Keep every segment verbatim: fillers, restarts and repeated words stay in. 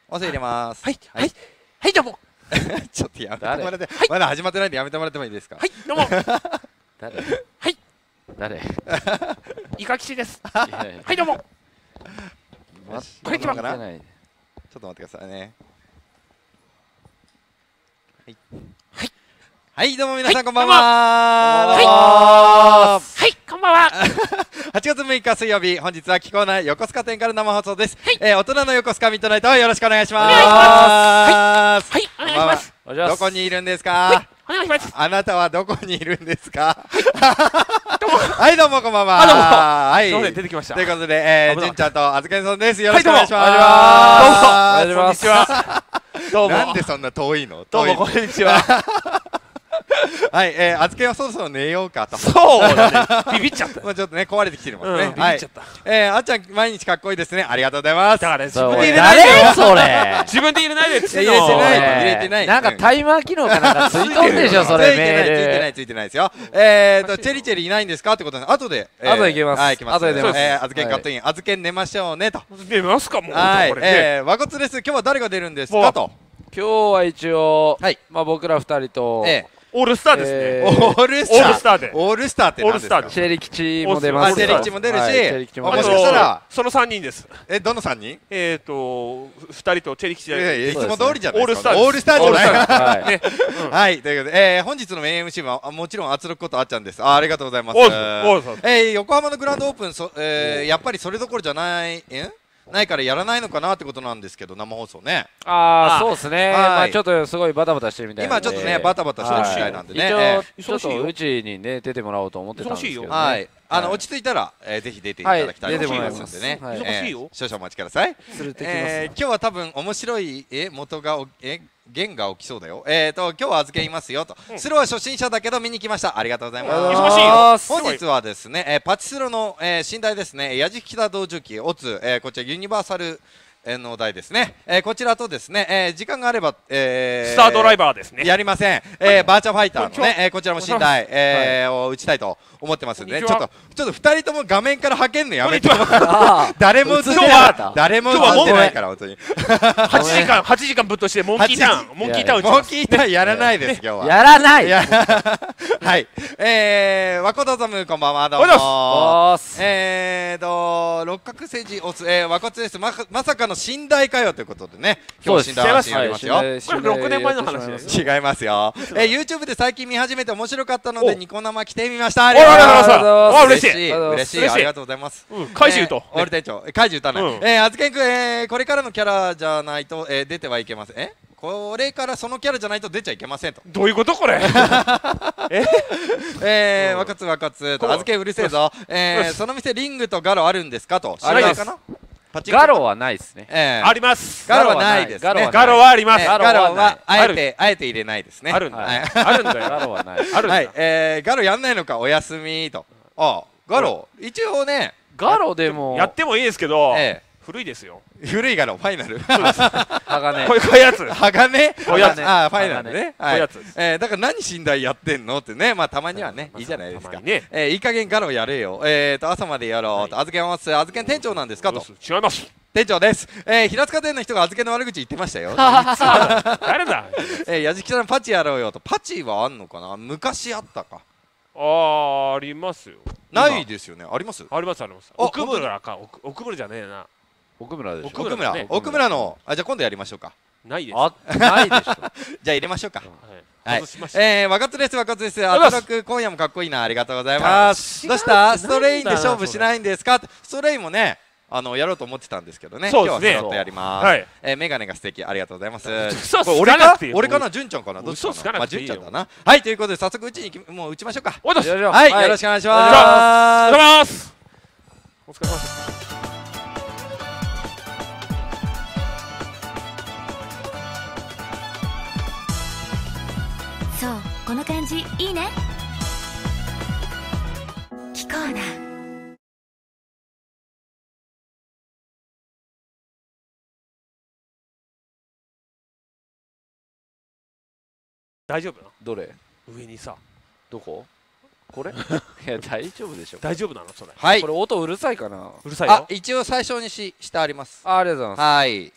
音声入れます。 はいはいはい、どうも。 ちょっとやめてもらって、まだ始まってないんでやめてもらってもいいですか。 はい、どうも。 誰？ はい。 誰？ イカキシです。はい、どうも。こんにちは。 ちょっと待ってくださいね。はい。はい。はい、どうも皆さんこんばんは。 はい、こんばんは。 はちがつむいか水曜日、本日は気候内横須賀店から生放送です。えー、大人の横須賀ミッドナイトをよろしくお願いします。 お願いします。はい、お願いします。 どこにいるんですか。 お願いします。 あなたはどこにいるんですか。はい、どうもこんばんは。 はい、すみません、出てきました。 ということで、えー、じゅんちゃんとあずけんさんです。よろしくお願いします。 どうも、お願いします。どうも。 なんでそんな遠いの。 どうも、こんにちは。 はい、えー、あずけんはそろそろ寝ようかと。 そうだね。ビビっちゃった。 もうちょっとね、壊れてきてるもんね。 ビビっちゃった。 えー、あっちゃん、毎日かっこいいですね。ありがとうございます。 だから、自分で入れないでよ。 それ。 自分で入れないで。 入れてない、入れてない。 なんかタイマー機能かなんかついとんでしょ、それ。 ついてない、ついてない、ついてないですよ。えーと、チェリチェリいないんですかってことで、後で。 後で行きます。 はい、行きます。 後で出ます。 えー、あずけんカットイン、あずけん寝ましょうねと。 寝ますか、もう。 はい、えー、和骨です。今日は誰が出るんですかと。 今日は一応、まあ僕ら二人と。 オールスターですね。 オールスター。 オールスターで。 オールスターって何ですか。 チェリ吉も出ます。 チェリ吉も出るし、 もしかしたらその三人です。 え、どの三人？ えっと二人とチェリ吉で。 いつも通りじゃないですか。 オールスター。 オールスターじゃない。 ね。 はい、ということで、え本日のメイン エムシー はもちろん圧力ことあっちゃんです。ありがとうございます。え横浜のグランドオープン、そえやっぱりそれどころじゃない、え？ないからやらないのかなってことなんですけど、生放送ね。 ああ、そうですね。まあちょっとすごいバタバタしてるみたいな。 今ちょっとね、バタバタしてるみたいなんでね。 一応ちょっとうちにね出てもらおうと思ってたんですけど。 はい。あの落ち着いたらぜひ出ていただきたいと思いますんでね。 忙しいよ。 少々お待ちください。え今日は多分面白いえ元がえ弦が起きそうだよ。えっと今日は預けいますよと。スローは初心者だけど見に来ました。ありがとうございます。 忙しいよ。 本日はですね、えパチスロのえ寝台ですね。矢敷北道重機オツえこちらユニバーサルの台ですね。えこちらとですね、え時間があればえスタードライバーですね。 やりません。えバーチャファイターのね、えこちらも寝台えを打ちたいと思ってますんで、ちょっとちょっと二人とも画面からはけんのやめて。誰も映ってない。誰も映ってないから本当に。 はちじかんはちじかんぶっとしてモンキーターンモンキーターンモンキーターンやらないです今日は。 やらない。 はい。え和光ザムこんばんはどうも。えっと六角政治オスえ和骨です。ままさかの寝台かよということでね。今日寝台話やりますよ。 これろくねんまえの話です。 違いますよ。え YouTube で最近見始めて面白かったのでニコ生来てみました。 ありがとうございます。 嬉しい嬉しいありがとうございます。 怪獣とオール店長怪獣歌わない。えあずけんくんえこれからのキャラじゃないとえ出てはいけません。えこれからそのキャラじゃないと出ちゃいけませんと。 どういうことこれ。 ええー、わかつわかつとあずけうるせえぞ。えー、その店リングとガロあるんですかと。 ありますかな。ガロはないですね。 えあります。 ガロはないですね。 ガロはあります。 ガロはあえてあえて入れないですね。 あるんだ。あるんだよ。 ガロはない。 あるんだ。 はい。えガロやんないのかお休みと。あガロ一応ね。 ガロでもやってもいいですけど。古いですよ。 古いガロファイナル。 鋼。 こういうやつ。 鋼。 こういうやつ。 あファイナルね。 こういうやつ。 えだから何寝台やってんのってね。まあたまにはねいいじゃないですか。えいい加減ガロやれよ。えと朝までやろうと。あずけます。あずけん店長なんですかと。 違います。 店長です。え平塚店の人があずけの悪口言ってましたよ。 誰だ。 え矢敷さんパチやろうよと。パチはあんのかな。昔あったか。 ああありますよ。 ないですよね。あります。 ありますあります。奥村か奥村じゃねえな。 奥村でしょ。 奥村奥村のあじゃあ今度やりましょうか。 ないです。 あないでしょ。 じゃあ入れましょうか。 はい。 え若津です若津です。あとろく今夜もかっこいいなありがとうございます。どうしたストレインで勝負しないんですか。ストレインもね。あのやろうと思ってたんですけどね。 そうですね。 今日はスロットやります。 はい。 えメガネが素敵ありがとうございます。 嘘つかなくていい。俺かな純ちゃんかな。どっちかな。まあ純ちゃんだな。はいということで早速うちにもう打ちましょうか。 はいよろしくお願いします。 お願いします。お疲れ様です。 そうこの感じいいね。聞こうな。 大丈夫な。 どれ上にさどここれいや大丈夫でしょ。 大丈夫なのそれ。 はいこれ音うるさいかな。 うるさいよ。 あ一応最初にししてあります。 ありがとうございます。 はい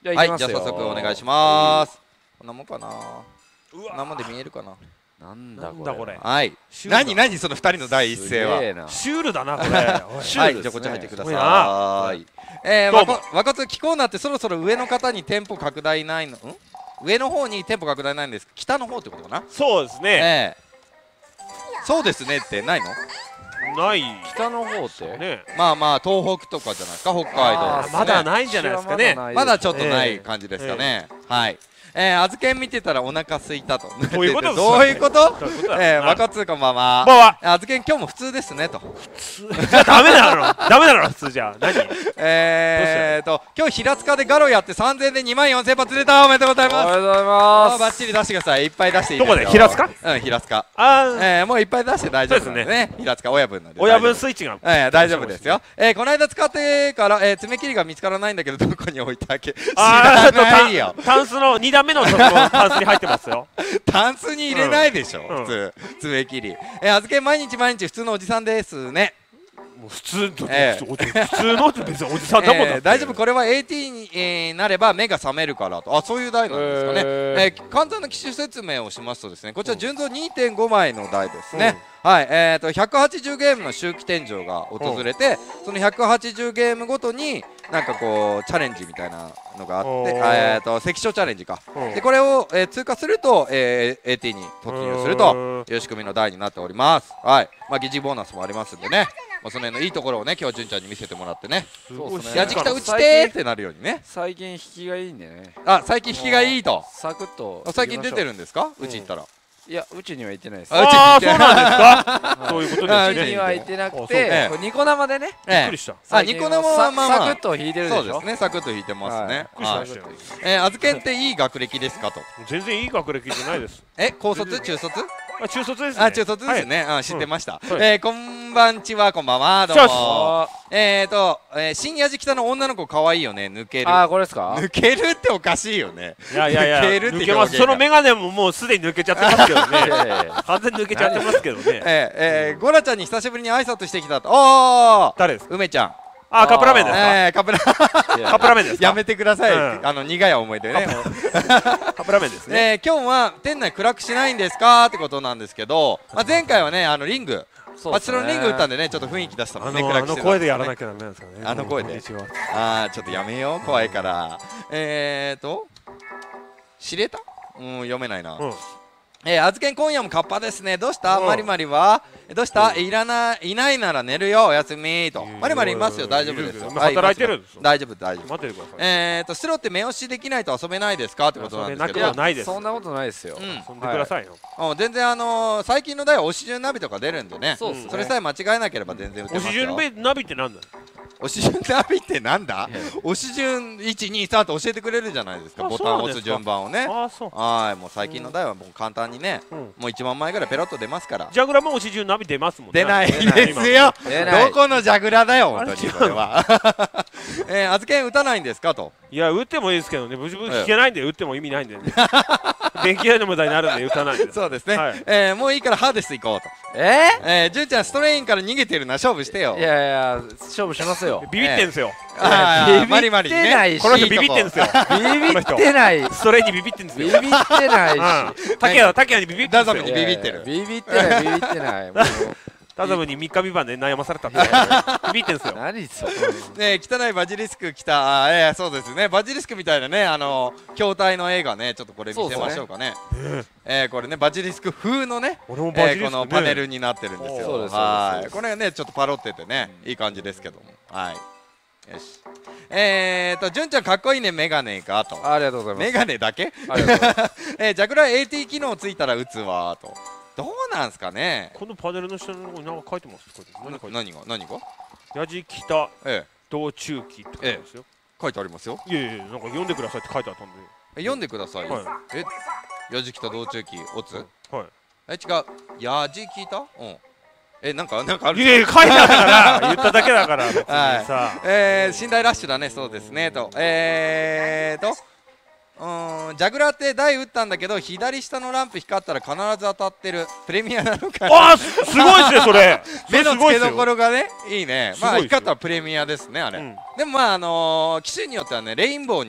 じゃあはい、 行きますよ。 じゃあ早速お願いします。こんなもんかな。こんなもんで見えるかな。 なんだなんだこれ。 はい。何何その二人の第一声は。 シュールだなこれ。 はい、じゃあこっち入ってください。えー、わこわかつ気候になってそろそろ上の方に店舗拡大ないの？ん？上の方に店舗拡大ないんです。北の方ってことかな。 そうですね。 えー、そうですねってないの？ ない。 北の方ってね。 まあまあ東北とかじゃないですか、北海道。 まだないんじゃないですかね。 まだちょっとない感じですかね。はい。えー、あずけん見てたらお腹すいたと。 どういうことですか？ どういうこと？えー、若津こんばんは。 こんばんは。 あずけん今日も普通ですねと。 じゃあダメなの？ダメなの普通じゃ。何？ えーと今日平塚でガロやってさんぜんでにまんよんせん発出た。おめでとうございます。 おめでとうございます。 バッチリ出してください。いっぱい出していいですよ。 どこで？平塚？ うん、平塚。 あー、えー、もういっぱい出して大丈夫ですね。平塚親分なんで。 親分スイッチが。 えー、大丈夫ですよ。えー、この間使ってからえ爪切りが見つからないんだけどどこに置いたっけ？知らないよ。 タンスのに段目のところタンスに入ってますよ。 タンスに入れないでしょ、普通爪切り。えー、あずけん毎日毎日普通のおじさんですね。 もう普通普通のって別におじさんだもんだ。 大丈夫、これは エーティー になれば目が覚めるからと。あ、そういう台なんですかね。えー、簡単な機種説明をしますとですね、こちら純増 にてんご 枚の台ですね。はい、えーとひゃくはちじゅうゲームの周期天井が訪れて、そのひゃくはちじゅうゲームごとになんかこうチャレンジみたいなのがあって、えーと関所チャレンジか。でこれを、えー、通過すると、えー、エーティー に突入するという仕組みの台になっております。はい、まあ疑似ボーナスもありますんでね。まあその辺のいいところをね今日は純ちゃんに見せてもらってね。 そうですね。 やじきた打ちてーってなるようにね。 最近引きがいいんでね。 あ、最近引きがいいと。 サクッと。 最近出てるんですか？うち行ったら。 いや、うちには行ってないです。 ああ、そうなんですか。そういうことですね。 うちには行ってなくて、ニコ生でね。 びっくりした。 あ、ニコ生はまあサクッと引いてるでしょ。 そうですね、サクッと引いてますね。 びっくりしましたよ。 え、あずけんっていい学歴ですかと。 全然いい学歴じゃないです。 え、高卒？中卒？ あ、中卒ですね。 あ、中卒ですね。あ、知ってました。え、こんばんちは、こんばんは。どうも。えっと、新やじきたの女の子可愛いよね。抜ける。 あ、これですか？ 抜けるっておかしいよね。 いやいやいや、抜けます。そのメガネももうすでに抜けちゃってますけどね。完全に抜けちゃってますけどね。 ええ、ゴラちゃんに久しぶりに挨拶してきたと。おお。 誰ですか？ 梅ちゃん。 あ、カップラーメンですか？ ええ、カップラカップラーメンですか？ やめてください。あの苦い思い出ね。 カップラーメンですね。 え、今日は店内暗くしないんですかってことなんですけど、まあ前回はねあのリング。パチロンリング打ったんでね、ちょっと雰囲気出したのね、 あの声でやらなきゃダメなんですかね。 あの声で。ああ、ちょっとやめよう、怖いから。えーと、知れた？うん、読めないな。えー、あずけん今夜もカッパですね。どうした？マリマリはどうした？いらない、いないなら寝るよ、おやすみと。マリマリいますよ、大丈夫ですよ。 働いてるんですよ。 大丈夫、大丈夫。 待っててください。 えーと、スロって目押しできないと遊べないですかってことなんですけど。 ないです。 そんなことないですよ。 遊んでくださいよ。 全然あの最近の台は押し順ナビとか出るんでね。それさえ間違えなければ全然打てますよ。 押し順ナビってなんだ？ 押し順ナビってなんだ？押し順いちにさんと教えてくれるじゃないですか、ボタンを押す順番をね。はい、もう最近の台はもう簡単にね、もういちまんまいぐらいペロッと出ますから。 ジャグラも押し順ナビ出ますもんね。 出ないですよ。どこのジャグラだよ本当にこれは。え、あずけん打たないんですかと。 いや、打ってもいいですけどね、ブチブチ引けないんで打っても意味ないんでね。電気屋の無駄になるんで打たないで。 そうですね。え、もういいからハーデス行こうと。 ええ、純ちゃんストレインから逃げてるな、勝負してよ。 いやいや、勝負しますよ。 ビビってんすよ。 マリマリね。 この人ビビってんすよ。 ビビってない。 ストレインにビビってんすよ。 ビビってないし。 タケヤタケヤにビビってんすよ。 ダザムにビビってる。 ビビってないビビってない。 ダザムにみっかみばんで悩まされたってビビってんすよ。 何それ。 ね、汚いバジリスク来た。ええ、そうですね。バジリスクみたいなね、あの筐体の絵がね、ちょっとこれ見せましょうかね。え、これね、バジリスク風のね、このパネルになってるんですよ。はい、これね、ちょっとパロっててね、いい感じですけども。はい。よし。えーと、純ちゃんかっこいいね、メガネがと。 ありがとうございます。 メガネだけ？え、ジャグラー エーティー 機能ついたら打つわと。どうなんすかね。 このパネルの下のところに何か書いてます。 何が何が？ やじきた道中期って書いてますよ。 書いてありますよ。 いやいや、なんか読んでくださいって書いてあったんで。 読んでください。え、やじきた道中期オツ？ はい。 え、違う。やじきた？うん。え、なんかなんかある。 いやいや、書いてあるから言っただけだから。 はい。え、寝台ラッシュだね。そうですねと。えーと。うん、ジャグラーって台打ったんだけど左下のランプ光ったら必ず当たってる。プレミアなのか。 ああ、すごいですねそれ。 目の付けどころがね、いいね。まあ光ったらプレミアですねあれ。でもまああの機種によってはねレインボーに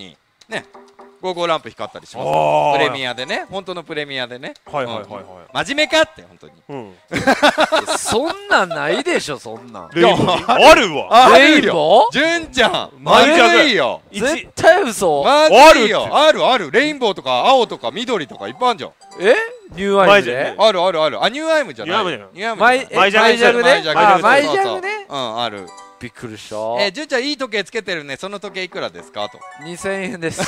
ねゴーゴーランプ光ったりします。プレミアでね、本当のプレミアでね。 はいはいはいはい。 真面目かって本当に。 そんなんないでしょ、そんなん。 レインボーあるわ。 レインボー？ 純ちゃん、マジでいいよ。 絶対嘘。 マジでいいよ。あるある。レインボーとか青とか緑とかいっぱいあるじゃん。 え？ニューアイムで？ あるあるある。あ、ニューアイムじゃない。ニューアイム。 マイマイジャグね。あ、マイジャグね。 うん、ある。 びっくりした。 えー、純ちゃんいい時計つけてるね。その時計いくらですかと。 にせんえんです。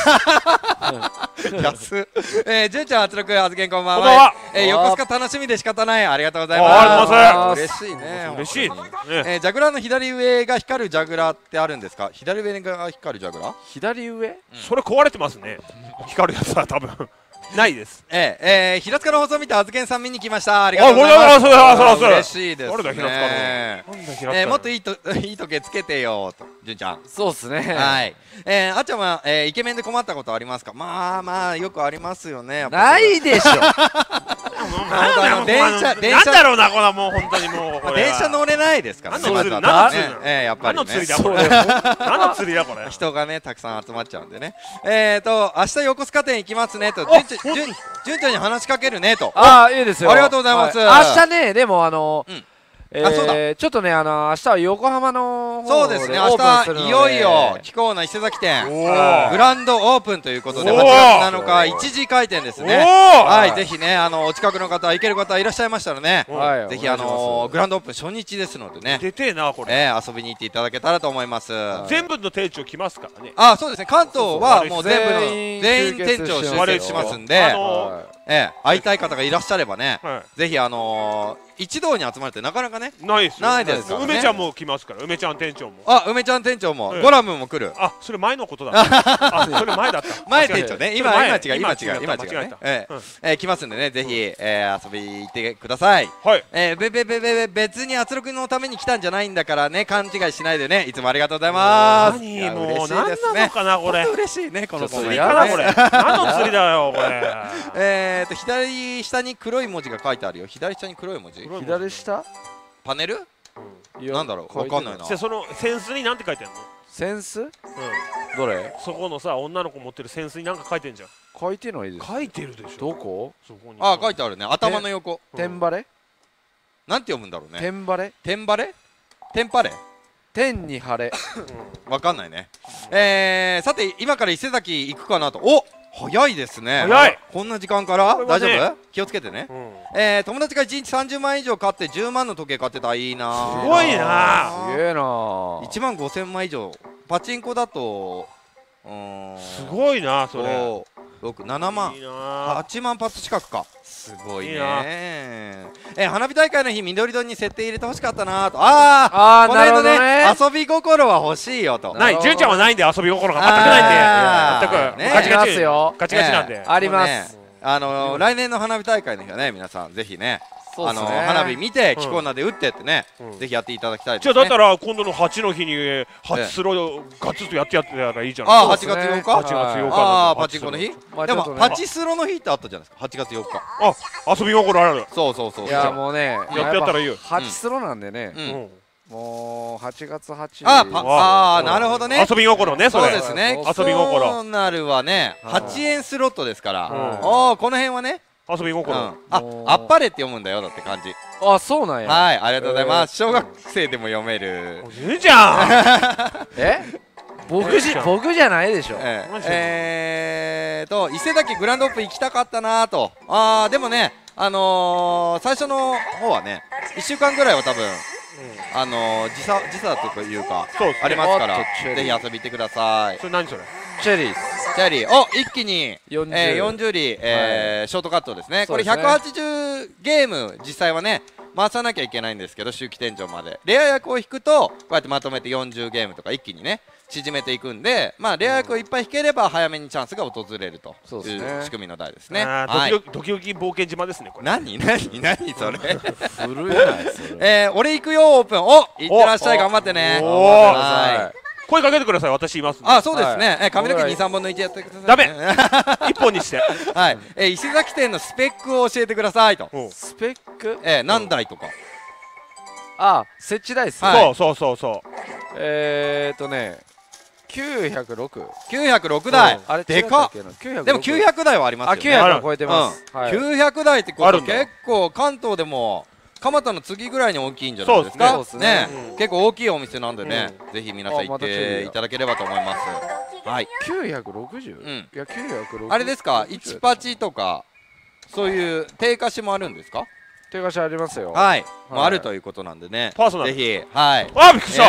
安っ。えー、純ちゃん圧力発言こんばんは。えー、横須賀楽しみで仕方ない。ありがとうございます。 ありがとうございます。 嬉しいね。 嬉しい。 えー、ジャグラーの左上が光るジャグラーってあるんですか？左上が光るジャグラー？ 左上？ それ壊れてますね。光るやつは多分。ないです。 えー、えー、平塚の放送見てあずけんさん見に来ました。ありがとうございます。 あ、そうだそうだそうだ。 嬉しいですね。 誰だ平塚の。 えー、もっといいといい時計つけてよと、純ちゃん。 そうですね。 はい。えー、あっちゃんは、えー、イケメンで困ったことありますか？まあまあよくありますよね。 ないでしょ。 なん電車電車なんだろうなこれもう本当にもう電車乗れないですからね。 何の釣りだ？ ええやっぱりね。 何の釣りだこれ。何の釣りだこれ。 人がねたくさん集まっちゃうんでね。えっと明日横須賀店行きますねと。純ちゃんに話しかけるねと。 ああいいですよ。 ありがとうございます。 明日ねでもあの。えー、ちょっとねあの明日は横浜のそうですね明日いよいよ貴公な伊勢崎店グランドオープンということではちがつなのか一時開店ですね。はいぜひねあのお近くの方行ける方いらっしゃいましたらねぜひあのグランドオープン初日ですのでね出てえなこれえ遊びに行っていただけたらと思います。 全部の店長来ますからね。 あそうですね関東はもう全部の全員店長集結しますんでえ会いたい方がいらっしゃればねぜひあの一堂に集まるってなかなかねないですないですからね。 梅ちゃんも来ますから梅ちゃん店長も。 あ梅ちゃん店長もゴラムも来る。 あそれ前のことだ。あそれ前だった。 前店長ね今今違う今違う今違うね。ええ来ますんでねぜひえ遊びに行ってください。 はい。 えべべべべ別に圧力のために来たんじゃないんだからね勘違いしないでねいつもありがとうございます。 何もう何なのかなこれ。 嬉しいねこの釣りかなこれ。何の釣りだよこれ。 えっと左下に黒い文字が書いてあるよ。左下に黒い文字。 左下？ パネル？なんだろうわかんないな。 じゃその扇子に何て書いてあるの？ 扇子？うん。どれ？ そこのさ女の子持ってる扇子に何か書いてんじゃん。 書いてないです。 書いてるでしょ。 どこ？ そこに。 あ書いてあるね頭の横。 テンバレ？ なんて読むんだろうね。 テンバレ？ テンバレ？テンパレ？ 天に晴れ。 わかんないね。えーさて今から伊勢崎行くかなと。お早いですね。 早い。 こんな時間から大丈夫？気をつけてね。え友達がいちにちさんじゅうまん以上買ってじゅうまんの時計買ってたらいいな。 すごいな。 すげえな。 いちまんごせんまい以上パチンコだとすごいなそれ。 ろく、ななまんはちまん発近くか。すごいね。え花火大会の日緑丼に設定入れてほしかったなと。ああこの間ね遊び心は欲しいよと。 ない純ちゃんはないんで遊び心が全くないんで全くガチガチガチガチなんであります。 あの来年の花火大会の日はね皆さんぜひねあの花火見てキコーナで打ってってねぜひやっていただきたいですね。 じゃあだったら今度のはちの日にはちスロガツッとやってやってたらいいじゃん。 あはちがつようかはちがつようかああパチンコの日でもはちスロの日ってあったじゃないですかはちがつようか。 あ遊び心ある。 そうそうそう。 いやもうねやってやったらいいよ。 はちスロなんでねもうはちがつはちああなるほどね遊び心ねそれ。 そうですね遊び心。 そうなるはねはちえんスロットですからおおこの辺はね遊び心。 ああっぱれって読むんだよだって感じ。 あそうなんや。 はいありがとうございます。小学生でも読める。 いいじゃん。 え僕じ僕じゃないでしょ。 えーと伊勢崎グランドオープン行きたかったなと。ああでもねあの最初の方はねいっしゅうかんぐらいは多分あの時差時差というかありますからぜひ遊び行ってください。 それ何それ？ チェリーチェリーお一気によんじゅうよんじゅう里ショートカットですね。これひゃくはちじゅうゲーム実際はね回さなきゃいけないんですけど周期天井までレア役を引くとこうやってまとめてよんじゅうゲームとか一気にね縮めていくんでまあレア役をいっぱい引ければ早めにチャンスが訪れるという仕組みの台ですね。 ドキドキ冒険島ですねこれ。 何何何それ古いないそれ。 え俺行くよオープンおいってらっしゃい頑張ってね。 声かけてください私います。 あそうですね髪の毛にさんぼん抜いてやってください。 ダメいっぽんにして。 はい伊勢崎店のスペックを教えてくださいと。 スペックえ何台とか。 あ設置台っす。 そうそうそうそう。 えっとねきゅうひゃくろく。 きゅうひゃくろくだい。 あれでかっ。でもきゅうひゃくだいはありますよね。 あ、きゅうひゃく超えてます。 きゅうひゃくだいってこと結構関東でも蒲田の次ぐらいに大きいんじゃないですか。そうですね。結構大きいお店なんでね、ぜひ皆さん行っていただければと思います。はい。 きゅうひゃくろくじゅう？ うん。いやきゅうひゃくろくじゅう。 あれですか、いちパチとかそういう定価しもあるんですか？ 定価しありますよ。 はい。もあるということなんでね。 パーソナル。 ぜひ、はい。 あ、びっくりした。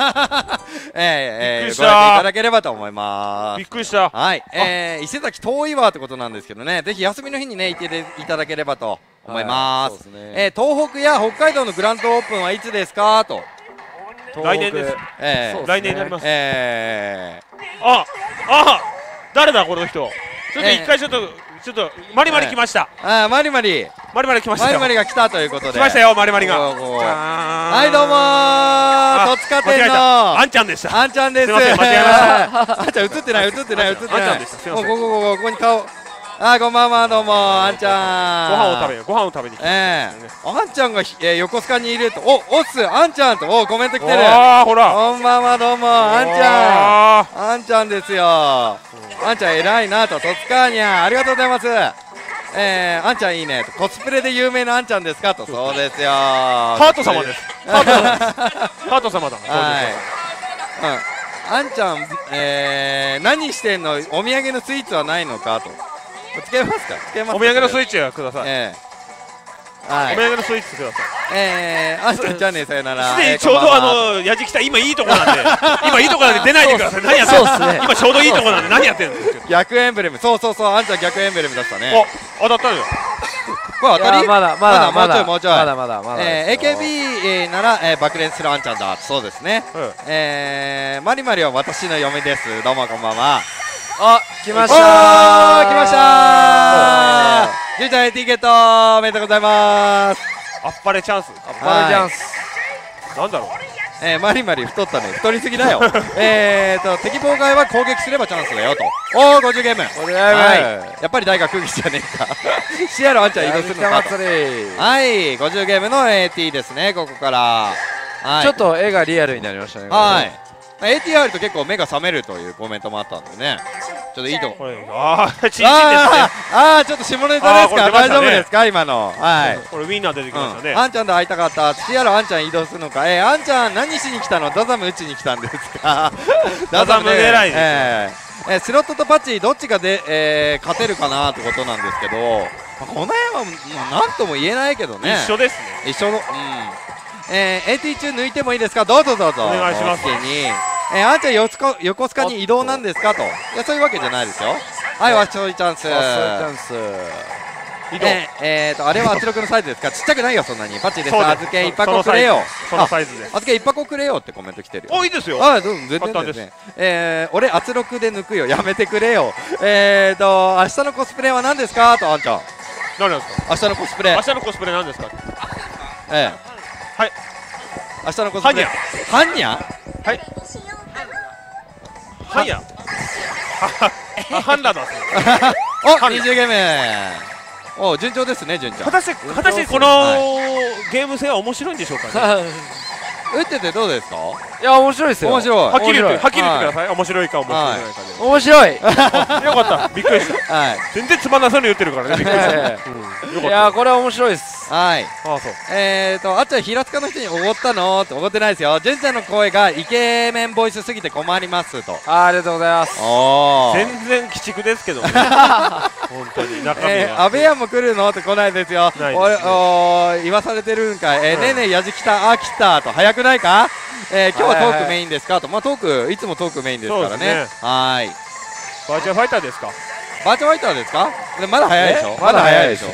ええ、ご覧いただければと思います。 びっくりした。 はい。ええ、伊勢崎遠いわってことなんですけどね、ぜひ休みの日にね行っていただければと思います。ええ、東北や北海道のグランドオープンはいつですかと。 来年です。 ええ、 来年になります。 ええ。 あ、あ、誰だこの人。ちょっと一回ちょっとちょっとマリマリ来ました。 あ、マリマリ。 マリマリ来ましたよ。 マリマリが来たということで。 来ましたよ、マリマリが。 はい、どうもー。戸塚店のあんちゃんでした。 あんちゃんです。 すみません、間違えました。あんちゃん映ってない、映ってない、映ってない。 あんちゃんでした。すみません。 ここここここに顔。あ、こんばんは、どうも、あんちゃん。 ご飯を食べよ、ご飯を食べに来た。 ええ、あんちゃんが横須賀にいると、お、おっす、あんちゃんと、お、コメント来てる。 ああ、ほら。 こんばんは、どうも、あんちゃん。あんちゃんですよ。あんちゃん偉いなと、戸塚にゃ、ありがとうございます。えー、あんちゃんいいねと、コスプレで有名なあんちゃんですかと。そうですよ、ハート様です。ハート様です。ハート様だ。 はい、うん、あんちゃん、えー、何してんの、お土産のスイーツはないのかと。つけますか、つけますか。 お土産のスイーツはください。 えー、はい、 お土産のスイーツください。 えー、あんちゃん、じゃあね、さよなら。 すでにちょうどあのやじきた、今いいとこなんで、今いいとこなんで出ないでください。何やってんの。今ちょうどいいとこなんで何やってんの。 逆エンブレム、そうそうそう、あんちゃん逆エンブレムだったね。 お、当たったよ。 これ当たり？ まだまだもうちょいもうちょい。 まだまだまだ。 えー、エーケービー なら、えー、爆練するあんちゃんだ。そうですね。うん、えー、マリマリは私の嫁です。どうもこんばんは。 あ、来ましたー。来ましたー。じゅうちゃん エーティー ゲットおめでとうございます。 あっぱれチャンス。 あっぱれチャンス。 なんだろう。 えー、マリマリ太ったね、太りすぎだよ。えーと敵妨害は攻撃すればチャンスだよと。おお、ごじゅうゲーム。はい、やっぱり大学空気じゃねえか。シアロあんちゃん移動するのかと。はい、ごじゅうゲームの エーティー ですね、ここから。はい、 ちょっと絵がリアルになりましたね。 はい、エーティー あると結構目が覚めるというコメントもあったんでね、ちょっといいとこ。 ああ、チンチンですね。 ああ、ちょっと下ネタですか、大丈夫ですか今の。はい、 これウィンナー出てきましたね。 あんちゃんと会いたかった。シアロあんちゃん移動するのか。えー、あんちゃん何しに来たの。ダザム打ちに来たんですか。 ダザム狙いです。 えー、スロットとパッチどっちがで、えー、勝てるかなってことなんですけど、まあ、この辺は何とも言えないけどね。 一緒ですね。 一緒の、うん、えー、エーティー 中抜いてもいいですか。どうぞどうぞ。 お願いします。 えー、あんちゃん横須賀、横須賀に移動なんですかと。いや、そういうわけじゃないですよ。はい、わっしょいチャンス。わっしょいチャンス。移動。えー、えーと、あれは圧力のサイズですか。ちっちゃくないよ、そんなに。パッチです。預け一箱くれよ。 そのサイズで。 預け一箱くれよってコメント来てるよ。 お、いいですよ。 あ、どうも全然ですね。えー、俺圧力で抜くよ。やめてくれよ。えーと、明日のコスプレは何ですかと、あんちゃん。 何ですか。 明日のコスプレ。 明日のコスプレ何ですか。 ええ。はい。明日のコスプレ。ハンニャ。はい。 ハンヤ。ハンダだ。 お、にじゅうゲーム。お、順調ですね、順調。 果たして、果たしてこのゲーム性は面白いんでしょうかね。 打っててどうですか。 いや、面白いですよ。 面白い。 はっきり言って、はっきり言ってください。面白いか面白くないかで。 面白い。 よかった。びっくりした。はい。全然つまんなそうに言ってるからね。びっくりした。 いや、これは面白いです。 はい。あ、そう。えっと、あっちゃん平塚の人におごったのっておごってないですよ。純ちゃんの声がイケメンボイスすぎて困りますと。 あ、ありがとうございます。 おお。全然鬼畜ですけどね。本当に。中身は。 安倍屋も来るのって来ないですよ。お、言わされてるんかい。え、ねえねえやじきた、あ、来たと。早くないか。えー、今日はトークメインですかと。まあトークいつもトークメインですからね。はい。 バーチャルファイターですか。 バーチャルファイターですか。まだ早いでしょ。まだ早いでしょ。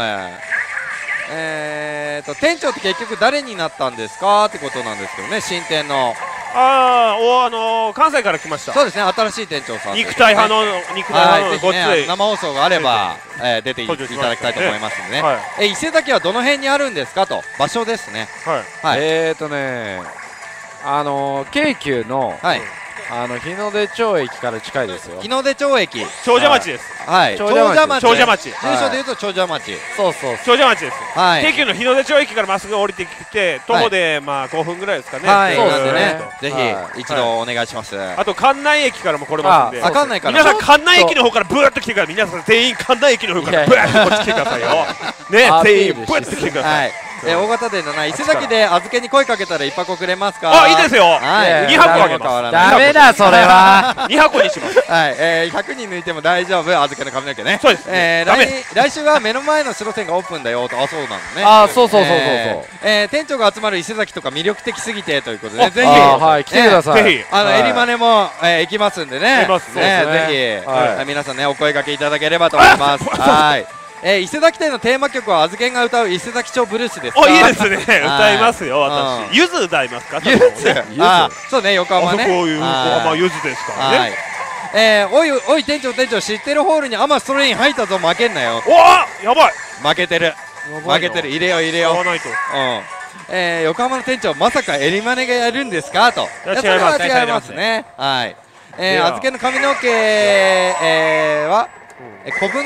えーと店長って結局誰になったんですかってことなんですけどね、新店の。 ああ、お、あの関西から来ました。 そうですね、新しい店長さん。 肉体派の肉体派のごっつい生放送があれば出ていただきたいと思いますのでね。え、伊勢崎はどの辺にあるんですかと。場所ですね。 はい。えーとね。あの京急のあの日の出町駅から近いですよ。 日の出町駅、 長者町です。 はい、 長者町、 長者町、 住所で言うと長者町、 そうそう、 長者町です。 はい、 京急の日の出町駅からまっすぐ降りてきて、徒歩でまあごふんぐらいですかね。 はい、 そうですね。 ぜひ一度お願いします。 あと関内駅からも来れますんで、 あ、関内から、 皆さん関内駅の方からブーッと来てください。皆さん全員関内駅の方からブーッとこっち来てくださいよ。ね、全員ブーッと来てください。 え大型店のない伊勢崎で預けに声かけたら一箱くれますか。 あ、いいですよ。はい、に箱あげます。 ダメだそれは。 に箱にします。 はい、えひゃくにん抜いても大丈夫、預けの髪の毛ね。 そうです。 え来来週は目の前の白線がオープンだよと。あ、そうなんですね。 あ、そうそうそうそうそう。 え店長が集まる伊勢崎とか魅力的すぎてということで、ぜひはい来てください。 ぜひあのエリマネも行きますんでね。ぜひ皆さんねお声掛けいただければと思います。はい。えー、伊勢崎店のテーマ曲はあずけんが歌う伊勢崎町ブルースですか。 あ、いいですね。歌いますよ私。ゆず歌いますか。 ゆず。あ、そうね、横浜ね。 こういう横浜ゆずですからね。 えー、おいおい店長店長知ってるホールにアマストレイン入ったぞ、負けんなよ。 おわ、やばい。 負けてる。負けてる。入れよう入れよう。 買わないと。うん。 えー、横浜の店長まさかエリマネがやるんですかと。 違います。 違いますね。はい。えー、あずけんの髪の毛えは古文。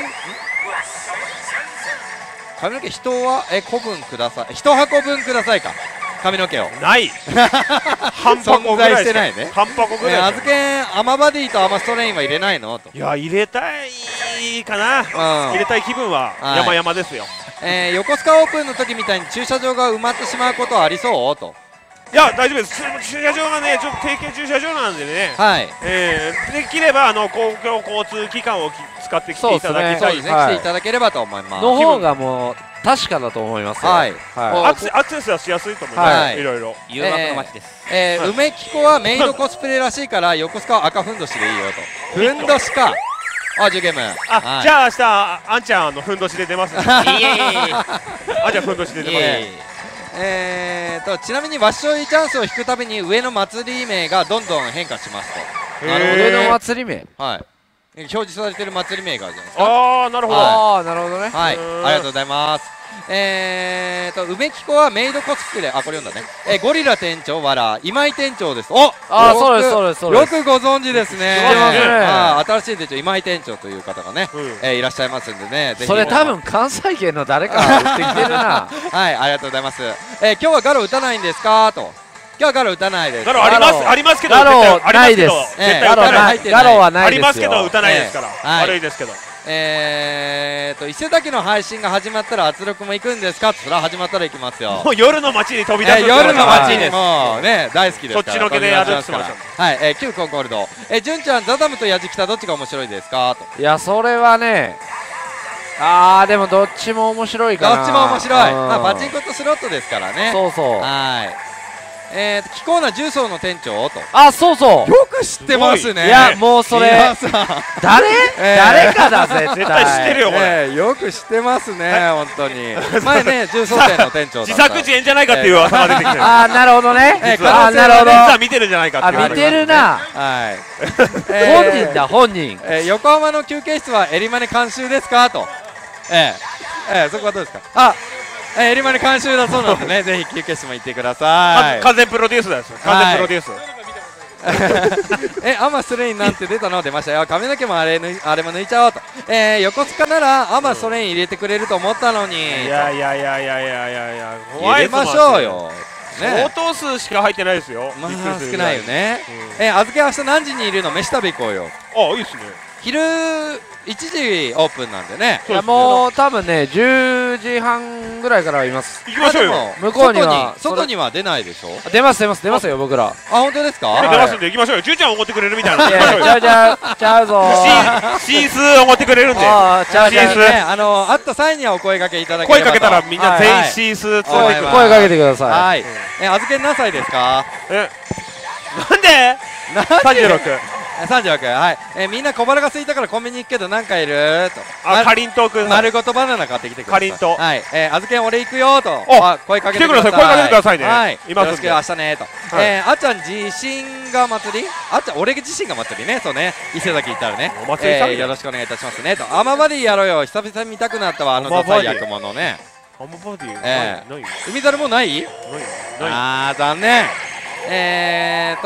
髪の毛人はえ古分ください。一箱分くださいか。髪の毛を。 ない。半箱ぐらいしてないね。 半箱ぐらい。 あずけんアマバディとアマストレインは入れないのと。 いや入れたいかな。入れたい気分は山々ですよ。 え横須賀オープンの時みたいに駐車場が埋まってしまうことはありそうと。 いや大丈夫です。駐車場がねちょっと定型駐車場なんでね。 はい。 えできればあの公共交通機関を使ってきていただきたいですね。 来ていただければと思います。 の方がもう確かだと思いますよ。 はい。 アクセスはしやすいと思います。いろいろ。 誘惑の街です。 え梅木子はメイドコスプレらしいから横須賀は赤ふんどしでいいよと。ふんどしか。あ、ジュゲーム。 あ、じゃあ明日あんちゃんのふんどしで出ます。いえいえ。あ、じゃあふんどしで出ます。 えーとちなみにわっしょいチャンスを引くたびに上の祭り名がどんどん変化しますと。 なるほど。上の祭り名。 はい。表示されてる祭り名があるじゃないですか。 ああ、なるほど。 ああ、なるほどね。 はい。ありがとうございます。えーと梅木子はメイドコスプレ、あ、これ読んだね。えゴリラ店長わら今井店長です。お、 あ、そうですそうですそうです。よくご存知ですね。 知ってますね。 あ、新しい店長今井店長という方がね、えいらっしゃいますんでね。 それ多分関西圏の誰かが言ってきてるな。 はい、ありがとうございます。え今日はガロ打たないんですかと。今日はガロ打たないです。 ガロありますありますけど。 ガロないです。 ガロガロはないですよ。 ありますけど打たないですから。悪いですけど。 えーと伊勢崎の配信が始まったら圧力も行くんですか。それは始まったら行きますよ。 もう夜の街に飛び出す。 夜の街にもうね大好きですから。 そっちのけで歩きましょう。 はい、えー、旧コンコルド。え純ちゃんザダムとヤジキタどっちが面白いですかと。 いやそれはね。あーでもどっちも面白いかな。 どっちも面白い。まあパチンコとスロットですからね。 そうそう。 はい。えー、気候な重曹の店長と。 あ、そうそう。 よく知ってますね。 いやもうそれ誰誰かだぜ。 絶対知ってるよこれ。 よく知ってますね本当に。前ね重曹店の店長。 自作自演じゃないかっていう噂が出てきてる。 ああなるほどね。 あなるほど。実は見てるんじゃないかっていう。 あ見てるな。 はい。 本人だ本人。 横浜の休憩室はエリマネ監修ですかと。ええええそこはどうですか。あ。えエリマネ監修だそうなんでね、ぜひ休憩室も行ってください。 完全プロデュースです。完全プロデュース。 えアマストレインなんて出たの出ましたよ。髪の毛もあれあれも抜いちゃおうと。え横須賀ならアマストレイン入れてくれると思ったのに。 いやいやいやいやいやいやいや。 入れましょうよ。 相当数しか入ってないですよ。 まあ少ないよね。えあずけ明日何時にいるの？飯食べ行こうよ。 あいいですね。 昼いちじオープンなんでね。 いやもう多分ねじゅうじはんぐらいからはいます。 行きましょうよ。 向こうには外には出ないでしょ。 出ます出ます出ますよ僕ら。 あ本当ですか。 出ますんで行きましょうよ。じゅうちゃんおごってくれるみたいな。 ちゃうちゃうちゃうぞ。 シースおごってくれるんで。 あちゃうちゃうね。 あの会った際にはお声掛けいただければ。 声かけたらみんな全員シース声かけてください。 はい。えあずけ何歳ですか。 えなんでさんじゅうろく。 さんじゅうろく、はい、えー、みんな小腹が空いたからコンビニ行くけど何かいると。 あ、かりんとうくん丸ごとバナナ買ってきてください。かりんとう、はい、えー、あずけん俺行くよと。あ、声かけてください。 来てください。声かけてくださいね。 はい、 今よろしく明日ねと。えー、あっちゃん自身が祭り、あっちゃん俺自身が祭りね、そうね、伊勢崎行ったらね。 お祭りさんよろしくお願いいたしますねと。アマバディやろうよ、久々に見たくなったわあのダサい役物ね。 アマバディ、 えー、海猿もない？あー残念。えーと。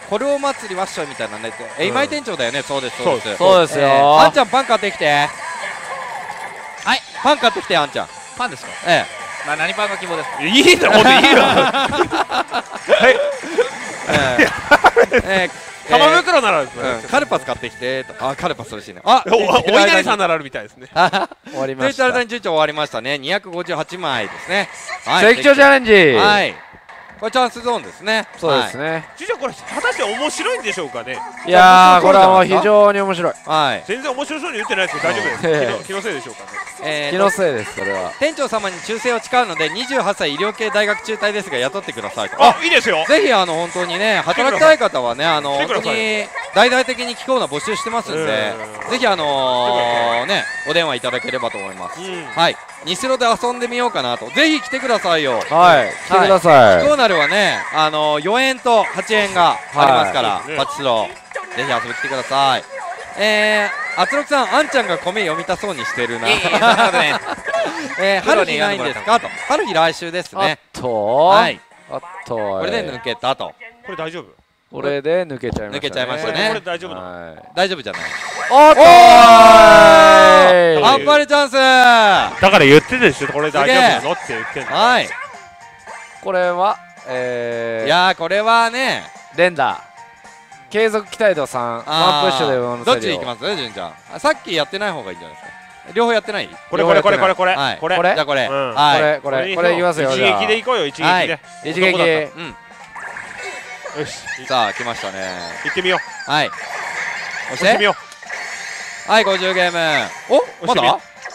コルオ祭りわっしょいみたいなね。え、今井店長だよね。そうです、そうです。 そうですよ。 あんちゃんパン買ってきて。はい、パン買ってきて、あんちゃん。 パンですか？ ええ。 まあ何パンが希望ですか？ いいの、ほんといいよ。はい。 ええ。 玉袋ならカルパス買ってきて。あ、カルパス嬉しいね。あ、 お稲荷さんならあるみたいですね。 終わりました。ツイッターで順調終わりましたね。にひゃくごじゅうはちまいですね。 関町チャレンジ。 はい。これチャンスゾーンですね。 そうですね。 じゃあこれ果たして面白いんでしょうかね。 いやー、これはもう非常に面白い。 はい。 全然面白そうに言ってないですけど大丈夫です。気のせいでしょうかね。 気のせいです、それは。 店長様に忠誠を誓うのでにじゅうはっさい医療系大学中退ですが雇ってくださいと。 あ、いいですよ。 ぜひあの本当にね、働きたい方はね、あの本当に大々的に聞こうな募集してますんで、ぜひあのね、お電話いただければと思います。はい。西路で遊んでみようかなと。ぜひ来てくださいよ。 はい。来てください。 キコーナルはね、あのよえんとはちえんがありますから、パチスロぜひ遊びに来てください。えー、あつろくさん、あんちゃんが米読みたそうにしてるな。えー、春日ないんですかと。春日来週ですね。 あっとはい。 あっとこれで抜けたと。 これ大丈夫？ これで抜けちゃいましたね。 抜けちゃいましたね。 これ大丈夫なの？ 大丈夫じゃない。 おっとー、 あっぱれチャンス。 だから言ってるでしょ、これ大丈夫なのって言ってんの。 はい。 これは、えー、 いやー、これはね、 連打継続期待度さん、ワンプッシュで上乗せどっちに行きます純ちゃん。さっきやってない方がいいんじゃないですか。両方やってない？ これこれこれこれこれこれ。じゃあこれ。 はい。これこれこれいきますよ。 一撃でいこうよ、一撃で。 一撃。 うん。 よし。 さあ来ましたね。 行ってみよう。はい。 押してみよう。はい、ごじゅうゲーム。お、まだ？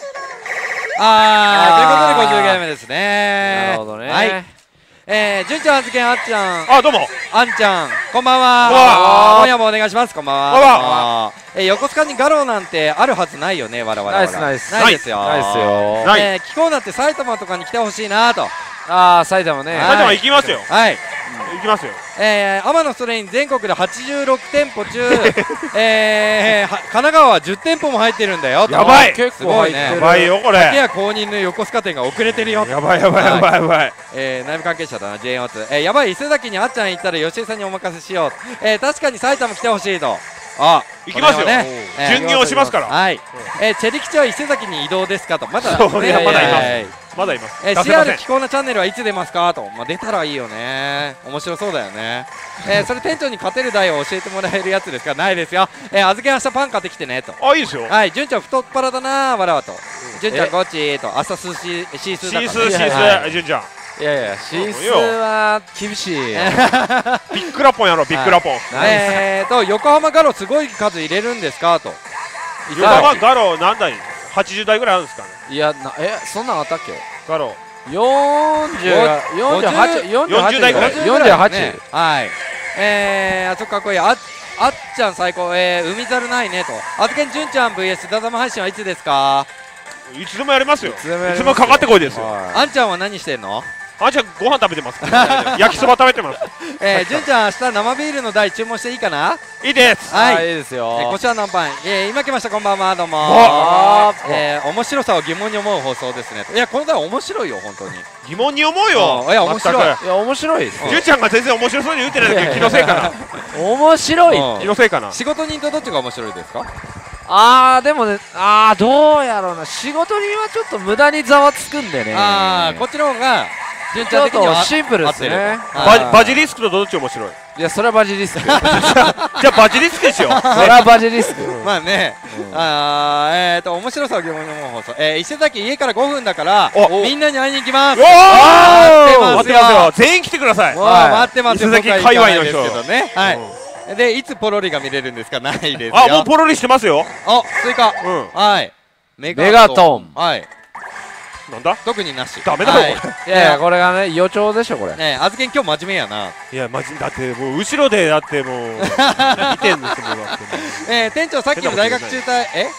あー、ということでごじゅうゲームですね。 なるほどね。 はい。えー、純ちゃん、あずけん、あっちゃん。 あ、どうも。 あんちゃん、こんばんは。今夜もお願いします。こんばんは。え、横須賀にガロなんてあるはずないよね、わらわら。 ナイスナイス。 ないですよ。 ないですよ。 え、気候なんて埼玉とかに来てほしいなと。 ああ、埼玉ね。 埼玉行きますよ。 はい。 行きますよ。 えー、天野ストレイン全国ではちじゅうろくてんぽ中、えー、神奈川はじゅってんぽも入ってるんだよ。 やばい。 結構入ってる。 やばいよこれ。 竹谷公認の横須賀店が遅れてるよ。 やばいやばいやばいやばい。 えー、内部関係者だな ジェイエーオーツー。えー、やばい伊勢崎にあっちゃん行ったら吉江さんにお任せしよう。えー、確かに埼玉来てほしいと。あ、 行きますよ。順入しますから。 はい。えー、チェリ吉は伊勢崎に移動ですかと。まだまだいます。まだいます。 えー、シーアール 気候なチャンネルはいつ出ますかと。まあ出たらいいよね。面白そうだよね。えー、それ店長に勝てる台を教えてもらえるやつですか？ないですよ。えー、預け明日パン買ってきてねと。 あ、いいですよ。 はい、純ちゃん太っ腹だなわらわと。純ちゃんゴッチと。朝数シースーだから。 シースーシースー純ちゃん。 いやいや、シースーは厳しい。ビッグラポンやろ、ビッグラポン。 えーと、横浜ガロすごい数入れるんですかと。 横浜ガロ何台？はちじゅうだいぐらいあるんですかね。 いや、え、そんなんあったっけ？ ガロ。 よんじゅう、よんじゅうはち、よんじゅうはち代ぐらい。 よんじゅうはち。 はい。えー、あそこかっこいい。あっちゃん最高。えー、海猿ないねと。あずけん純ちゃん ブイエス ダダマ配信はいつですか？ いつでもやりますよ。いつもかかってこいですよ。 あんちゃんは何してんの？ あんちゃんご飯食べてます。焼きそば食べてます。 えー、純ちゃん明日生ビールの台注文していいかな？ いいです。 はい、 いいですよ。 えー、こちらのパン、えー、今来ましたこんばんはどうも。えー、面白さを疑問に思う放送ですね。いやこの台面白いよ本当に。 疑問に思うよ。 いや面白い。 いや面白いです。 純ちゃんが全然面白そうに言ってないけど気のせいかな。 面白い。 気のせいかな。 仕事人とどっちが面白いですか？ あーでもね、あーどうやろうな、仕事人はちょっと無駄にざわつくんでね。 あーこっちの方が純ちゃん的にはシンプルですね。 バジリスクとどっち面白い？ いやそれはバジリスク。じゃあバジリスクでしょ。それはバジリスク。 まあね、あーえっと面白さを疑問に思う放送。え伊勢崎家からごふんだからみんなに会いに行きます。 おお。待ってますよ。全員来てください。 待ってますよ。 伊勢崎界隈の人。 はい。でいつポロリが見れるんですか？ないですよ。 あもうポロリしてますよ。 あスイカ。はいメガトン。 はいなんだ特になし。 ダメだろ。 いやいやこれがね予兆でしょこれ。 ねあずけん今日真面目やな。 いやマジだってもう後ろでだってもう見てんですもんだって。 え店長さっきの大学中退え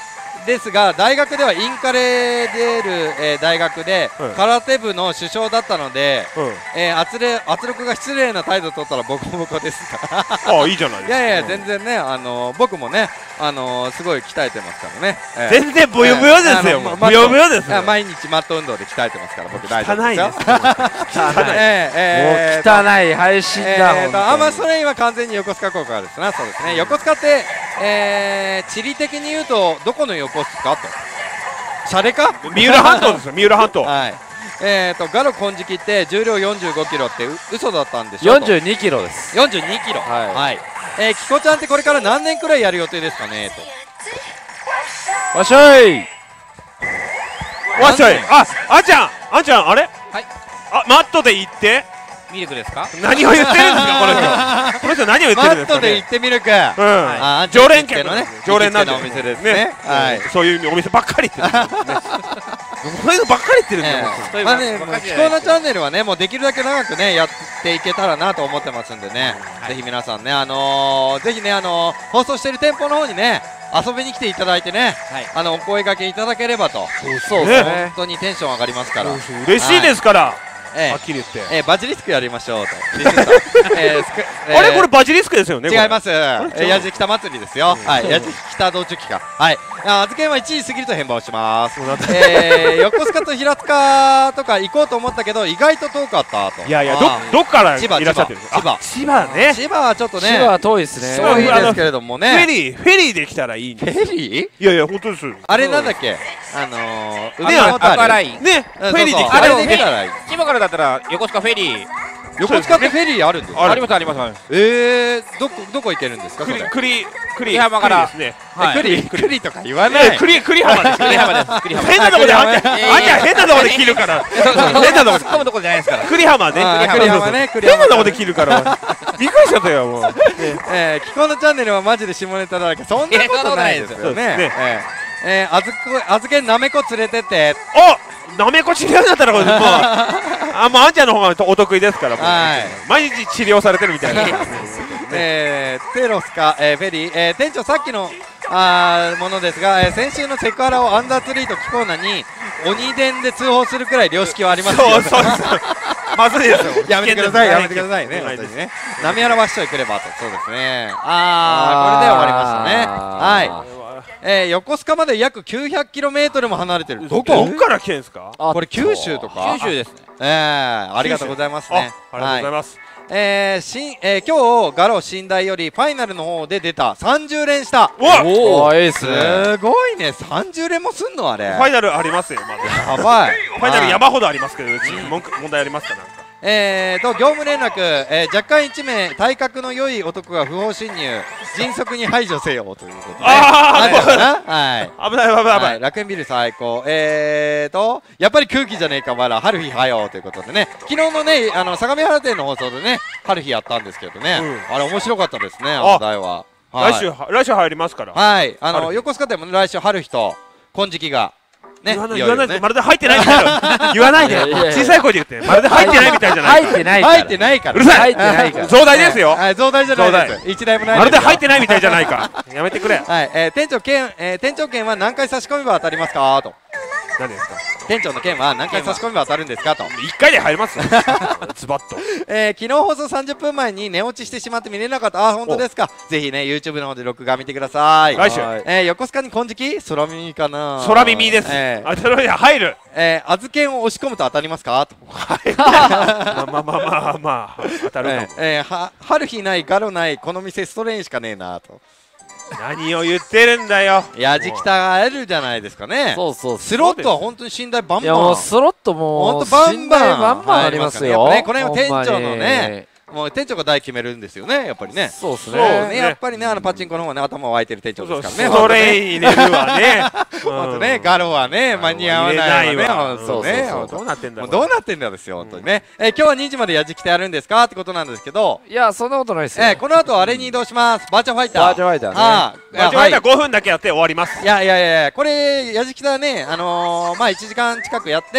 ですが大学ではインカレ出る、えー、大学で、うん、空手部の主将だったので、うん、えー、圧力圧力が失礼な態度を取ったらボコボコですああいいじゃないですか。 いやいや全然ね、あのー、僕もね、あのー、すごい鍛えてますからね、 えー、全然ブヨブヨですよ、ブヨブヨですよ。 毎日マット運動で鍛えてますから僕大丈夫ですよ。 汚いです汚い、 えー、もう汚い配信だ、えー、 あ、まあそれは完全に横須賀効果ですな。そうですね、横須賀って、えー、地理的に言うとどこの横須賀とシャレか三浦半島ですよ三浦半島はい、えーとガロ金色って重量よんじゅうごキロって嘘だったんでしょ。 よんじゅうにキロです。 よんじゅうにキロ、はい、はい、えー、キコちゃんってこれから何年くらいやる予定ですかねと。わっしゃいわっしゃい。あ、あんちゃんあんちゃんあれ、 はい、 あ、マットで行ってミルクですか。 何を言ってるんですかこの人この人何を言ってるんですかね。 マットで行ってミルク、うん、 あ、常連客のね、 常連なんでお店ですね、はい、 そういうお店ばっかり行ってるそういうのばっかり言ってるんだよ。 まあね、キコーナチャンネルはね、もうできるだけ長くねやっていけたらなと思ってますんでね、ぜひ皆さんね、あのぜひね、あの放送している店舗の方にね遊びに来ていただいてね、あのお声掛けいただければと。 そうですね、 本当にテンション上がりますから、 嬉しいですから。はっきり言って、 えー、バジリスクやりましょうとえーえー、あれこれバジリスクですよね。 違います、やじきた祭りですよ。はい、やじきた道中期間、はい、あずけんはいちじ過ぎると変貌します。えー、横須賀と平塚とか行こうと思ったけど意外と遠かったと。 いやいや、どどっからいらっしゃってるんですか。 千葉千葉ね。 千葉はちょっとね、 千葉は遠いですね。 遠いですけれどもね、 フェリーフェリーで来たらいいんです。 フェリー、 いやいや本当です。 あれなんだっけ、あのー、 海の赤ラインね、フェリーで来たらいい。 千葉からだったら横須賀フェリー、 横須賀ってフェリーあるんですか。 ありますあります。 えー、どこどこ行けるんですか。 栗栗栗浜からですね。 栗栗とか言わない。 栗栗浜です。 栗浜です。栗浜。 変なとこであんたあんた変なとこで切るから。変なとこで突っ込むとこじゃないですから。 栗浜ね。 栗浜ね。 変なとこで切るから。びっくりしちゃったよもう。 えー、キコのチャンネルはマジで下ネタだらけ。そんなことないですよね。えー、あずこあずけんなめこ連れてって。 お、なめこ治療だったらこれもうあもうあんちゃんの方がお得意ですから毎日治療されてるみたいな。 えー、テロスか、えー、フェリー、えー、店長さっきのあものですが、えー、先週のセクハラをアンダーツリーとキコーナに鬼伝で通報するくらい良識はありますよ。 そうそうそうまずいですよ。 やめてくださいやめてくださいね本当にね。波原わっしょいくればと。そうですね。ああこれで終わりましたね。はい。えー、横須賀まで約きゅうひゃくキロメートルも離れてる。 どこどっから来てんですか。 これ九州とか。 九州ですね。 えー、ありがとうございますね。 ありがとうございます。 えー、しえー、今日ガロ寝台よりファイナルの方で出たさんじゅう連した。 おお、いいですね。 すごいね、さんじゅう連もすんのあれ。 ファイナルありますよまだ。 やばい。 ファイナル山ほどありますけど、うち問題ありますかなんか。 えーと業務連絡、えー、若干いち名体格の良い男が不法侵入迅速に排除せよということで、 ああはい危ない危ない危ない。 楽園ビル最高。えーとやっぱり空気じゃねえかまだ春日はよということでね、昨日のねあの相模原店の放送でね春日やったんですけどね、あれ面白かったですね。あの題は来週来週入りますから。 はい、あの横須賀店も来週春日と金色が言わないで、まるで入ってないみたいな言わないで、小さい声で言ってまるで入ってないみたいじゃない。 入ってない入ってないから。 うるさい。 入ってないから増大ですよ。 増大じゃないです。一台もない。 まるで入ってないみたいじゃないか。やめてくれ。 はい、え店長券店長券は何回差し込めば当たりますかと。 何ですか。 店長の券は何回差し込めば当たるんですかと。 いっかいで入りますよズバッと。 えー、昨日放送さんじゅっぷんまえに寝落ちしてしまって見れなかった。あ本当ですか。ぜひね YouTube の方で録画見てください。 来週、 えー、横須賀に金色空耳かな。 空耳です。 えー、 あそれ入る。 えー、あずけんを押し込むと当たりますかと。 まあまあまあまあまあ当たるかも。 えー、えー、は春日ないガロないこの店ストレーンしかねえなと。 何を言ってるんだよ。 やじきたがあるじゃないですかね。 そうそう。 スロットは本当に寝台バンバン。 いやもうスロットも本当バンバンバンバンありますよ。 ねこれも店長のね。もう店長が代決めるんですよねやっぱりね。 そうですね。 やっぱりねあのパチンコの方はね頭湧いてる店長ですからね。 それ入れるわね。 本当ねガロはね間に合わないわね。 そうね。どうなってんだ。 どうなってんだですよ本当にね。今日はにじまでやじきたやるんですかってことなんですけど。 いやそんなことないですよ。 この後あれに移動します。バーチャファイター。 バーチャファイターね。 ああバーチャファイターごふんだけやって終わります。 いやいやいやこれやじきたねあのまあいちじかん近くやって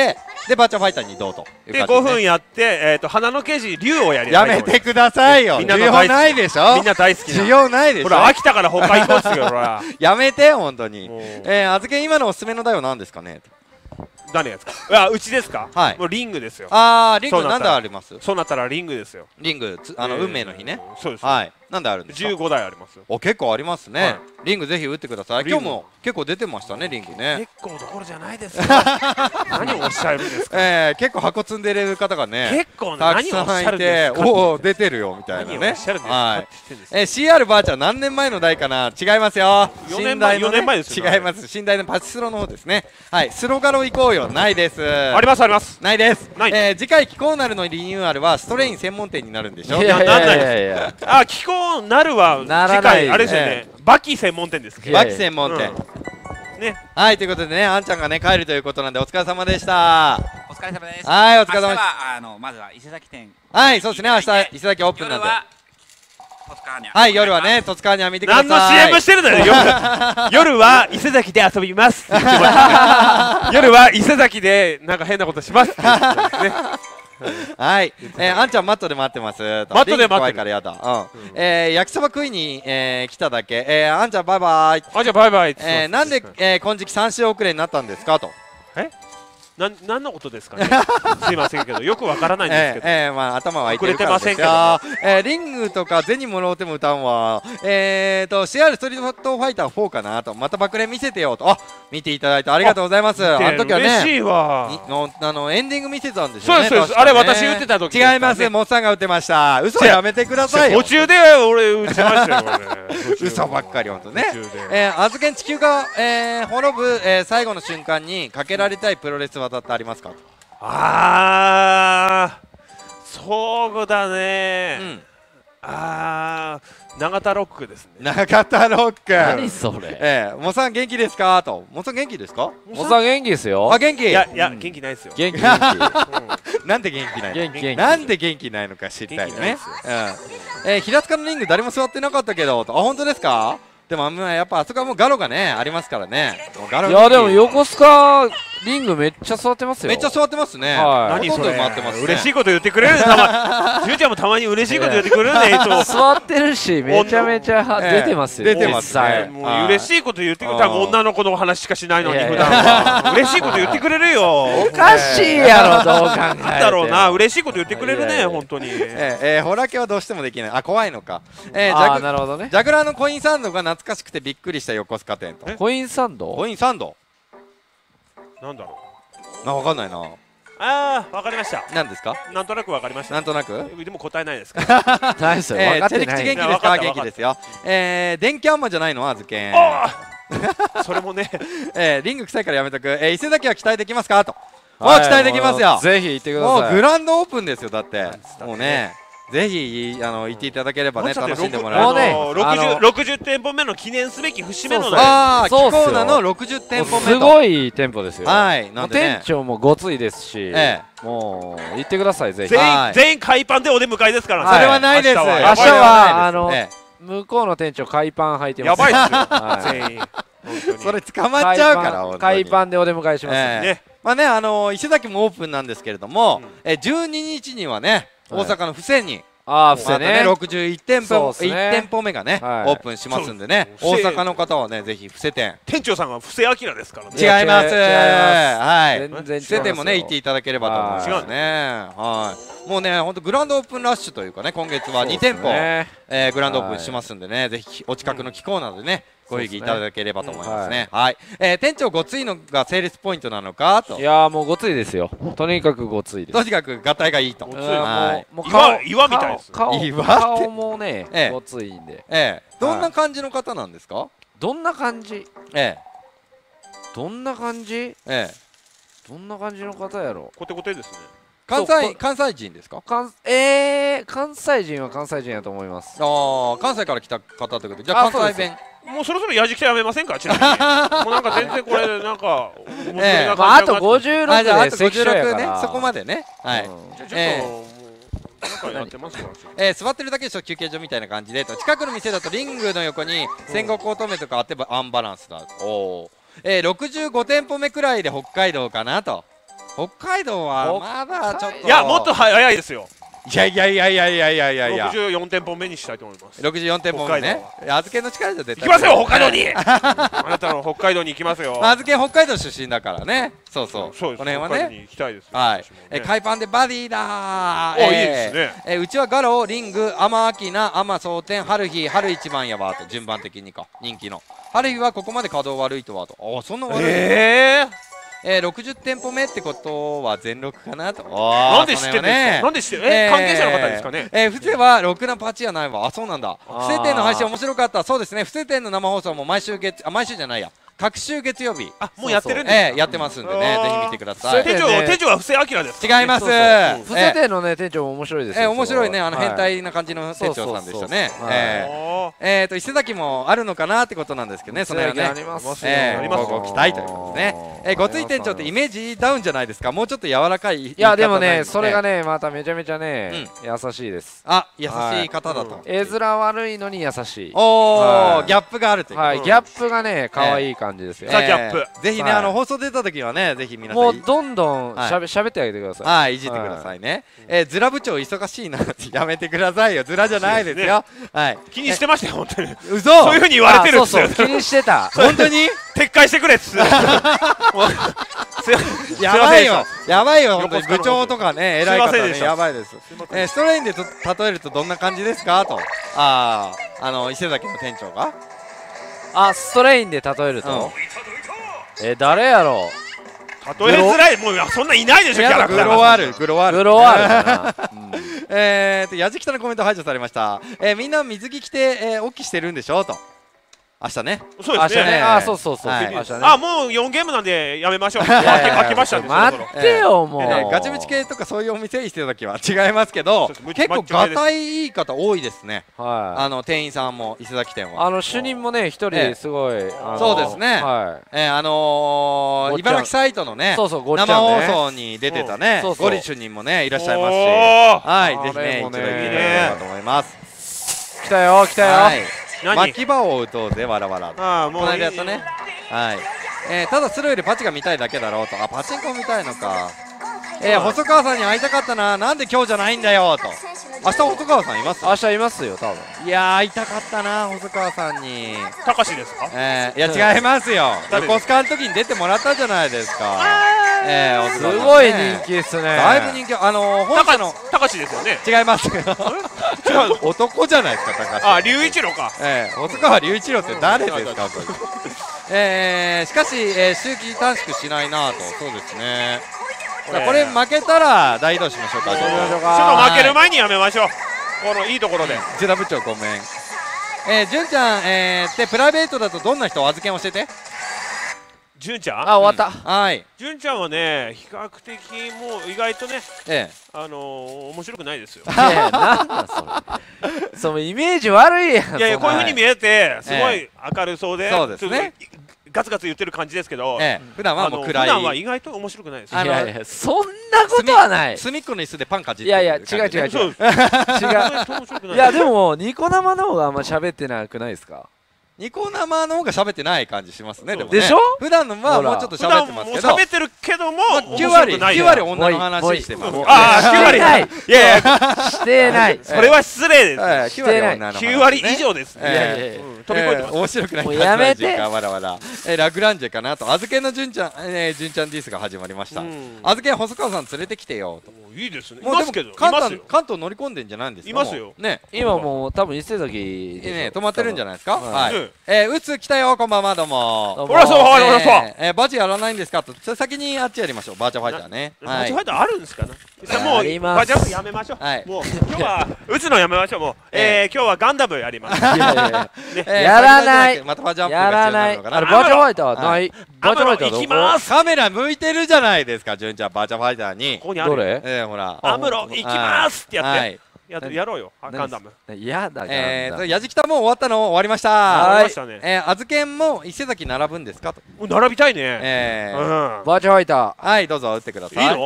でバーチャファイターにどうという感じでごふんやって、えー、と花の刑事竜をやりやめてくださいよ。需要ないでしょ。 みんな大好きな需要ないでしょ。 ほら飽きたから他行こうっすよ。ほらやめて本当に。えー、あずけん今のおすすめの台は何ですかね。 誰やつか。あ、うちですか。 はい。 もうリングですよ。 ああ、リングなんであります。 そうなったらリングですよ。 リング、あの運命の日ね。 そうです。 はい。なんであるんですか。 じゅうごだいあります。 お、結構ありますね。リングぜひ打ってください。今日も結構出てましたね、リングね。 結構どころじゃないです。何をおっしゃるんですか。 ええ、結構箱積んでる方がね。 結構何をおっしゃるんですか。 おお、出てるよみたいなね。 はい。 え、シーアール バーチャ何年前の台かな。違いますよ。 よねんまえよねんまえですよ。 違います。寝台のパチスロの方ですね。はい。スロガロ行こうよ。ないです。 ありますあります。 ないです。えー、次回キコーナルのリニューアルはストレイン専門店になるんでしょ。 いやいやいやいや。 あ、キコーナルは次回あれですよね。バキ専門店です。 バキ専門店。ね。はい、ということでね、あんちゃんがね帰るということなんでお疲れ様でした。 お疲れ様です。 はい、お疲れ様です。 あのまずは伊勢崎店。 はい、そうですね。明日伊勢崎オープンなんで。はい、夜はね、戸塚には見てください。 何の シーエム してるのよ。夜は伊勢崎で遊びます。夜は伊勢崎でなんか変なことします。 はい、えー、あんちゃんマットで待ってます。マットで待ってる。 怖いからやだ。うん。えー、焼きそば食いに、えー、来ただけ。えー、あんちゃんバイバイ。 あんちゃんバイバイ。 えー、なんで、えー、今時期さん週遅れになったんですかと。 え？な、何のことですかね。すいませんけど、よくわからないんですけど。 えー、えー、まあ頭は空いてるからですよ。遅れてませんけど。えー、リングとか銭もろうても歌うわ。えーと シーアール ストリートファイターフォーかなと。また爆練見せてよと。あ、見ていただいてありがとうございます。あの時はね。 嬉しいわ。 のあのエンディング見せたんですよね。 そうです。あれ私打ってた時。 違います。モッさんが打ってました。嘘やめてくださいよ。 途中で俺打ちましたよ。 嘘ばっかり本当ね。えー、あずけん地球が、えー、滅ぶ、えー、最後の瞬間にかけられたいプロレス技ってありますか。 ああ、そうだね。うん、ああ、永田ロックですね。 永田ロック。 何それ。 ええ、モさん元気ですかと。モさん元気ですか。 モさん元気ですよ。 あ、元気。 いやいや、元気ないですよ。 元気元気。なんで元気ないの。元気。なんで元気ないのか知りたいね。うん。え、平塚のリング誰も座ってなかったけど。あ、本当ですか。でもやっぱあそこはもうガロがねありますからね。 いやでも横須賀リングめっちゃ座ってますよ。 めっちゃ座ってますね。 何それ。嬉しいこと言ってくれる。じゅうちゃんもたまに嬉しいこと言ってくれるね。 座ってるしめちゃめちゃ出てますよ。 出てますね。 もう嬉しいこと言ってくれた。女の子の話しかしないのに普段は嬉しいこと言ってくれるよ。 おかしいやろどう考えても。 だろうな。嬉しいこと言ってくれるね本当に。 ええ、ホラケはどうしてもできない。あ、怖いのか。え、 あ、なるほどね。 ジャグラーのコインサンドが懐かしくてびっくりした横須賀店と。 コインサンド。 コインサンド。 なんだろう。 あ、わかんないな。 ああ、わかりました。 何ですか。 なんとなくわかりました。 なんとなく。 でも答えないですから。 何それ。分かってない。 元気ですか。元気ですよ。え、電気あんまじゃないのあずけん。 それもね。 え、リング臭いからやめとく。え、伊勢崎は期待できますかと。もう期待できますよ。 ぜひ行ってください。 もうグランドオープンですよだって。もうね。ぜひあの行っていただければね楽しんでもらえる。 もうね、ろくじゅってんぽめの記念すべき節目のね。 ああ、キコーナのろくじゅってんぽめ。 すごい店舗ですよ。 はい。なんで店長もごついですし、もう行ってくださいぜひ。 全員全員海パンでお出迎えですから。 それはないです。明日はあの向こうの店長海パン履いてます。 やばいっすよ。全員。 それ捕まっちゃうから海パンでお出迎えしますね。 まあね、あの伊勢崎もオープンなんですけれども、じゅうににちにはね大阪の布施に。 ああ、布施ね。 ろくじゅういちてんぽ、いちてんぽめがね、オープンしますんでね。大阪の方はね、ぜひ布施店。 店長さんは布施明ですからね。 違います。はい。 全然違う。 布施店もね、行っていただければと思いますね。はい。もうね、本当グランドオープンラッシュというかね、今月はにてんぽ、グランドオープンしますんでね、ぜひお近くの気候などでね。ご意見いただければと思いますね。はい。えー、店長ごついのがセールスポイントなのかと。 いやーもうごついですよ。とにかくごついです。 とにかく合体がいいと。 はい。もう岩岩みたいです。 顔顔もねごついんで。 ええ。どんな感じの方なんですか。 どんな感じ。 ええ。 どんな感じ。 ええ。 どんな感じの方やろ。 コテコテですね。 関西関西人ですか。 関ええ関西人は関西人やと思います。 ああ、関西から来た方ということで、じゃあ関西弁。 もうそろそろやじきたやめませんか。ちなみにもうなんか全然これなんかあとごじゅうろくであとごじゅうろくね、そこまでね。はい。 ちょっとなんかやってますか。 え座ってるだけでしょ休憩所みたいな感じで、近くの店だとリングの横に戦国乙女とかあってアンバランスだ。おお。えろくじゅうごてんぽめくらいで北海道かなと。 北海道はまだちょっといやもっと早いですよ。 いやいやいやいやいやいやいやいやろくじゅうよんてんぽめにしたいと思います。 ろくじゅうよんてんぽめね。預けの力じゃ絶対行きますよ北海道にあなたの北海道に行きますよ。 預け北海道出身だからね。そうそうそうです。 この辺はね行きたいです。 はいえ海パンでバディだー。 おいいですね。 えうちはガロリングアマアキナアマ蒼天春日春一番やわと順番的にか人気の春日はここまで稼働悪いとはと。あそんな悪い。 えええー、ろくじゅってんぽめってことは全録かなと。 なんで知ってるんですか。なんで知ってる。え関係者の方ですかね。 えー、伏せはろくなパチやないわ。あそうなんだ。伏せ店の配信面白かった。そうですね。伏せ店の生放送も毎週月あ毎週じゃないや各週月曜日あもうやってるんですか。 えー、やってますんでねぜひ見てください。 店長店長は布施明です違います。 伏せ店のね店長も面白いですよ。 え面白いねあの変態な感じの店長さんでしたね。えっと伊勢崎もあるのかなってことなんですけどねその辺ね。 あります。 ええご期待ということですね。えごつい店長ってイメージダウンじゃないですか。もうちょっと柔らかい。 いやでもねそれがねまためちゃめちゃね優しいです。 あ優しい方だと。 絵面悪いのに優しい。 おおギャップがあるという。 はいギャップがね可愛い感じですよ。 ギャップぜひねあの放送出た時はねぜひ皆さんもうどんどんしゃべしゃべってあげてください。 はいいじってくださいね。えズラ部長忙しいなってやめてくださいよ。ズラじゃないですよ。はい気にしてましたよ本当に。 嘘そういう風に言われてるんですよ。 気にしてた。 本当に撤回してくれっつ。 やばいよやばいよ本当に部長とかね偉い方ねやばいです。えストレインで例えるとどんな感じですかと。あああの伊勢崎の店長があストレインで例えるとえ誰やろう。例えづらいもうそんないないでしょキャラクター。 グロワールグロワールグロワールだな。 えーとやじきたのコメント排除されました。えみんな水着着てえオッキしてるんでしょと。明日ね。 そうですね。 あそうそうそう。 あもうよんゲームなんでやめましょう。飽きましたんで。 待ってよもう。 ガチムチ系とかそういうお店にしてる時は違いますけど結構がたいいい方多いですね。あの店員さんも伊勢崎店は。 あの主任もね一人すごい。 そうですね。えあの茨城サイトのね生放送に出てたねゴリ主任もねいらっしゃいますしはいぜひね一度行っていただければと思います。 来たよ来たよ。 巻き場を打とうぜわらわら。この間やったね。はい。えただスローよりパチが見たいだけだろうと。あパチンコ見たいのか。え細川さんに会いたかったな。なんで今日じゃないんだよと。明日細川さんいます？ 明日いますよ多分。 いや会いたかったな細川さんに。 たかしですか？ えいや違いますよ。横須賀の時に出てもらったじゃないですか。えすごい人気ですね。 だいぶ人気。あの本社のたかしですよね。 違います。男じゃないですか高橋。 あ龍一郎か。 ええ細川龍一郎って誰ですかこれ。えー、しかし、えー、周期短縮しないなと。そうですね。これ負けたら大移動しましょうか。ちょっと負ける前にやめましょう。このいいところで。 ジュラ部長ごめん。えー、純ちゃん、えー、ってプライベートだとどんな人？預け教えて。 純ちゃん？ あ終わった。 はい。 純ちゃんはね比較的もう意外とね、 ええ、 あの面白くないですよ。 いやなんだそれ。そのイメージ悪いやん。 いやいやこういう風に見えてすごい明るそうで、 そうですね。 ガツガツ言ってる感じですけど、 普段はもう暗い。 普段は意外と面白くないです。 いやいやそんなことはない。 隅っこの椅子でパンかじって。 いやいや違う違う違う。違う。いやでもニコ生の方があんま喋ってなくないですか？ ニコ生の方が喋ってない感じしますね。 でしょ？ 普段のはもうちょっと喋ってますけど。 喋ってるけどもきゅう割きゅう割女の話してます。 ああきゅう割。いやいやしてない。 それは失礼です。 きゅう割女の話。 きゅう割以上です。 いやいやいや飛び越えてます。 面白くない。 もうやめて。 わらわら。えラグランジェかなと。預けの純ちゃんえ純ちゃんディスが始まりました。預け細川さん連れてきてよと。 いいですね。 もうでも関東関東乗り込んでんじゃないんですか。 いますよ。 ね。 今もう多分伊勢崎ね止まってるんじゃないですか。はい。えうつ来たよこんばんはどうも。 ほらそうほらそう。 えバチやらないんですかと。先にあっちやりましょう。バーチャファイターね。 バーチャファイターあるんですかね。もうバーチャフやめましょう。はい。もう今日は打つのやめましょう。もうえ今日はガンダムやります。 やらない。 またバーチャフやらない。あれバーチャファイターない。バーチャファイターどこ？ カメラ向いてるじゃないですか純ちゃんバーチャファイターに。 ここにある。 どれ？ えほら。 アムロ行きますってやって。ややろうよガンダム。 やだえーとやじきたも終わったの終わりました。 終わりましたね。 えあずけんも伊勢崎並ぶんですかと。 並びたいね。 えバーチャファイター。 はいどうぞ打ってください。 いいの？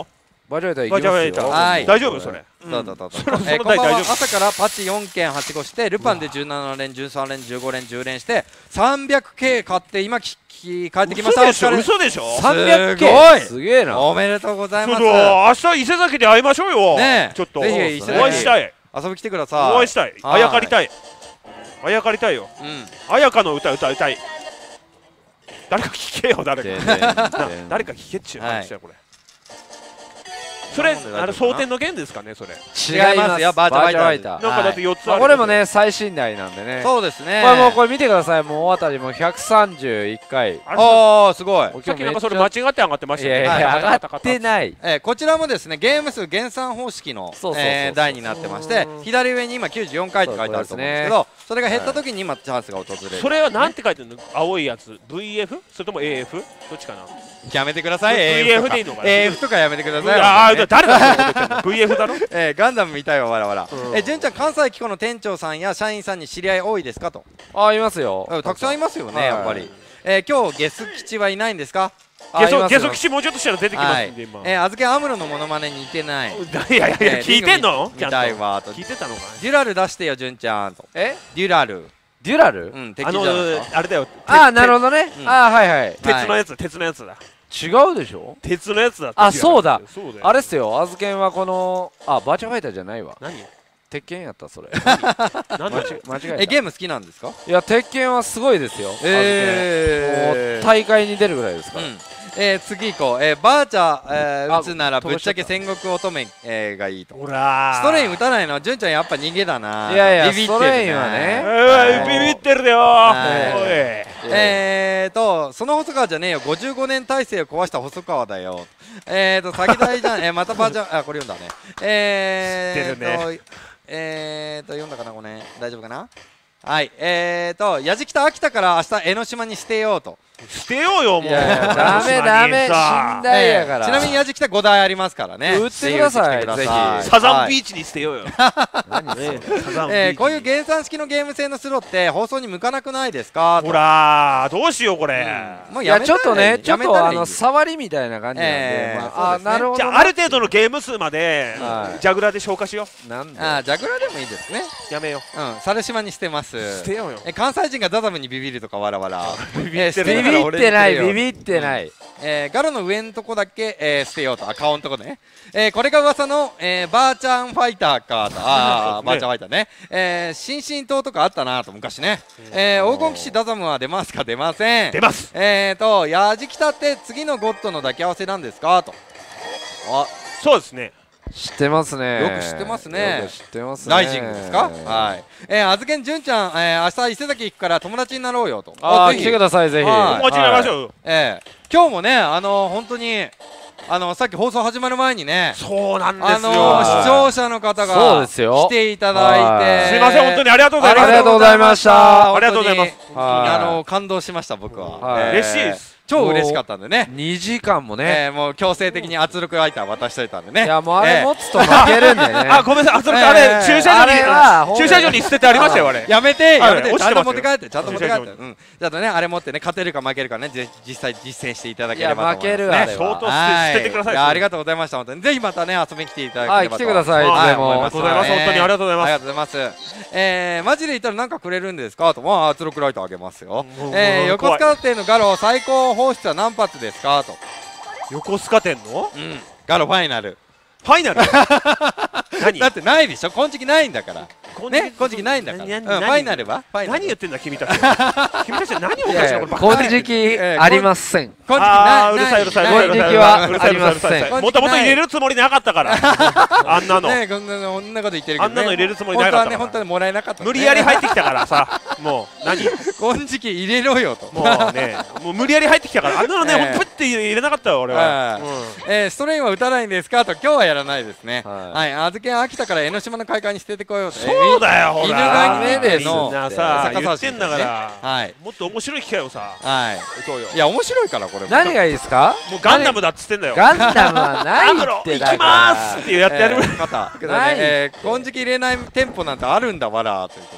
バーチャファイター行きバーチャファイターますよ。 はい大丈夫それ。 どうぞどうぞそのえーこんばんは。 大丈夫朝からパッチよんけんはしごしてルパンでじゅうなな連じゅうさん連じゅうご連じゅう連して さんびゃくケー 買って今きき帰ってきました。 嘘でしょお疲れ嘘でしょ。 さんびゃくケすごいーすげえな。 おめでとうございます。 ちょっと明日伊勢崎で会いましょうよ。 ねえちょっとぜひ伊勢崎お会いしたい。 遊び来てください。 お会いしたい。 はいあやかりたい。あやかりたいよ。 うんあやかの歌歌いたい。誰か聞けよ誰か。 ででな誰か聞けっちゅう話だよこれ。それあの蒼天の弦ですかねそれ。 違いますよバーチャファイターなんかだってよっつある。 まあこれもね最新台なんでね。 そうですね。 これもうこれ見てください。もう大当たりもひゃくさんじゅういっかい。 あれおーすごい。 さっきなんかそれ間違って上がってましたよね。 いやいやはい上がってない。 えーこちらもですねゲーム数減算方式のそうそうそうそうえー台になってまして左上に今きゅうじゅうよんかいって書いてあると思うんですけどそれが減った時に今チャンスが訪れる。 それはなんて書いてるの青いやつ ブイエフ それとも エーエフ どっちかな。 やめてください。 ブイエフ でいいエーエフ とかのかなエーエフ とかやめてください。 ああ本当にね誰だそんなこと言ってんの ブイエフ だろ。 えーガンダム見たいわわらわら。 うんえー純ちゃん関西機構の店長さんや社員さんに知り合い多いですかと。 あいますよ。 うんたくさんいますよねはいやっぱり。えー今日ゲス吉はいないんですか。 あいますよゲソゲソ吉もうちょっとしたら出てきまはいすんで今。 えーあずけアムロのモノマネに似てない。 いやいやいやえー聞いてんの見たいわと。 聞いてたのかデュラル出してよ純ちゃんと。 えデュラル。 デュラル？ うん敵あのじゃないですか。 あれだよ。 あなるほどね。 うんあはいはい。 鉄のやつ鉄のやつだ。 違うでしょ。 鉄のやつだ。 あそうだ。 そうだよ。 あれっすよ。アズケンはこのあバーチャファイターじゃないわ。 何？ 鉄拳やったそれ。 なんだ間違間違えた。 えゲーム好きなんですか。 いや鉄拳はすごいですよ。 えーもう大会に出るぐらいですから。 うんえー次行こう。えーバーチャえーあ打つならぶっちゃけ飛戦国乙女えーがいいと。 ほらー。 ストレイン打たないのは純ちゃんやっぱ逃げだな。 いやいやビビってるストレインはねうわビビってるだよはいおい。 えーとその細川じゃねえよごじゅうごねん体制を壊した細川だよ。えーと先代じゃんえーまたバーチャあこれ読んだね。えーと知ってるえーと読んだかなこれ大丈夫かな。はいえーとやじきた秋田から明日江ノ島に捨てようと。 捨てようよもう。 いやいやダメダメ死んだいやから。 えーちなみにやじきたごだいありますからね。 売ってくださいぜひ売ってきてくだぜひサザンビーーチに捨てようよ。 何それ。 ねサザンビーチ。 えーこういう減算式のゲーム性のスロって放送に向かなくないですか。 ほらーどうしようこれ。 いやもうやめたらちょっとねちょっとあのさ触りみたいな感じなんで。 えーまあそうですねあなるほど。 じゃあある程度のゲーム数まではいジャグラーで消化しよなんで。 あージャグラでもいいですね。 う。やめようん猿島に捨てます。 う。捨てようよ。 え関西人がダダムにビビるとかわらわら。ビビってるビビってないビビってない。 えーガロの上のとこだけ、えー捨てようとあ顔のとこね、えーこれが噂の、えーバーチャンファイターかとあー、バーチャンファイターね、えー、新進党とかあったなと昔ね、えー黄金騎士ダザムは出ますか出ません。 出ます。 えーとやじきたって次のゴッドの抱き合わせなんですかと。あそうですね。 知ってますね。 よく知ってますねよく知ってますね。 ライジングですか。はいえーあずけんじゅんちゃん、えー、明日伊勢崎行くから友達になろうよと。ぜひあー来てくださいぜひ。 はいお待ちになりましょう。 えー今日もねあのー本当にあのさっき放送始まる前にねそうなんですよ。 あのー視聴者の方そうがですよ来ていただいてすいません本当にありがとうございます。 ありがとうございましたありがとうございます本当にはいあのー感動しました僕は、 はいえー嬉しいです。 超嬉しかったんでね、 にじかんもね。 えーもう強制的に圧力ライター渡しといたんでねいやもうあえーれ持つと負けるんでね。 あごめんなさい。あそれあえれー駐車場あれはに駐車場に捨ててありましたよあれ。 やめてやめてちゃんとはい落ちてますよ持って帰ってちゃんと持って帰って駐車場うんちゃんとねあれ持ってね勝てるか負けるかねぜ実際実践していただければと思いますいや負けるあれは相当捨はいて捨ててください。 やありがとうございました本当にぜひまたね遊びに来ていただけはいればと来てください。いはいつでも。 ありがとうございます本当にありがとうございますありがとうございます。えー、マジで言ったらなんかくれるんですかと、まあ圧力ライトあげますよ。 うんえー、 うん横須賀店のガロ最高放出は何発ですかと。 横須賀店のうん。ガロファイナル。 ファイナル。何？ だってないでしょ。金色ないんだから。 こんね、金色ないんだから。うん、ファイナルは？ファイナル。 何言ってんだ君たちは。君たちは何をおかしなことばっかり。 金色ありません。 金色あーないうるさいうるさい。 ない金色はうるさいうるさいうるさい。 ありませんもともと入れるつもりなかったから。あんなの。 ねこんなこんなこと言ってるけどね。 あんなの入れるつもりなかった本当はね本当にもらえなかった。 無理やり入ってきたからさ。もう何？ 金色入れろよと。 もうね、もう無理やり入ってきたから。あんなのね、 ええほんとプッて入れなかったよ俺は。 えー、ストレインは打たないんですかと今日はやらないですね。 はいはい。あずけん秋田から江ノ島の海岸に捨ててこようと。 そうだよほ犬ら。 神でのみんなさ逆さ言ってんだから。 はいもっと面白い機会をさ。 はい。 打とうよ。 いや面白いからこれも。 何がいいですか？ もうガンダムだっつってんだよ。 ガンダムはないアムロって行きまーすっていうやってやる。 えー、またけどねないえー金色入れない店舗なんてあるんだわらということね。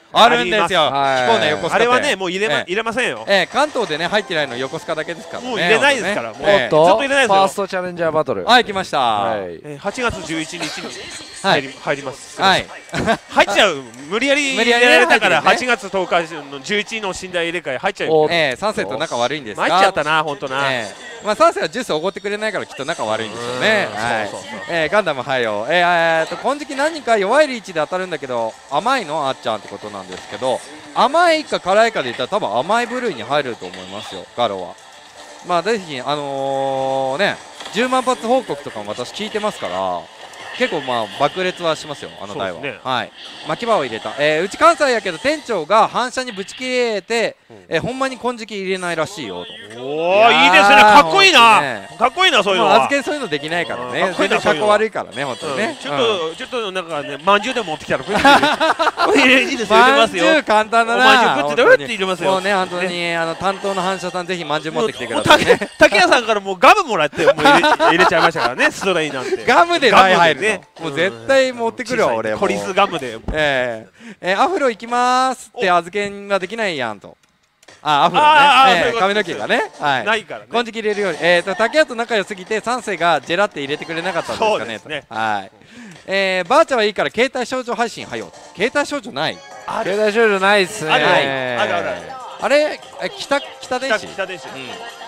あるんですよ。 はいキコーナ横須賀店。 あれはねもう入れまええ入れませんよ。 えー、関東でね入ってないの横須賀だけですからね。 もう入れないですからもうえーおっとずっと入れないですよファーストチャレンジャーバトル。 はい来ました。 ははい。 い。 えーはちがつじゅういちにちにはい入り入ります。 はい。 入っちゃう無理やり入れ無理やりねられたから入ってるねはちがつとおかのじゅういちの寝台入れ替え入っちゃうおよ。 えー、サンセット仲悪いんですか。 参っちゃったなほんとな。 えー、まあサンセはジュースおごってくれないからきっと仲悪いんですよね。 うんはい。 そうそうそうえー、ガンダムはいよ。えー、えーと金色何人か弱いリーチで当たるんだけど甘いのあっちゃんってことなんですけど、甘いか辛いかで言ったら多分甘い部類に入ると思いますよガロは。まあぜひあのー、ねじゅうまん発報告とかも私聞いてますから結構まあ爆裂はしますよあの台は。 そうですねはい。巻き場を入れた、えー、うち関西やけど店長が反射にぶち切れて、 うんえー、ほんまに金色入れないらしいよと。 おおいいですねいやーかっこいいなほんとねかっこいいなそういうのまあは。 預けそういうのできないからねうんかっこいいな全然かっこ悪いからね本当にね。 うんちょっとちょっとなんかねまんじゅうでも持ってきたらこれいいですよ入れまんじゅますよ。 う簡単だおまんじゅうな。 食ってどうやって入れますよ。 もうね本当にあの担当の反射さんぜひまんじゅう持ってきてくださいね。 竹谷さんからもうガムもらってもう入れ入れちゃいましたからねストライなんて。 ガムで台入るの、 ガムでねもう絶対持ってくるわ俺もうコリスガムで。 えーえーアフロ行きますって預けんができないやんと。あアフロあーあーね、えーそういうこと髪の毛がねはいないからね。 金色入れるように、えー、と竹谷と仲良すぎて三世がジェラって入れてくれなかったんですかね。 そうですねとはい、えー、バーチャはいいから携帯少女配信はよ。携帯少女ないある携帯少女ないっすね。 あるないあるあるあるあれえ北北電北子北電子。 う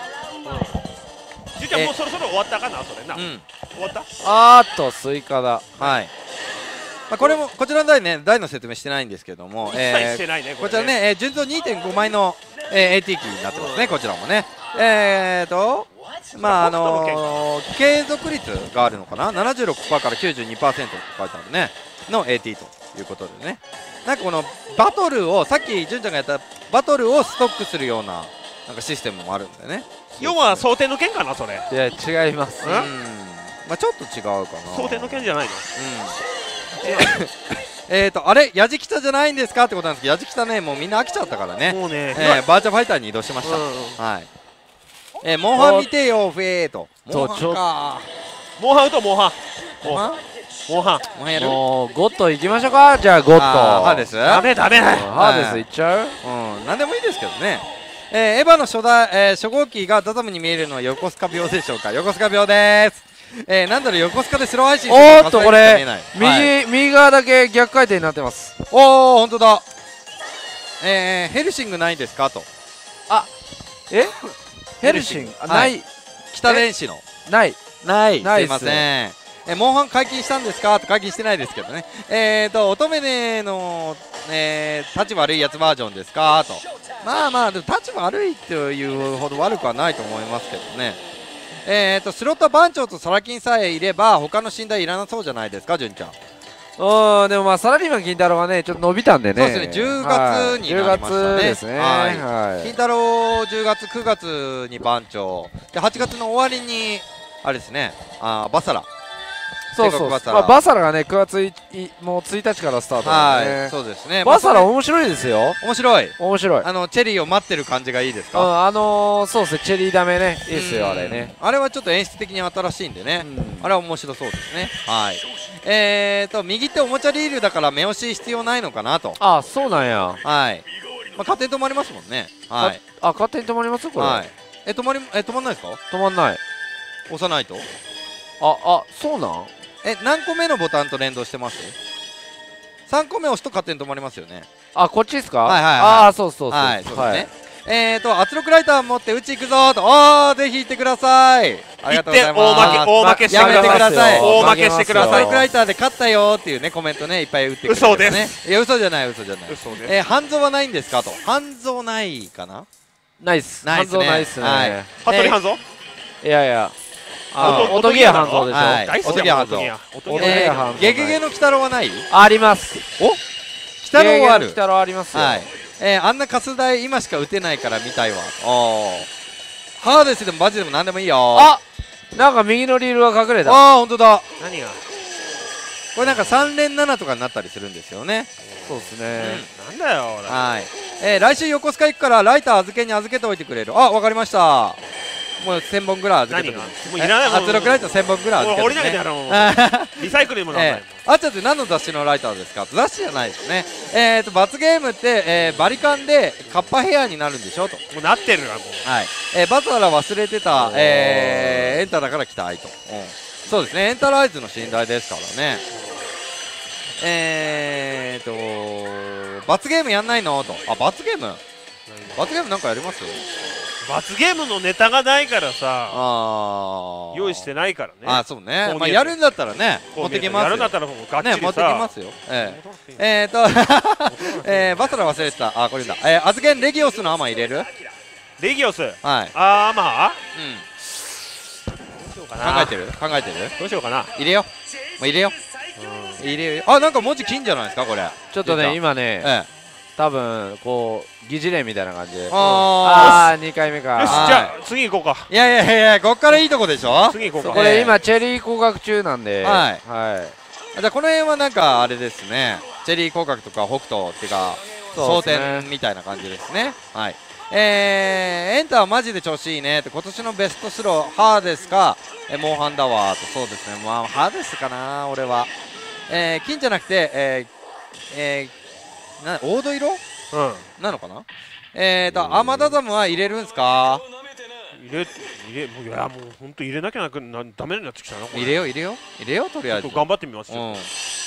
じゅうちゃんもうそろそろ終わったかなそれな。 ん、うん、 終わった。 あーっとスイカだ。 はい、まあ、これもこちらの台ね台の説明してないんですけども、 一切してないねこちらね、えー、純増 にてんご 枚の、えー、エーティー 機になってますね、こちらもね。えーとまああのー、継続率があるのかな ななじゅうろくパーセント から きゅうじゅうにパーセント って書いてあるねの エーティー ということでね、なんかこのバトルをさっき純ちゃんがやったバトルをストックするようななんかシステムもあるんだよね。 要は蒼天の剣かなそれ。 いや違います。 うん、まあちょっと違うかな。 蒼天の剣じゃないの。 うんえーとあれやじきたじゃないんですかってことなんですけど、やじきたねもうみんな飽きちゃったからね、 もうね。 えーバーチャファイターに移動しました。 うんうんはい。えー、モンハン見てよフェーと。モンハンちょか。 モンハンとモンハン。 モンハン？ モンハン。 モンハンやる？ もうゴッド行きましょうか。じゃあゴッド。 あーハーデス？ ダメダメうんハーデス行っちゃう？ うん、なんでもいいですけどね。えー、エヴァの初代、えー、初号機がダダムに見えるのは横須賀病でしょうか。横須賀病でーす。えー、なんだろう横須賀でスロー配信するおーっとこれ見えないはい右右側だけ逆回転になってます。 おお本当だ。えー、ヘルシングないんですかと。 え？ヘルシングあはないい北電子のない。 ないないっすすいません。えモンハン解禁したんですかと解禁してないですけどね。えーと乙女ねの、えー、立ち悪いやつバージョンですかと。まあまあでも立ち悪いというほど悪くはないと思いますけどね。えーとスロット番長とサラキンさえいれば他の寝台いらなそうじゃないですか純ちゃん。 うんでもまあサラリーマン金太郎がねちょっと伸びたんでね。 そうですねじゅうがつになりましたねはいじゅうがつですね。 はいはい金太郎じゅうがつくがつに番長ではちがつの終わりにあれですねあーバサラ。 そうそう。 バサラまあバサラがねくがついいもうついたちからスタートなんでね。 はいそうですね。 バサラまあそれ面白いですよ。 面白い。 面白い。 あのチェリーを待ってる感じがいいですうんか。 あのーそうですねチェリーダメねいいですよあれね。 うんあれはちょっと演出的に新しいんでね、 うんあれは面白そうですね。はい。えーと右っておもちゃリールだから目押し必要ないのかなと。 あそうなんや。 はい。まあ勝手に止まりますもんね。はい。 あ勝手に止まりますこれ。 はい。え止まりえ止まんないですか。 止まんない。 押さないと。 ああそうなん。 え何個目のボタンと連動してます？さんこめ押すと勝手に止まりますよね。 あこっちですか。 はいはいはいああそうそうそう。 はいそうですね。えーと圧力ライター持ってうち行くぞーと。おーぜひ行ってください。ありがとうございます。 行って大負け大負けしてやめてください。 大負けしてください圧力ライターで勝ったよーっていうねコメントねいっぱい打ってくれて嘘でね。いや嘘じゃない嘘じゃない。 嘘です。 えー半蔵はないんですかと。半蔵ないかな。 ナイス。 ナイスね半蔵ナイスね。 はい服部半蔵。 いやいや。 ああ、音ギア半蔵でしょ。 はい大好き音ギア半蔵音ギア音ギア音ギアえ半蔵ーゲゲゲの鬼太郎はない？ あります。 お鬼太郎はある。 鬼太郎ありますよ。 はい。えー、あんなカス台今しか打てないから見たいわ。おーハーデスでもバジでも何でもいいよ。 あ、なんか右のリールが隠れた。 あーほんとだ。 何が。 これなんかさん連ななとかになったりするんですよね。 そうですね。 なんだよ俺。 はい。えー、来週横須賀行くからライター預けに預けておいてくれる。あわかりました。 もうせんぼんぐらい預けてる。 何がもういらないもん。 圧力ライトせんぼんぐらい預けてる、ね。 俺降りないでやろう。リサイクルにもならないもん。 えー、あっちゃって何の雑誌のライターですか？雑誌じゃないですね。えーと罰ゲームって、えー、バリカンでカッパヘアになるんでしょと。 もうなってるわもう。 はい。えー、バトラー忘れてた、えー、エンタだから期待と。うん、そうですね。エンタライズの信頼ですからね。えーと罰ゲームやんないのと。あ、罰ゲーム罰ゲームなんかやります？ 罰ゲームのネタがないからさ、 あ用意してないからね。 あ、そうね。まあやるんだったらね、持ってきますよ。 やるんだったらもうガッチリさ、 ね、持ってきますよ。えー、えーとえー、バトラー忘れてた。あ、これだ。えー、アズゲンレギオスのアマ入れる？ レギオス。はい。 あー、アマ？うん。 どうしようかな。考えてる？考えてる？ どうしようかな。 入れよ。もう入れよ。入れよ。あ、なんか文字金じゃないですかこれ。 ちょっとね今ね。 ええ。 多分こう疑似連みたいな感じで。 ああーにかいめか。 よし、じゃあ次行こうか。 いやいやいや、こっからいいとこでしょ。 次行こうか。 これ今チェリー工学中なんで。 はいはい。 じゃあこの辺はなんかあれですね。チェリー工学とか北斗っていうか蒼天みたいな感じですね。はい。えー、エンタはマジで調子いいねって。今年のベストスローハーですか、えモンハンだわと。そうですね。まあハーですかな俺は。えー、金じゃなくて、えーえー、な黄土色、うん、なのかな。えーとアマダダムは入れるんすか？ 入れ入れもういやもう本当入れなきゃなくなダメになってきたな。 入れよう入れよう入れようとりあえず頑張ってみますよ。うん、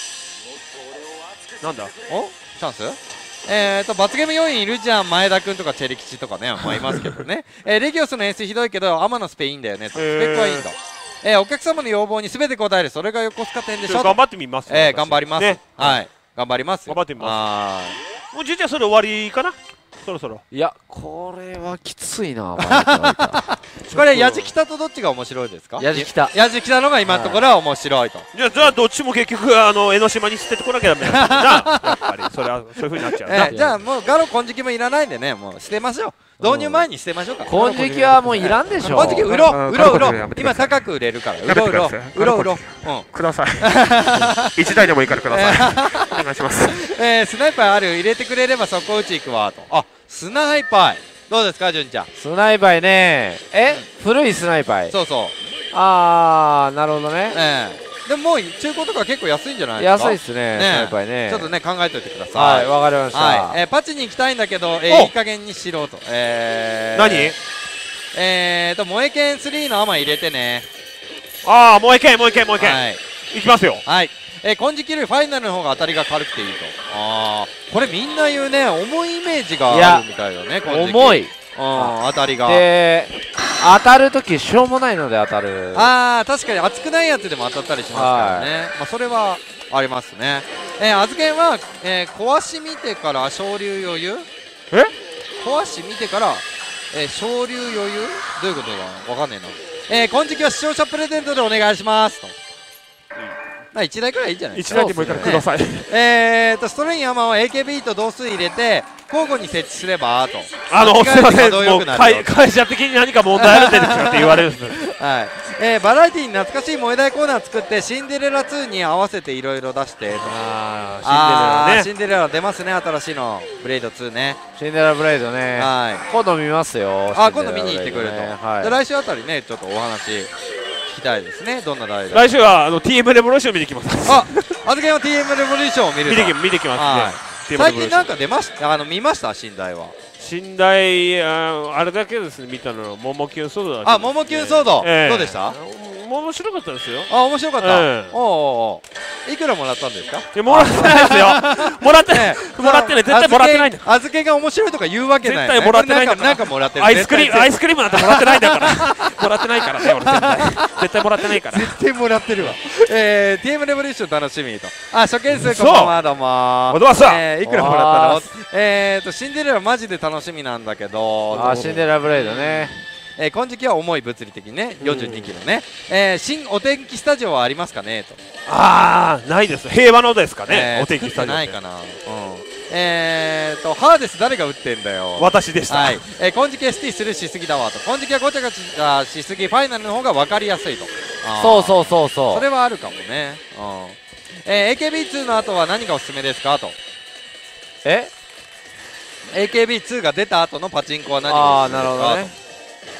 なんだ？ おチャンス？えーと罰ゲーム要員いるじゃん。前田君とかチェリ吉とかね、まあいますけどね。えー、レギオスの演出ひどいけどアマのスペいいんだよねと。スペックはいいんだ。えー、お客様の要望にすべて応える、それが横須賀店でしょ。 頑張ってみます。 えー、頑張ります、ね、はい、頑張ります。 頑張ってみます。もうじいちゃんそれ終わりかな。そろそろ。 いやこれはきついな。 これヤジキタとどっちが面白いですか？ ヤジキタヤジキタのが今のところは面白いと。 じゃあじゃあどっちも結局あの江ノ島に捨ててこなきゃダメだな。やっぱりそれはそういう風になっちゃうな。 じゃあもうガロ金色もいらないんでね、もう捨てましょう。導入前に捨てましょうか。 金色はもういらんでしょ。 金色売ろう売ろう売ろう。今高く売れるから売ろう売ろう売ろう売ろう。 ください。一台でもいいからください。お願いします。 えー、スナイパーある入れてくれれば速攻打ち行くわと。あ、スナイパーどうですか純ちゃん。 スナイパーね。え古いスナイパー。 そうそう。 あーなるほどね。 ええ。でももう中古とか結構安いんじゃないですか。 安いっすね。スナイパーね。 ちょっとね考えておいてください。 はい、わかりました。 はい。えパチに行きたいんだけど、えいい加減にしろと。え何？ えーと萌え剣スリーのアマ入れてね。 ああ萌え剣萌え剣萌え剣。はい。行きますよ。 はい。えー、金色よりファイナルの方が当たりが軽くていいと。ああ、これみんな言うね、重いイメージがあるみたいだね。 重い。うん、 当たりが。 で、当たるときしょうもないので当たる。 ああ、確かに熱くないやつでも当たったりしますからね。まあそれはありますね。えー、アズケンは、えー、壊し見てから昇竜余裕？ え？ 壊し見てから、えー、昇竜余裕？どういうことだ？わかんねえな。えー、金色は視聴者プレゼントでお願いしますと。まあいちだいくらいいいんじゃないですか。 いちだいでもいいからください。 えーとストレイン山は エーケービー と同数入れて交互に設置すればと。 あのすいません、もう会社的に何か問題あるんですかって言われるんです。 はい。えー、バラエティーに懐かしい萌え台コーナー作ってシンデレラツーに合わせていろいろ出して。 ああ、 シンデレラね。シンデレラ出ますね、新しいのブレイドツーね。 シンデレラブレイドね。はい。今度見ますよ。 あ、今度見に行ってくると。はい。来週あたりね、ちょっとお話聞きたいですね。どんな題材。来週はあの ティーエム レボリューション見に来ます。 あ、あずけんは ティーエム レボリューションを見る。 見てき見てきますね。 最近なんか出ました。あの見ました寝台は。 寝台あれだけですね見たの。モモキュンソードだけ。 あ、モモキュンソード。どうでした？ 面白かったですよ。 あ、面白かった。おお。いくらもらったんですか？ もらってないですよ。もらってないもらってない、絶対もらってないんだ。 あずけが面白いとか言うわけない。 絶対もらってないんだから。 なんかもらってる。 アイスクリームアイスクリームなんてもらってないんだから。もらってないからね、俺絶対絶対もらってないから。 絶対もらってるわ。えー、ティーエム レボリューション楽しみと。あ、初見数こんばんは、どうも。 おどうもさ。 えー、いくらもらったの？えーとシンデレラマジで楽しみなんだけど。 あ、シンデレラブレイドね。 えー、金色は重い物理的にね、よんじゅうにキロね。えー、新お天気スタジオはありますかねと。 ああ、ないです。平和のですかね、お天気スタジオ。 ないかな。うん。えーと、ハーデス誰が打ってんだよ。 私でした。 はい。えー、金色 エスティー スルーしすぎだわと。金色はごちゃごちゃしすぎ、ファイナルの方が分かりやすいと。 そうそうそうそう。 それはあるかもね。うん。えー、エーケービーツー の後は何がおすすめですかと。 えエーケービーツー が出た後のパチンコは何がおすすめですかと。 ああ、なるほどね。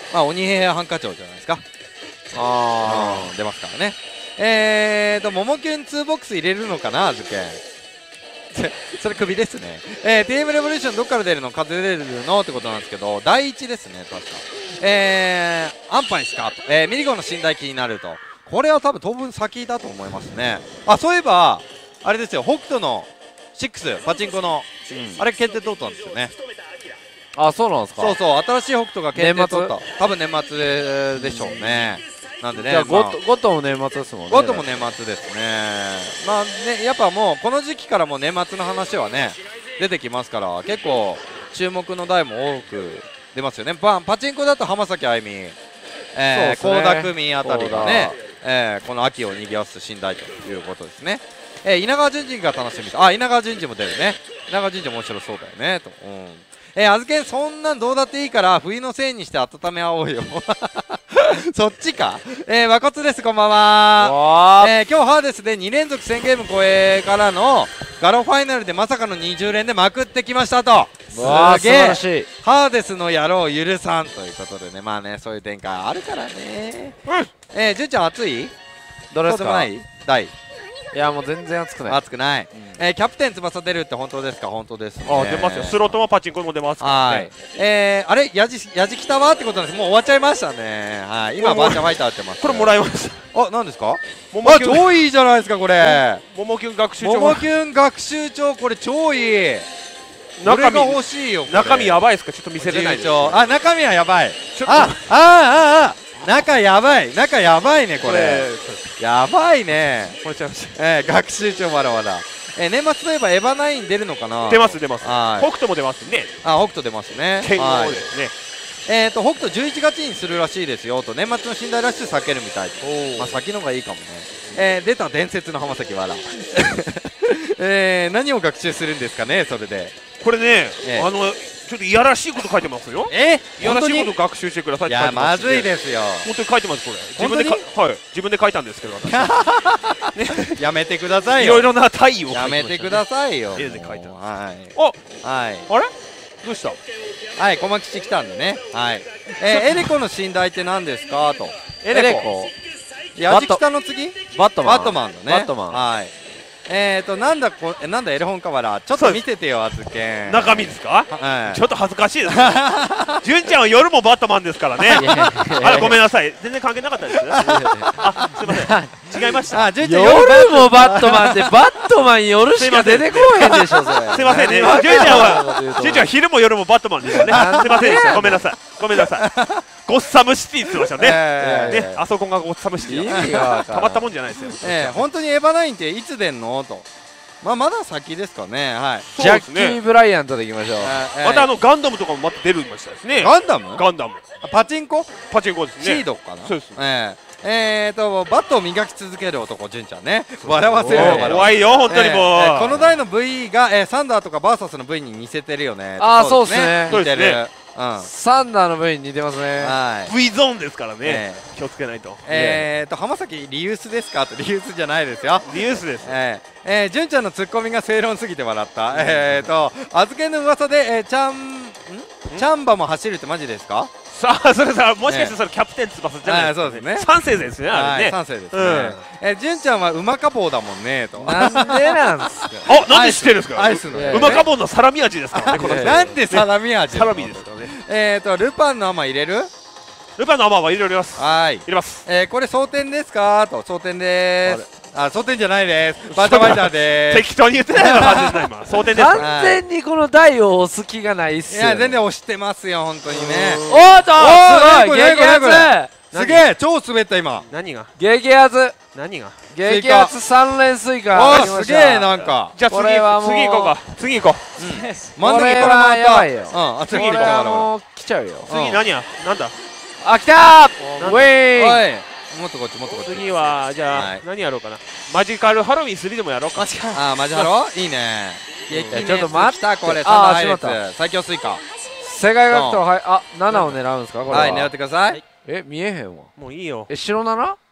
まあ鬼平犯科長じゃないですか。 あ出ますからね。えーと、モモキュンツーボックス入れるのかな、受験。それ首ですね。えー、ティーエム レボリューションどっから出るの数出るのってことなんですけど、だいいちですね、確か。えー、アンパンですかと。えー、ミリゴの寝台気になると。これは多分当分先だと思いますね。あ、そういえば、あれですよ、北斗のろく、パチンコの、うん、あれ検定取ったんですよね。 あ、そうなんですか。 そうそう、新しい北斗が検定取った。多分年末でしょうね。なんでね、 じゃあゴッドも年末ですもんね。 ゴッドも年末ですね。まあね、やっぱもうこの時期からもう年末の話はね出てきますから、結構注目の台も多く出ますよね。パパチンコだと浜崎あゆみ、えー、倖田來未あたりがね、えー、この秋を賑わす寝台ということですね。えー、稲川淳二が楽しみと。あ、稲川淳二も出るね。稲川淳二面白そうだよねと。うん、えー、あずけんそんなんどうだっていいから冬のせいにして温め合おうよ。そっちか。えー、和骨です、こんばんは。えー、今日ハーデスでに連続せんゲーム超えからのガロファイナルでまさかのにじゅう連でまくってきましたと。すげえ。ハーデスの野郎を許さんということでね、まあね、そういう展開あるからね。うん、えー、純ちゃん暑い？ どれですか？ そうでもない？大。 いやもう全然熱くない。 熱くない。うん、えー、キャプテン翼出るって本当ですか？本当です、ね。 あ、出ますよ。スロットもパチンコも出ますからね。はい。 えー、あれやじやじきたわってことなんです。もう終わっちゃいましたね。はい。今バーチャファイターってます、ね。 これもらいました。 あ、なんですか？あ、超いいじゃないですかこれ。 ももキュン学習帳。 ももキュン学習帳これ超いい。中身欲しいよ。 中身やばいですか？ちょっと見せれないです。 あ、中身はやばい。あ、あああ。中やばい、中やばいねこれ。やばいね。 これちゃいました。 えー、学習帳まだまだ。えー、年末といえばエヴァナイン出るのかな。 出ます出ます。北斗も出ますね。 あ、北斗出ますね。 剣豪ですね。 えーと北斗じゅういちがつにするらしいですよと。年末の寝台ラッシュ避けるみたい。まあ先のがいいかもね。えー、出た伝説の浜崎わら。えー、何を学習するんですかねそれで。 これね、あのちょっといやらしいこと書いてますよ。 え、 いやらしいこと学習してくださいって書いてます。 いやまずいですよ。 本当に書いてますこれ。自分ではい自分で書いたんですけど私。 ね、やめてくださいよ。 いろいろな体位をやめてくださいよ。 絵で書いてます。 はい。 あ、はい。 あれ？どうした？ はい、小牧吉来たんでね。はい。えー、エレコの寝台って何ですかと。エレコ。やじきたの次？ バットマン。 バットマンだね。 バットマン。 はい。えーとなんだこなんだエレ本かわらちょっと見ててよあずけん。 中身ですか？ はい。 ちょっと恥ずかしいです。純ちゃんは夜もバットマンですからね。あ、ごめんなさい。全然関係なかったです。あ、すみません。違いました。 夜もバットマンってバットマン夜しか出てこへんでしょそれ。 すみませんね。純ちゃんは純ちゃんは昼も夜もバットマンですよね。すみませんでした。ごめんなさい。ごめんなさい。ゴッサムシティって言ってましたね。ね、あそこがゴッサムシティ。たまったもんじゃないですよ。 ええ、本当にエヴァナインっていつ出んのと。まあまだ先ですかね。はい。 ジャッキー・ブライアントでいきましょう。 またあのガンダムとかもまた出るましたですね。 ガンダム？ ガンダム。 パチンコ？ パチンコですね。 シードかな。 そうです。 ええ。えーとバットを磨き続ける男純ちゃんね。笑わせるよ。 怖いよ本当にもう。 この台の ブイ がサンダーとかバーサスの ブイ に似せてるよね。 ああそうですね。 似てる。 サンダーの ブイ に似てますね。 V ゾーンですからね。気をつけないと。 えーと浜崎リユースですかと。リユースじゃないですよ。 リユースです。 えー純ちゃんのツッコミが正論すぎて笑った。えーとあずけの噂でチャンんチャンバも走るってマジですか？ さあそれさもしかしてそれキャプテン翼じゃないですか。 そうですね。 三世ですねあれね。 三世ですね。え純ちゃんは馬かぼうだもんねと。 なんでなんですか。 あなんで知ってるんですか。 アイスの馬かぼうのサラミ味ですからねこの人。 なんでサラミ味？ サラミですからね。 えーとルパンの甘入れる？ ルパンの甘は入れます。 はい入れます。 えこれ争点ですかと。争点です。あ、争点じゃないです。バーチャファイターです。 適当に言ってないのは今争点です。 完全にこの台を押す気がないっすよ。 いや全然押してますよ本当にね。 おーっとすごい激アツ。 すげえ超滑った今。 何が？ 激アツ。 何が？ 激アツ三連スイカ。 あーすげえなんか。 じゃあ次次行こうか。次行こう。 真ん中これはやばいよ。 うん。あ次行こう。 これはもう来ちゃうよ。 次何や？なんだ？ あ来たー。ウェイ。 もっとこっちもっとこっち。 次はじゃあ何やろうかな。マジカルハロウィンスリーでもやろうか。 あーマジハロいいね。 ちょっと待った。 これサンダーハイレッツ最強スイカ。 世界学徒はいあななを狙うんですかこれは。 はい狙ってください。 え見えへんわ。 もういいよ。 え白 なな？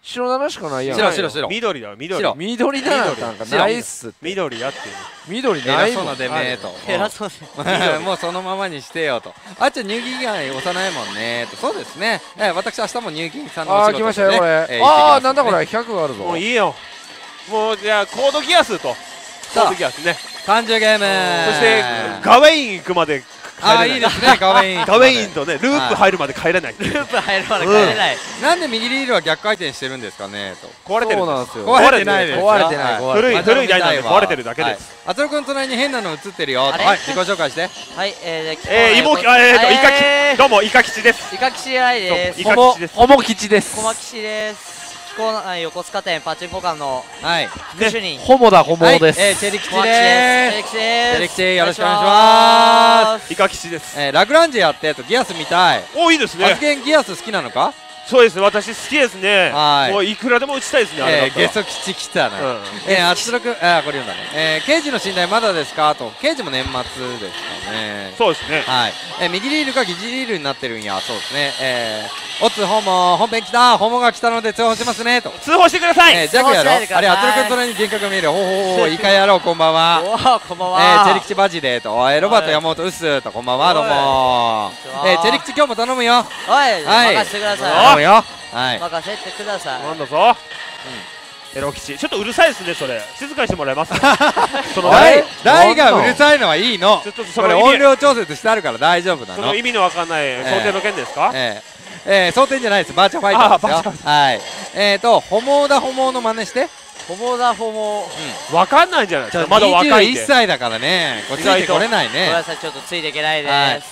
白ななしかないやん。 白白白。 緑だよ緑。 白緑なななんかないっす。 緑だっていう。 緑ないもん。 偉そうなでめえと。 偉そうで。もうそのままにしてよと。あっちゃん入金以外押さないもんねと。そうですね。え私明日も入金さんのお仕事で。 あ来ましたよこれ。ああなんだこれひゃくあるぞ。 もういいよ。もうじゃあコードギアスと。コードギアスね。 さんじゅうゲーム。 そしてガウェイン行くまで。 ああいいですねガウェイン。 ガウェインとねループ入るまで帰れない。 ループ入るまで帰れない。 なんで右リールは逆回転してるんですかねと。 壊れてる。 そうなんですよ。 壊れてないです。 壊れてない。 古い古い台なんで壊れてるだけです。 あつろくん隣に変なの映ってるよ。はい自己紹介して。 はいええ妹えっとイカキどうもイカ吉です。 イカ吉愛です。 イカ吉です。 ホモ吉です。 小牧吉です。気候の横須賀店パチンコ館のはい副主任。 ホモだホモです。 えチェリ吉です。 チェリ吉です。 チェリ吉よろしくお願いします。 イカ吉です。 えラグランジェやってとギアス見たい。 おいいですね。 発言ギアス好きなのか。 そうですね私好きですね。 はいもういくらでも打ちたいですね。 えゲソ吉来たな。えあつろくあこれ読んだね。え刑事の信頼まだですかと。刑事も年末ですかね。 そうですね。 はいえ右リールか疑似リールになってるんや。そうですね。えおつホモ本編来たホモが来たので通報しますねと。 通報してください。 えジャグやろ。あれあつろくん隣に幻覚が見える。ほうほうほうイカやろうこんばんは。 おおこんばんえは。 チェリ吉バジでと。えロバート山本うっすとこんばんはどうも。えチェリ吉今日も頼むよ。 はいはい任せてください。 頼むよ。はい任せてください。 なんだぞ。エロ吉ちょっとうるさいですねそれ。静かにしてもらえます。その台台がうるさいのはいいの。 ちょっとそこれ音量調節してあるから大丈夫なの。 その意味のわかんない想定の件ですか。 えええー、蒼天じゃないです。バーチャファイターですよ。はい。えっと、ホモだホモの真似して。 ホモだホモ。 わかんないんじゃないですか。まだ若いんで。 にじゅういっさいだからね。こっちに来れないね。 ごめんなさいちょっとついていけないです。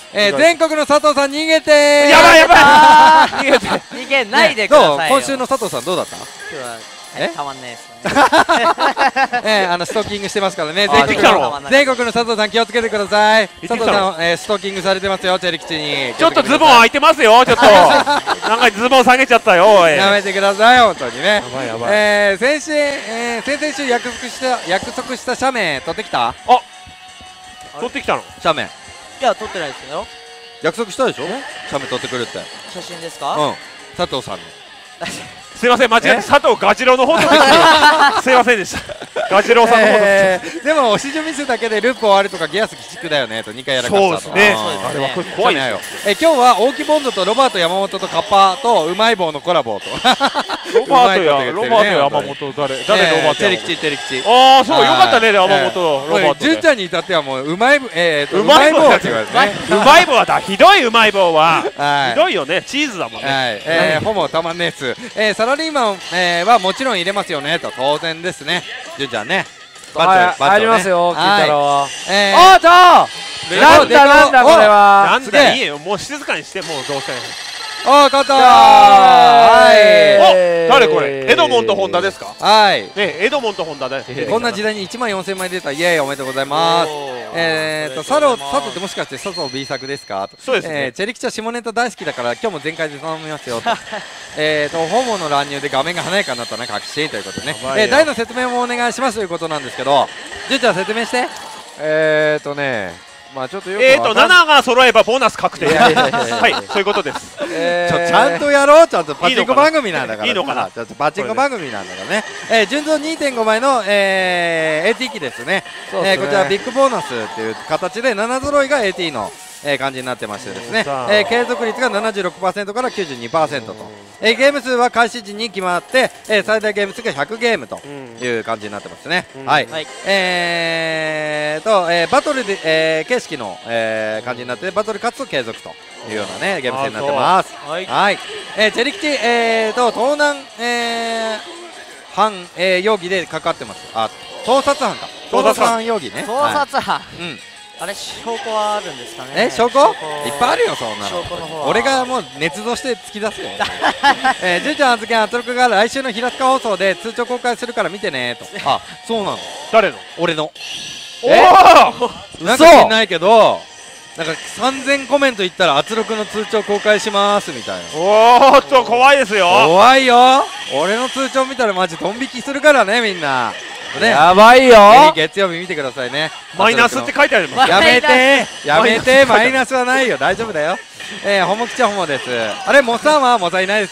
えー、全国の佐藤さん逃げて。 やばいやばい。逃げて。 逃げないでくださいよ。 どう？今週の佐藤さんどうだった？ 今日はえたまんねえですね。 えあのストーキングしてますからね。 全国の全国の佐藤さん気をつけてください。佐藤さんえストーキングされてますよチェリ吉に。 ちょっとズボン開いてますよちょっと。なんかズボン下げちゃったよおい。 やめてください本当にね。 やばいやばい。 え先週え先々週約束した約束した写メ取ってきた？あ取ってきたの？ い写メ。 や撮ってないですよ。 約束したでしょ？写メ取ってくるって。 写真ですか？ うん。佐藤さんの。 すいません間違って佐藤ガジロウの方とすいませんでした。ガジロウさんの方と、 えー、でも押し順ミスだけでループ終わるとかギアス鬼畜だよねとにかいやらかしたと。 そうですね。 あれは怖いよ。 え今日は大木ボンドとロバート山本とカッパとうまい棒のコラボと。 ロバートやロバート山本誰誰ロバート？ チェリ吉チェリ吉。 ああそうよかったね山本ロバート。 純ちゃんに至ってはもううまいえうまい棒って言われてね。うまい棒はだひどいうまい棒はひどいよねチーズだもんね。 はいえほぼたまんねえっす。えサラリーマンえはもちろん入れますよねと当然ですね。純ちゃんね。 入りますよ金太郎。 えおっとなんだなんだこれは。 なんだいいよもう静かにしてもうどうせ。 お勝ったはいお誰これエドモントホンダですか。 はいねエドモントホンダでこんな時代にいちまんよんせんまい出たイエーイおめでとうございます。えっと佐藤佐藤ってもしかして佐藤 B 作ですかと。 そうですね。 チェリ吉は下ネタ大好きだから今日も全開で頼みますよと。えっとホモの乱入で画面が華やかになったね確信ということでね。え台の説明もお願いしますということなんですけど純ちゃん説明して。 えっとねまあちょっとよくえーとななが揃えばボーナス確定。はいそういうことです。 ちょちゃんとやろうちゃんとパチンコ番組なんだから。 いいのかな。 ちょっとパチンコ番組なんだからね。え純増 にてんご 倍のえ エーティー 機ですね。えこちらビッグボーナスっていう形でなな揃いが エーティー のえ感じになってましてですね。え継続率が ななじゅうろくパーセント から きゅうじゅうにパーセント と。えゲーム数は開始時に決まってえ最大ゲーム数がひゃくゲームという感じになってますね。はい。えーとえバトルでえ形式のえ感じになってバトル勝つと継続というようなねゲーム性になってます。はい。えチェリ吉えーと盗難え犯え容疑でかかってます。あ盗撮犯か。盗撮犯容疑ね。 盗撮犯。 うん。 あれ証拠はあるんですかね。 え証拠いっぱいあるよそんなの。俺がもう捏造して突き出すよ。え純ちゃん預けんアトロクが来週の平塚放送で通帳公開するから見てねと。あそうなの。 誰の？ 俺の。 おおなんか知んないけどなんかさんぜんコメントいったら圧力の通帳公開しますみたいな。 おーっと怖いですよ。 怖いよ。俺の通帳見たらマジドン引きするからねみんな。ね、 やばいよ。 月曜日見てくださいね。 マイナスって書いてあります。 やめてやめてマイナスはないよ大丈夫だよ。えー、ホモ吉はホモです。あれモサンはモサいないですよ。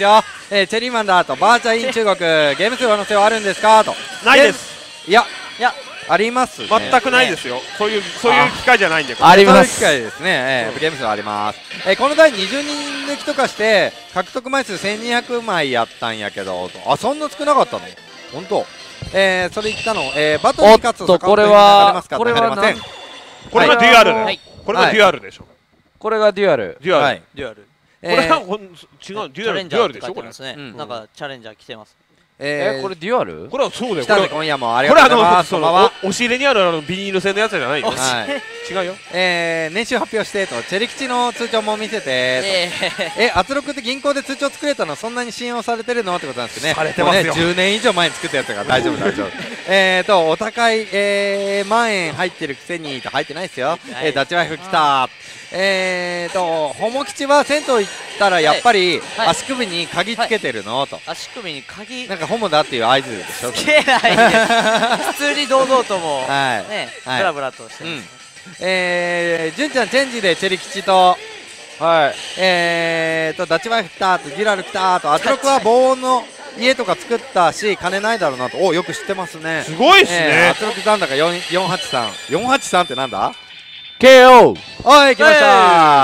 えー、チェリーマンだとバーチャイン中国ゲーム数上乗せはあるんですかと。 ないです。 いやいやありますね。 全くないですよ。そういうそういう機会じゃないんで。 あります。 そういう機会ですね。えー、ゲーム数あります。えー、この台にじゅうにん抜きとかして獲得枚数せんにひゃくまいやったんやけど、あそんな少なかったの？本当。えー、それ言ったの、えー、バトルに勝つとこれはこれは何？ これがデュアルだよ。これがデュアルでしょ。 これがデュアル。 デュアル。 デュアル。 これは違うデュアルデュアルでしょこれ。 なんかチャレンジャー来てます。 えー、これデュアル？ これはそうだよ。 これ今夜もありがとうございます。 これあの押し入れにあるあのビニール製のやつじゃないよ。違うよ。 えー、年収発表してとチェリ吉の通帳も見せて。ええ圧力って銀行で通帳作れたのそんなに信用されてるのってことなんですけどね。 されてますよ。 じゅうねん以上前に作ったやつが大丈夫大丈夫。えーとお高いえ万円入ってるくせにと入ってないですよ。えダッチワイフ来た。えーとホモ吉は銭湯行ったらやっぱり足首に鍵つけてるのと。 足首に鍵なんかホモだっていう合図でしょ。 つけないです。普通に堂々ともねブラブラとしてます。 えー純ちゃんチェンジでチェリ吉とはいえーとダッチワイフ来たとギラル来たと圧力は防音の家とか作ったし金ないだろうなと。およく知ってますね。 すごいっすね。 圧力残高よんはちさん よんはちさんってなんだ？ ケーオー。 はい来ました。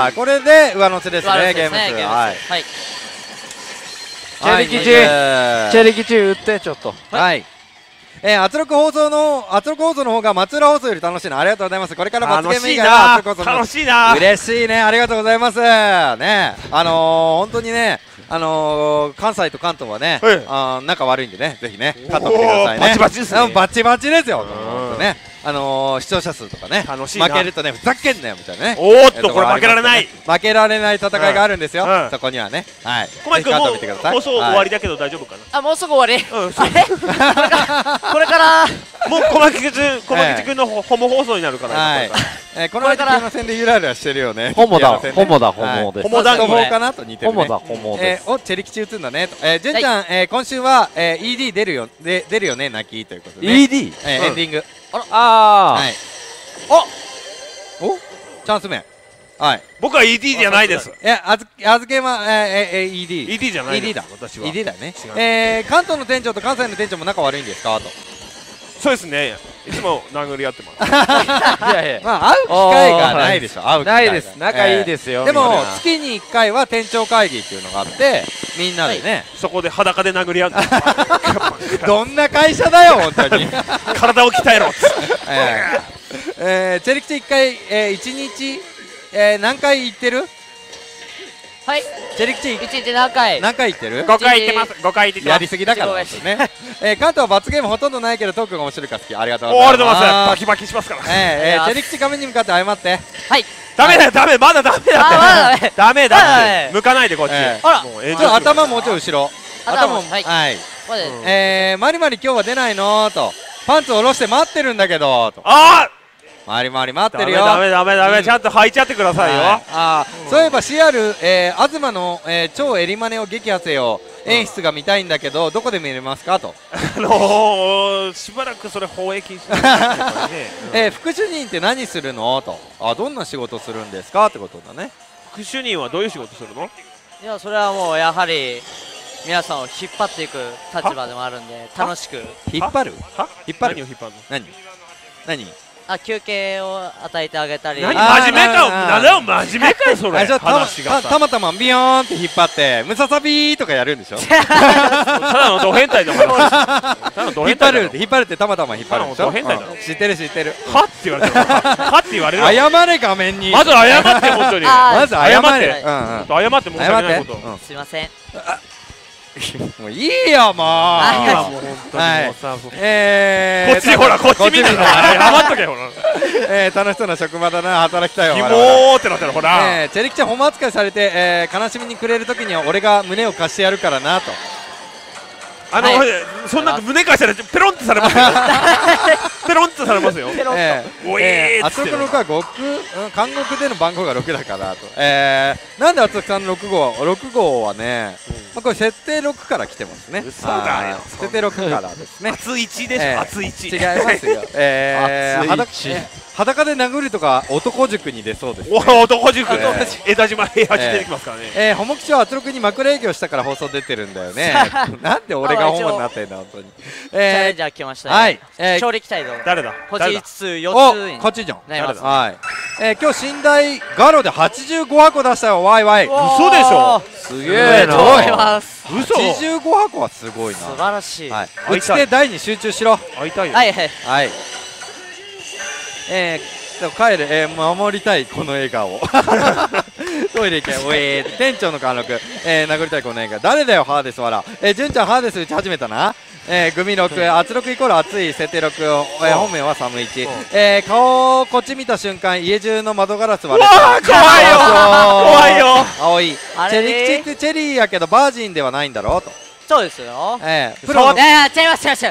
これで上乗せですねゲーム数。はいチェリ吉チェリ吉打ってちょっと。 はいえー、圧力放送の圧力放送の方が松浦放送より楽しいのありがとうございます。これから罰ゲーム以外は圧力放送楽しいな嬉しいねありがとうございますね。あのー、本当にねあのー、関西と関東はね、あ仲悪いんでねぜひね勝ってみてくださいね。 バチバチですね。 バチバチですよ本当ね。あのー、視聴者数とかね楽しいな負けるとねふざけんなよみたいなね。 おーっとこれ負けられない負けられない戦いがあるんですよそこにはね。はい小牧君もう放送終わりだけど大丈夫かな。 あもうすぐ終わり。これからもう小牧君小牧君のホモ放送になるから。 この間ゲーム戦でゆらゆらしてるよね。 ホモだホモだホモです。 ホモ団子かなと似てるね。 ホモだホモです。 おチェリ吉打つんだねと。純ちゃん今週は イーディー 出るよ出るよね泣きということでイーディーエンディング。 ああおおチャンス面。はい僕は イーディー じゃないです。 いや預けは イーディーイーディー じゃない。 イーディー だ私はイーディー だね。え関東の店長と関西の店長も仲悪いんですかと。 そうですねいつも殴り合ってます。 いやいやまあ会う機会がないでしょ。会う機会ないです。仲いいですよ。 でも月にいっかいは店長会議っていうのがあってみんなでねそこで裸で殴り合ってどんな会社だよ本当に体を鍛えろっつってえチェリ吉いっかいいちにち何回行ってる？ はいチェリ吉いちにち何回何回行ってる？ ごかい行ってます。ごかい行ってます。 やりすぎだからね。関東は罰ゲームほとんどないけどトークが面白いから好き。ありがとうございます。おーありがとうございます。 バキバキしますから。 えチェリ吉画面に向かって謝って。 はいダメだよダメまだダメだってダメだって向かないでこっち。 あらちょっと頭もうちょい後ろ。頭もはいえマリマリ今日は出ないのとパンツ下ろして待ってるんだけどと。 ああ回り回り待ってるよ。 ダメダメダメちゃんと履いちゃってくださいよ。 ああそういえば シーアール 東の超襟真似を撃破せよ演出が見たいんだけどどこで見れますかと。 あのしばらくそれ放映禁止。 副主任って何するのと。あどんな仕事するんですかってことだね。 副主任はどういう仕事するの？ いやそれはもうやはり皆さんを引っ張っていく立場でもあるんで楽しく。 引っ張る？引っ張る？ 何を引っ張るの？ 何？何？ あ休憩を与えてあげたり。 何真面目かなんだよ真面目かよそれ。話がたまたまビヨーンって引っ張ってムササビーとかやるんでしょ。 ただのド変態の話。ただのド変態だろ。 引っ張る引っ張るってたまたま引っ張るんでしょ。 ド変態だろ。 知ってる知ってる。 はって言われたらはって言われる。 謝れ画面に。 まず謝って本当に。 まず謝れ。 謝って申し訳ないこと。 すいません。 もういいよもう。 もう本当にもうさ、 えこっちほらこっち見てるから謝っとけほら。 え楽しそうな職場だな働きたいよ。 キモーってなったらほら。 チェリキちゃんホモ扱いされて悲しみにくれるときには俺が胸を貸してやるからなと。 あのそんな胸貸したらペロンってされますよ。ペロンってさされますよ。 えおええーっつって圧力ろくは極韓国での番号がろくだからと。えー、なんで圧力さんのろく号ろく号はね、まあこれ設定ろくから来てますね。 嘘だよ。 設定ろくからですね。 熱いちでしょ。熱いち。 違いますよ。えー、裸裸で殴るとか男塾に出そうです。 お男塾。枝島平八出てきますからね。 えー、ホモ吉は圧力に枕営業したから放送出てるんだよね。なんで俺がホモになってんだ本当に。 チャレンジャー来ましたね。 はい。 勝利期待度。 誰だ。 星いつつよっつに勝ちじゃん。 なります。 はい。えー、今日寝台ガロではちじゅうご箱出したよ。わいわい。 嘘でしょ。 すげえな。 嘘。 はちじゅうご箱はすごいな。 素晴らしい。 はい。打ち手台に集中しろ。 会いたいよ。 はいはい。 はい。えー、帰る、えー、守りたいこの笑顔。トイレ行け、おえー、店長の貫禄、えー、殴りたいこの笑顔。誰だよ、ハーデスわら。えー、純ちゃん、ハーデス打ち始めたな。えー、グミろく、圧力イコール熱い、設定ろく、えー、本面は寒いいち。えー、顔こっち見た瞬間、家中の窓ガラス割れた。 怖いよ怖いよ青い。チェリキチってチェリーやけど、バージンではないんだろうと。 そうですよ。 えー、プロの、 いやいや、違います違います違います。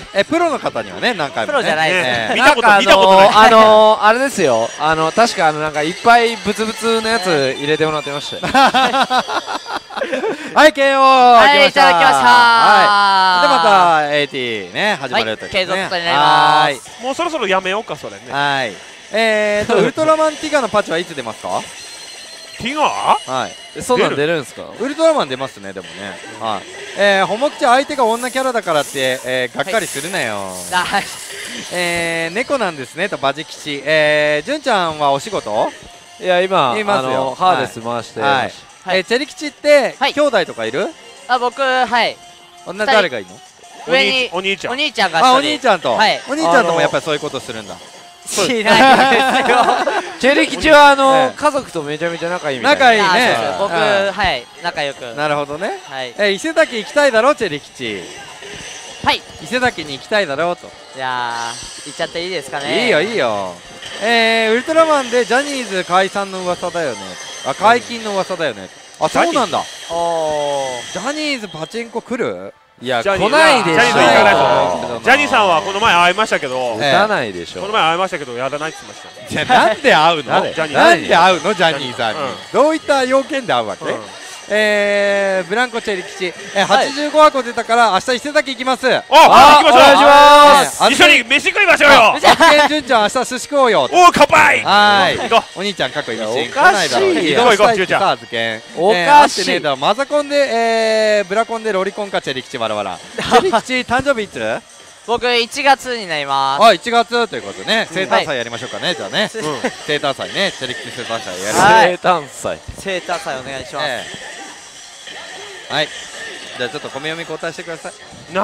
えー、プロの方にはね、何回も、ね。 プロじゃないですね。 見たことなんか見たことない。 あのー、あれですよ。あの確かあのなんかいっぱいブツブツのやつ入れてもらってましたよ。 はい、ケーオーはい、いただきました。 はい。で、また エーティー ね、始まるという継続とになります。 もうそろそろやめようか、それね。 はい。えーと、ウルトラマンティガのパッチはいつ出ますか？ ティガー？ はい。そんなん出るんですか？ ウルトラマン出ますね、でもね。はい。えー、ホモクチ相手が女キャラだからって、えー、がっかりするなよ。 はい。 えー、猫なんですねとバジ吉。えー、純ちゃんはお仕事？ いや今いますよあのハーデス回して。 はい。 はい、 えー、チェリ吉って、 はい、 兄弟とかいる？ あ、僕、はい。 女誰がいいの？ 上にお兄ちゃん。 お兄ちゃんが。 あ、お兄ちゃんと。 はい。 お兄ちゃんともやっぱりそういうことするんだ。 しないですよ。 チェリ吉はあの家族とめちゃめちゃ仲いいみたいな。 仲いいね。 僕、はい、仲良く。 なるほどね。 はい。 え、伊勢崎行きたいだろ、チェリ吉。 はい。 伊勢崎に行きたいだろうと。 じゃあ、行っちゃっていいですかね。 いいよ、いいよ。えー、ウルトラマンでジャニーズ解散の噂だよね。あ、解禁の噂だよね。あ、そうなんだ。 おー。 ジャニーズパチンコ来る？ いや、来ないでしょ。 ジャニーズ行かないと思う。ジャニーさんはこの前会いましたけど、 打たないでしょ。 この前会いましたけど、やらないって言ってました。 じゃあなんで会うの？なんで会うのジャニーさんに。どういった要件で会うわけ？えー、ブランコチェリ吉、えー、はちじゅうご箱出たから明日伊勢崎行きます。 あ、行きましょう。お願いします。一緒に飯食いましょうよ。 発見純ちゃん明日寿司食おうよ。 おお、乾杯。 はい。 行こう。お兄ちゃんかっこいい。 おかしい。 行こう行こう純ちゃん。 さあ図鑑。 おかしい。 マザコンでえブラコンでロリコンかチェリ吉わらわら。チェリ吉誕生日いつ？ 僕いちがつになります。 あ、いちがつということでね、生誕祭やりましょうかね、じゃあね。生誕祭ね、チェリ吉生誕祭やる。生誕祭。 生誕祭お願いします。 はい。じゃあちょっと米読み交代してください。 何？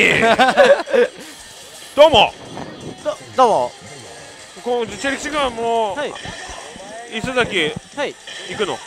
どうも。 どどうも。 こうチェリ吉がもう伊勢崎行くの。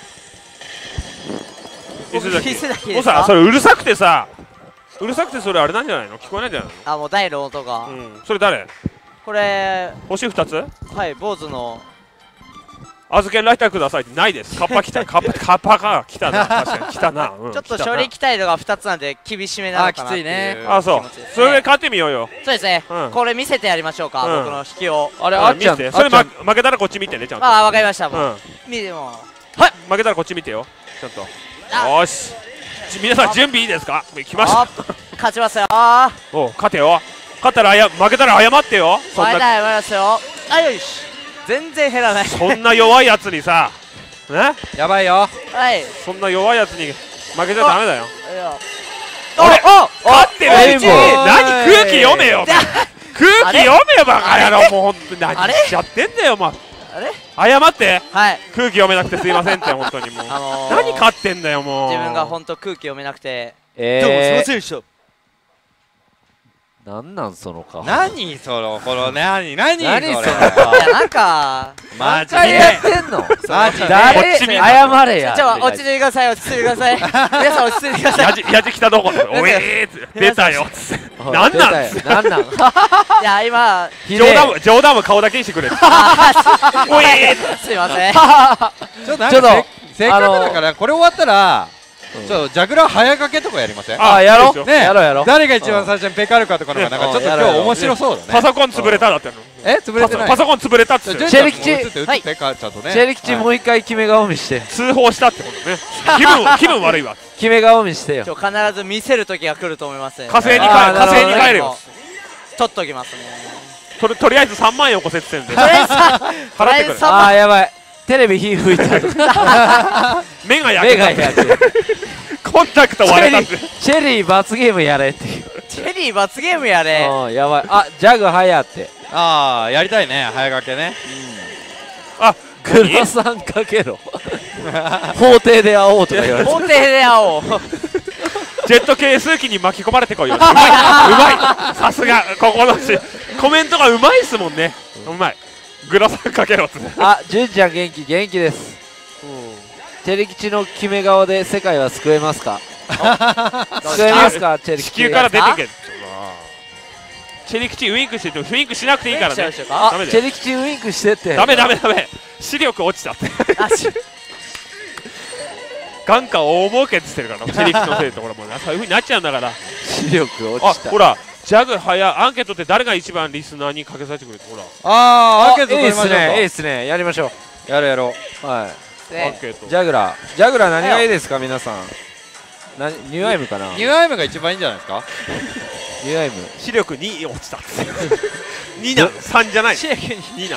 伊勢崎。 伊勢崎もうさ、それうるさくてさ、うるさくてそれあれなんじゃないの？聞こえないんじゃないの？ あ、もう大の音が。 うん。それ誰？ これ星二つ？ はい、坊主の。 預けられたくださいってないです。カッパ来た、カッパ、カッパが来たな、確かに来たな。 ちょっと処理期待度がふたつなんで厳しめなのかなっていう。 あ、そう。それで勝ってみようよ。 そうですね。これ見せてやりましょうか、僕の引きを。 あれ、あっちゃん。それ負けたらこっち見てね、ちゃんと。 あ、わかりました。もう見ても。 はい。負けたらこっち見てよ。ちゃんと。よし。皆さん準備いいですか？来ました。 勝ちますよ。 お、勝てよ。勝ったらあや、負けたら謝ってよ。 そんな。謝りますよ。あ、よし。全然減らない。 そんな弱いやつにさ、ね？ やばいよ。 はい。 そんな弱いやつに負けちゃダメだよ。 あれ、 勝ってるうちに何空気読めよ。空気読めよバカ野郎。もう本当に何しちゃってんだよお前。あれ？謝って。 はい。 空気読めなくてすいませんって本当にもう。何勝ってんだよもう。 自分が本当空気読めなくて。 ええ。 どうもすいませんでした。 なんなんその顔。 何そのこの何何それ。 何その顔。 いやなんかマジでやってんの。 マジで。 誰？謝れや。 ちょ落ち着いてください落ち着いてください。皆さん落ち着いてください。 やじやじ来たどこ？おえー出たよ。なんなん？ なんなん？いや今冗談冗談も顔だけにしてくれ。おえーすいません。 ちょっとせっかくだからこれ終わったら。 ちょっとジャグラー早掛けとかやりません？ あ、やろう。 ね、 やろうやろう。 誰が一番最初にペカるかとかのがなんかちょっと今日面白そうだね。 パソコン潰れただって。 え、潰れてない？ パソコン潰れたっつって。 チェリキチ、 はい、チェリキチもう一回決め顔見して。 通報したってことね。気分気分悪いわ。 決め顔見してよ。 必ず見せる時が来ると思いますね。 火星に帰る。火星に帰るよ。 取っときますね。 ととりあえずさんまんえんよこせって言ってんで。 払ってくれ。 ああ、やばい。テレビ火吹いた。 目が焼けた。コンタクト割れた。 チェリー罰ゲームやれっていう。 チェリー罰ゲームやれ。 あ、やばい。あ、ジャグハヤって。 ああ、やりたいね、早掛けね。 あ、 グラサンかけろ。法廷で会おうとか言われて。 法廷で会おう。 ジェット係数機に巻き込まれてこいよ。うまい、うまい。さすがここのしコメントがうまいっすもんね。うまい。グラサンかけろっつって。 あ、純ちゃん元気元気です。チェリキチの決め顔で世界は救えますか？救えますか？チェリキチ。 地球から出てけ。チェリキチウインクしててウインクしなくていいからね。 あ、チェリキチウインクしてって。 ダメダメダメ。視力落ちたって。眼下大儲けって言ってるから、チェリキチのせいでところもそういうふうになっちゃうんだから。 視力落ちた。 あ、ほら。ジャグ早アンケートって誰が一番リスナーにかけさせてくれてほら。 ああ、アンケート取りましょうか。 いいっすね、やりましょう。やろうやろう。 はい。 アンケート。 ジャグラー、ジャグラー何がいいですか皆さん。なニューアイムかな。 ニューアイムが一番いいんじゃないですか。 ニューアイム。 視力に落ちた。になんさんじゃない。 視力になん。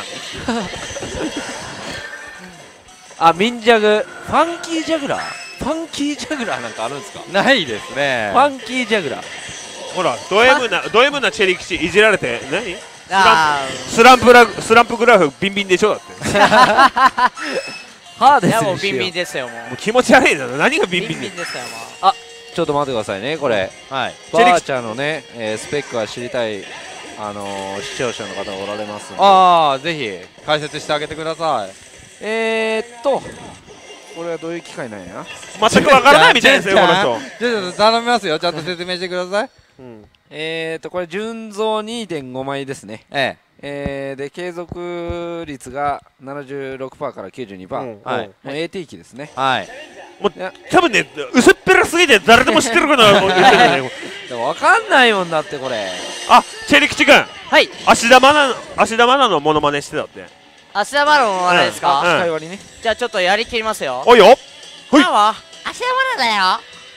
あ、ミンジャグ、ファンキージャグラー。ファンキージャグラーなんかあるんですか。 ないですね。 ファンキージャグラー。 ほら、ド M な、ド M なチェリキチいじられて、何スランプ、スランプラグ、スランプグラフビンビンでしょだって。 ハーデスにしよう。いやもうビンビンですよ、もう。 もう気持ち悪いな、何がビンビンビンビンですよ、もう。 あ、ちょっと待ってくださいね、これ。 はい。 バーチャーのね、えー、スペックは知りたい、あのー、視聴者の方がおられますので。 ああ、ぜひ解説してあげてください。 えーっと、これはどういう機械なんや。 全くわからないみたいですよ、この人。 ちょっと頼みますよ、ちゃんと説明してください。 うん、 えーとこれ純増 にてんご 枚ですね。 ええー、で継続率が ななじゅうろくパーセント から きゅうじゅうにパーセント、うん、はい、もう エーティー 機ですね。 はい。 もう多分ね、薄っぺらすぎて誰でも知ってるかな。 でも分かんないもんだってこれ。 あ、チェリキチ君。 はい。 芦田愛菜、芦田愛菜のモノマネしてたって。 芦田愛菜のモノマネですか。 機械割りね。 じゃあちょっとやりきりますよ。 おいよ。はい。 芦田愛菜だよ。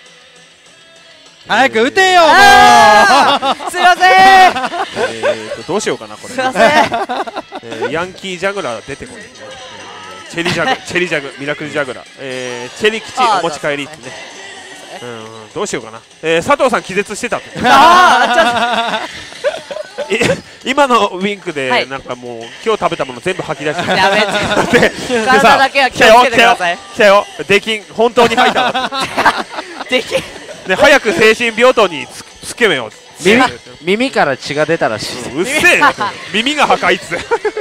早く打てよもう。 すいません。 えーとどうしようかなこれ。 すいません。 えー、ヤンキージャグラー出てこない。チェリジャグ、チェリジャグ、ミラクルジャグラー、えー、チェリキチお持ち帰りってね。うん、どうしようかな。えー、佐藤さん気絶してたって。ああ、今のウィンクでなんかもう今日食べたもの全部吐き出して。 やめて。体だけは気をつけてください。 来たよ。出禁本当に吐いた。 出禁。 ね、早く精神病棟につつけめよ。 耳耳から血が出たらしい。 うっせえ。耳が破壊っつ。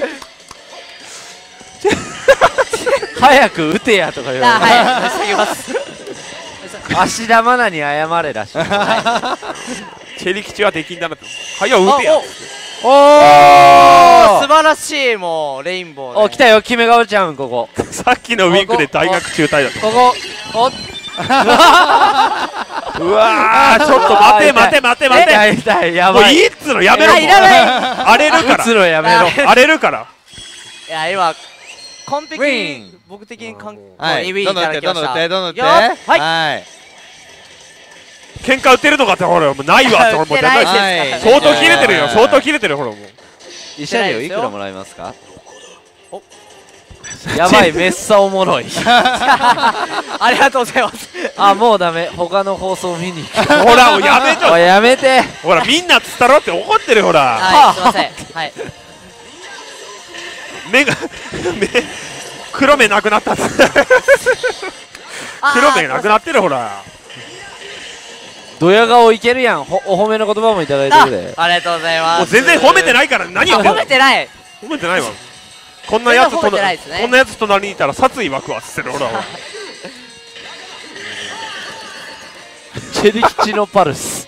早く打てやとか言われて。 はい、急ぎます。 芦田愛菜に謝れらしい。チェリキチは出禁だなって。早く打てや。 おお、 素晴らしい、もうレインボー。 お、来たよ、決め顔ちゃうん、ここ。 さっきのウィンクで大学中退だと。 ここ、お。 うわー、ちょっと待て待て待て待て。 痛い痛い、やばい。 もういいっつのやめろ。 いらない。 荒れるから。 打つのやめろ。 荒れるから。 いや、今完璧に僕的に完璧にいただきました。 どんどん打って、どんどん打って。 はい。 喧嘩売ってるのかってほらもうないわってほらもう相当切れてるよ、相当切れてるほらもう。 慰謝料いくらもらえますか。やばい、めっさおもろい。 ありがとうございます。 あ、もうダメ、他の放送見に行く。 ほらもうやめと。 やめて。 ほらみんなつったろって怒ってるほら。 はい、すいません。はい。 目が目黒目なくなった。黒目なくなってるほら。 ドヤ顔いけるやん。お褒めの言葉もいただいてるで。 ありがとうございます。 もう全然褒めてないから何言ってんの。 褒めてない。 褒めてないわ。こんなやつとこんなやつ隣にいたら殺意湧くわっつってるほら。 チェリキチのパルス。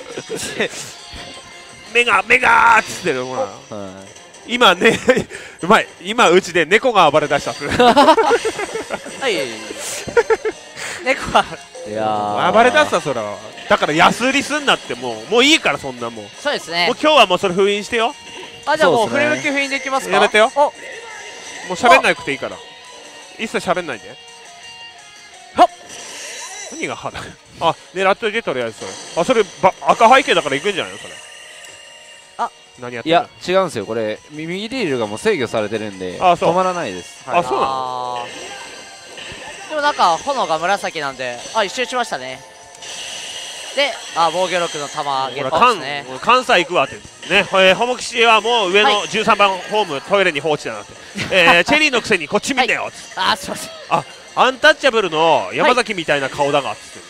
目が目がーっつってるほら。今ね、うまい。今うちで猫が暴れ出したっす。 はい。猫はいやー暴れ出すわそら。だから安売りすんなってもうもういいからそんなもん。もうそうですね。 今日はもうそれ封印してよ。 あ、じゃあもうそうですね振り向き封印できますか。 やめてよ。 お、 もう喋んなくていいから。一切喋んないで。 はっ。 何が歯だ。あ、狙っといてとりあえずそれ。あ、それば赤背景だからいくんじゃないのそれ。 あ、 何やってんの。 いや違うんですよこれ右リールがもう制御されてるんであそう止まらないです。 あ、そうなの。 あーでもなんか炎が紫なんで、あ、一周しましたね。で、あ、防御力の玉ゲットです関ね。 関西行くわってね、えー、ホモキシはもう上のじゅうさんばんホームトイレに放置だなって、えー、チェリーのくせにこっち見んなよっつって、 あ、すいません。 あ、アンタッチャブルの山崎みたいな顔だがっつって、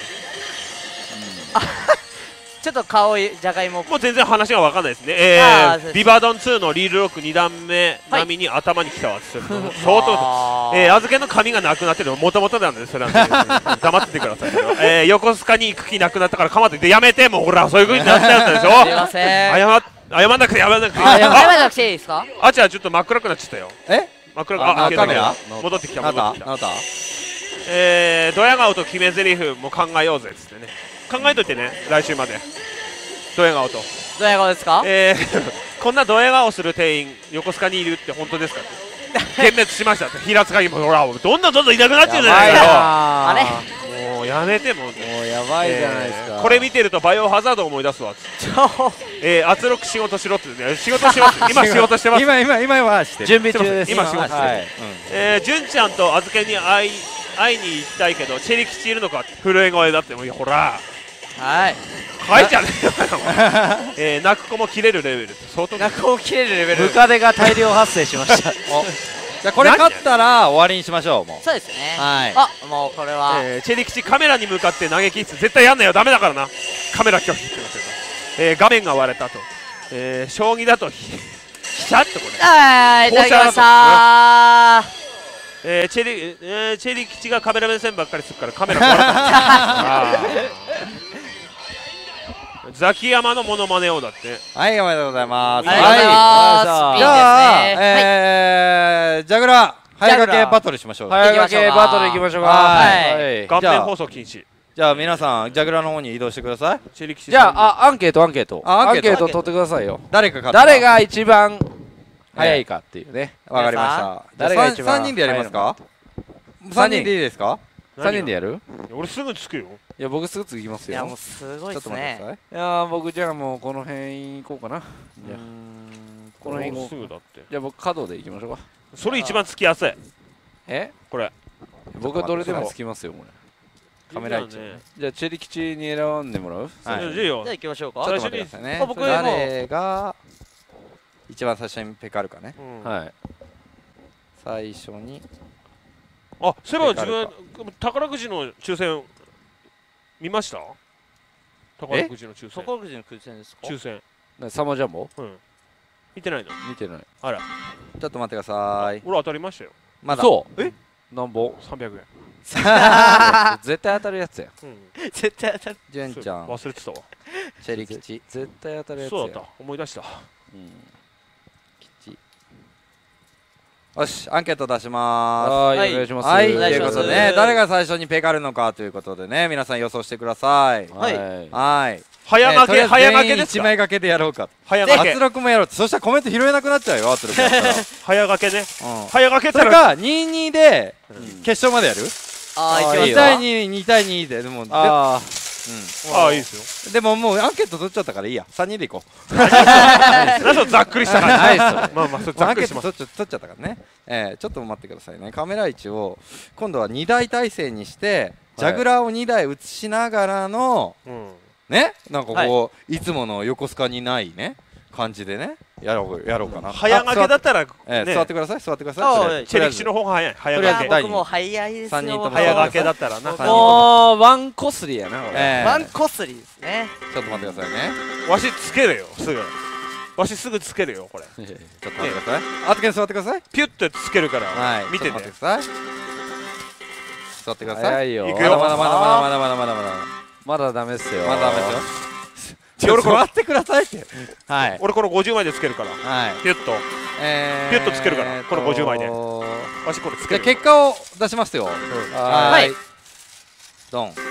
ちょっと顔じゃがいも。 もう全然話が分かんないですね、えー、 あーそうですビバドンツーのリールロックに段目並みに頭に来たわっつって、相当、えー、預けの髪がなくなってるのもともとなんでそれなんで黙っててください、えー、横須賀に行く気なくなったからかまっててやめて、もうほらそういう風になっちゃったでしょすいません。 謝謝んなくて謝んなくていい。 あ、やばあいなくていいですか。 あちゃんちょっと真っ暗くなっちゃったよ。 え真っ暗くああ、消えたカメラ戻ってきたな戻ってきた。 たなたえー、ドヤ顔と決め台詞も考えようぜっつってね、考えといてね来週まで。ドヤ顔と、 どういう顔ですか。 えー、こんなドヤ顔する店員横須賀にいるって本当ですかって幻滅しましたって。平塚にもほらどんどんどんどんいなくなってるじゃないかよ。 あれもうやめてもう、 もうやばいじゃないですか、 えーこれ見てるとバイオハザードを思い出すわっつって、 ちょえー、圧力仕事しろってね、仕事します今仕事してます。 今今今はしてる準備中です。 今仕事してるはいえー、純ちゃんと預けに会い会いに行きたいけどチェリ吉いるのかって震え声だって、もうほらはい。 書いちゃねえよえー、泣く子も切れるレベルって相当。 中を切れるレベル。 ムカデが大量発生しました。 じゃあこれ勝ったら終わりにしましょう。もうそうですね。 はいあ、もうこれは。 えー、チェリ吉カメラに向かって投げキッス絶対やんなよ、ダメだからな。カメラ拒否ってなってるから、えー、画面が割れたと、えー、将棋だとひひゃっとこれ、 はい、いただきましたえー、チェリ、えー、チェリ吉がカメラ目線ばっかりするからカメラ壊れたザキヤマのモノマネをだって。 はいおめでとうございます。 ありがとうございます。 じゃあいいですね。 えージャグラ早掛けバトルしましょう。 早掛けバトルいきましょうか。 はいはい顔面放送禁止。 じゃあ皆さんジャグラの方に移動してください。 チェリ吉じゃあ、あアンケートアンケートあアンケートアンケート取ってくださいよ。 誰か勝った誰が一番早いかっていうね。 わかりました。 誰が一番三人でやりますか。三人でいいですか。 さんにんでやる？ 俺すぐつくよ。 いや僕すぐ次行きますいや、もよ。 うすごいちょっとですね。 待ってください。 いやー僕じゃあもうこの辺行こうかな。じゃあこの辺行こう。 すぐだって。 じゃあ僕角で行きましょうか。 それ一番つきやすい。 え？ これ僕はどれでもつきますよこれ。 カメラ位置。 ね。 じゃあチェリ吉に選んでもらう？ はいいいよじゃあ行きましょうか。 ちょっと待ってくださいねあ。僕も誰が一番最初にペカるかね。 うんはい。 最初にあ、そういえば自分宝くじの抽選見ました？宝くじの抽選。 宝くじの空戦ですか。 抽選。 なサマージャンボ？ うん。見てないの？ 見てない。 あら。 ちょっと待ってください。 俺当たりましたよ。 まだ。 そう。 え？ なんぼ？ 三百円。 絶対当たるやつや。 うん。 絶対当たる。 じゅんちゃん、 忘れてたわ。 チェリ吉、 絶対当たるやつや。 そうだった。思い出した。 うん吉。よし、アンケート出しまはいはいお願いします。 す。はい、とお願いしますいうことでね、誰が最初にペカるのかということでね、皆さん予想してください。 はいはい。 はい。 早掛け、早掛けですか？ 一枚掛けでやろうか。 早掛け。 圧力もやろうって、そしたらコメント拾えなくなっちゃうよ、圧力やったら。 早掛けね。 うん。 早掛けたら。 それかにたいにで決勝までやる？ あー、行きまにしょう対に、に対にで、でも、であああ、いいですよ。 でももうアンケート取っちゃったからいいや。さんにんでいこう。 なんかざっくりした感じ。 ないっすよまあまあ、それざアンケーっくりします。 ト取っちゃ取っちゃったからね。えーちょっと待ってくださいね。カメラ位置を今度はにだい体制にして、ジャグラーをにだい映しながらの、 うん。 ね、なんかこう、いつもの横須賀にないね、感じでね、やろうやろうかな。 早掛けだったら、 えーね座ってください、座ってください。 あとりあえずチェリ吉の方が早い。早とりあえず掛け。 第二僕も早いですよ。 三人とも早掛けだったらな。 三人もうワンコスリやな。これえーワンコスリですね。 ちょっと待ってくださいね。 わしつけるよ、すぐ。わしすぐつけるよ、これ。 ちょっと待ってください。あとけん座ってください。 ピュッとつけるから、 はい。 見ててちょっと待ってください。座ってください。 早いよ。 行くよまだまだまだまだまだまだまだまだまだダメっすよ。 まだダメですよ。 ちょ俺これ座ってくださいって。はい。 俺このごじゅうまいでつけるから、 はい。 ピュッと。 えーピュッとつけるからこのごじゅうまいでとわしこれつじゃあける。 結果を出しますよ。 ははいい。ドン。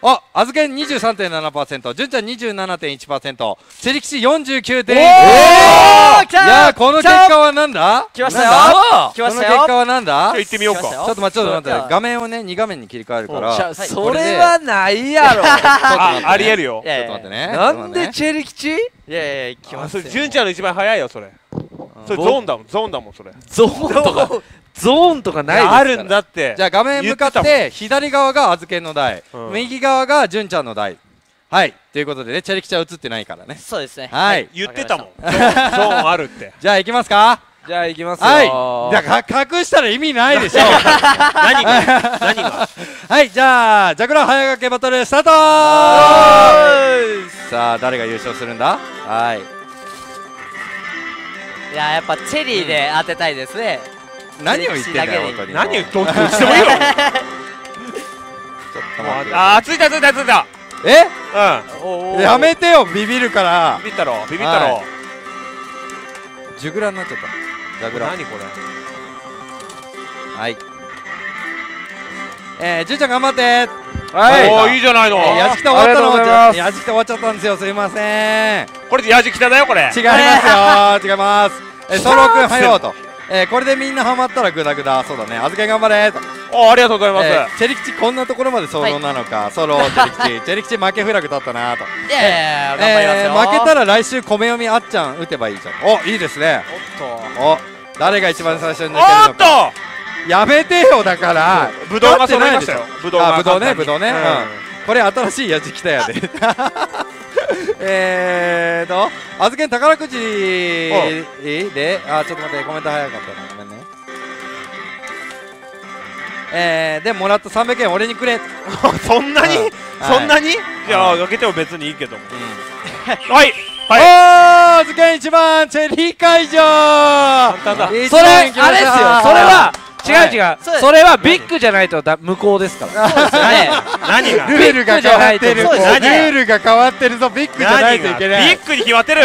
あ、あずけん にじゅうさんてんななパーセント、じゅんちゃん にじゅうななてんいちパーセント、チェリキチ よんじゅうきゅうてんいち。 おー、来たー。 いやー、この結果はなんだ？ 来ましたよなんだ来ましたよ。 この結果はなんだ？ 行ってみようか。 来ましたよちょっと待って、ちょっと待って、画面をね、に画面に切り替えるから。 じゃあこれでそれはないやろ。 あ、ありえるよい。やいやちょっと待ってね。 なんでチェリ吉？ いやいやいや、来あ、 ますよ。 それ純ちゃんの一番早いよそれ。それゾーンだもん、ゾーンだもんそれ。 ゾーンとかゾーンとかないですから。 あるんだって。 じゃあ画面向かっ言ってて左側があずけんの台、 うん右側が純ちゃんの台。はい、ということでね、チェリキチは映ってないからね。 そうですね。 はい、 言ってたもん。ゾーンゾーンあるって。 じゃあ行きますか。 じゃあ行きますよ。 はい、じゃあか隠したら意味ないでしょ。 何が何が。 はい、じゃあジャグラー早掛けバトルスタート。さあ誰が優勝するんだ。はい、 いや、やっぱチェリーで当てたいですね。 何を言ってんだよ本当に。 何をどっちしてもいいよ。 ちょっと待って。 あー、ついたついたついた。 え、 うん。 やめてよ、ビビるから。 ビビったろビビったろ。 ジュグラになっちゃった。ジャグラー。 何これ。 はい。えー、純ちゃん頑張って。 はい。 おー、いいじゃないの。 えー、やじきた終わったの。 ありがとうございますやじきた終わっちゃったんですよ。すいません。 これでヤジきただよこれ。 違いますよ。違います。えー、ソロくんはようと。えー、これでみんなハマったらグダグダ。そうだね。あずけん頑張れと。 おー、ありがとうございます。 えー、チェリキチこんなところまでソロなのか。ソロチェリキチ。チェリキチ負けフラグ立ったなと。 いやいやいや、頑張りますよ。 えー、負けたら来週米読みあっちゃん打てばいいじゃん。お、いいですね。 おっお、誰が一番最初に抜けるおーっのか。 と。 やめてよだから。 ぶどうが揃いましたよ。ぶどうが。 あ、ぶどうね、ぶどうね。 うんうん。これ新しいやじきたやで。えーと、あずけん宝くじで、あ、ちょっと待って、コメント早かったな。ごめんね。えー、で、もらったさんびゃくえん俺にくれ。 そんなにうんそんなに。じゃあはいあげても別にいいけども。 うん。 はいはい。 おー、あずけん一番、チェリー会場。 簡単だ。 一それあ番れですよ。 来ましたそれは違う違う。 そうですそれはビッグじゃないとだ無効ですから。 そうですよね。 何がルールが変わってる。ルそうですねールが変わってるぞ。ビッグじゃないといけない。 ビッグに決まってる。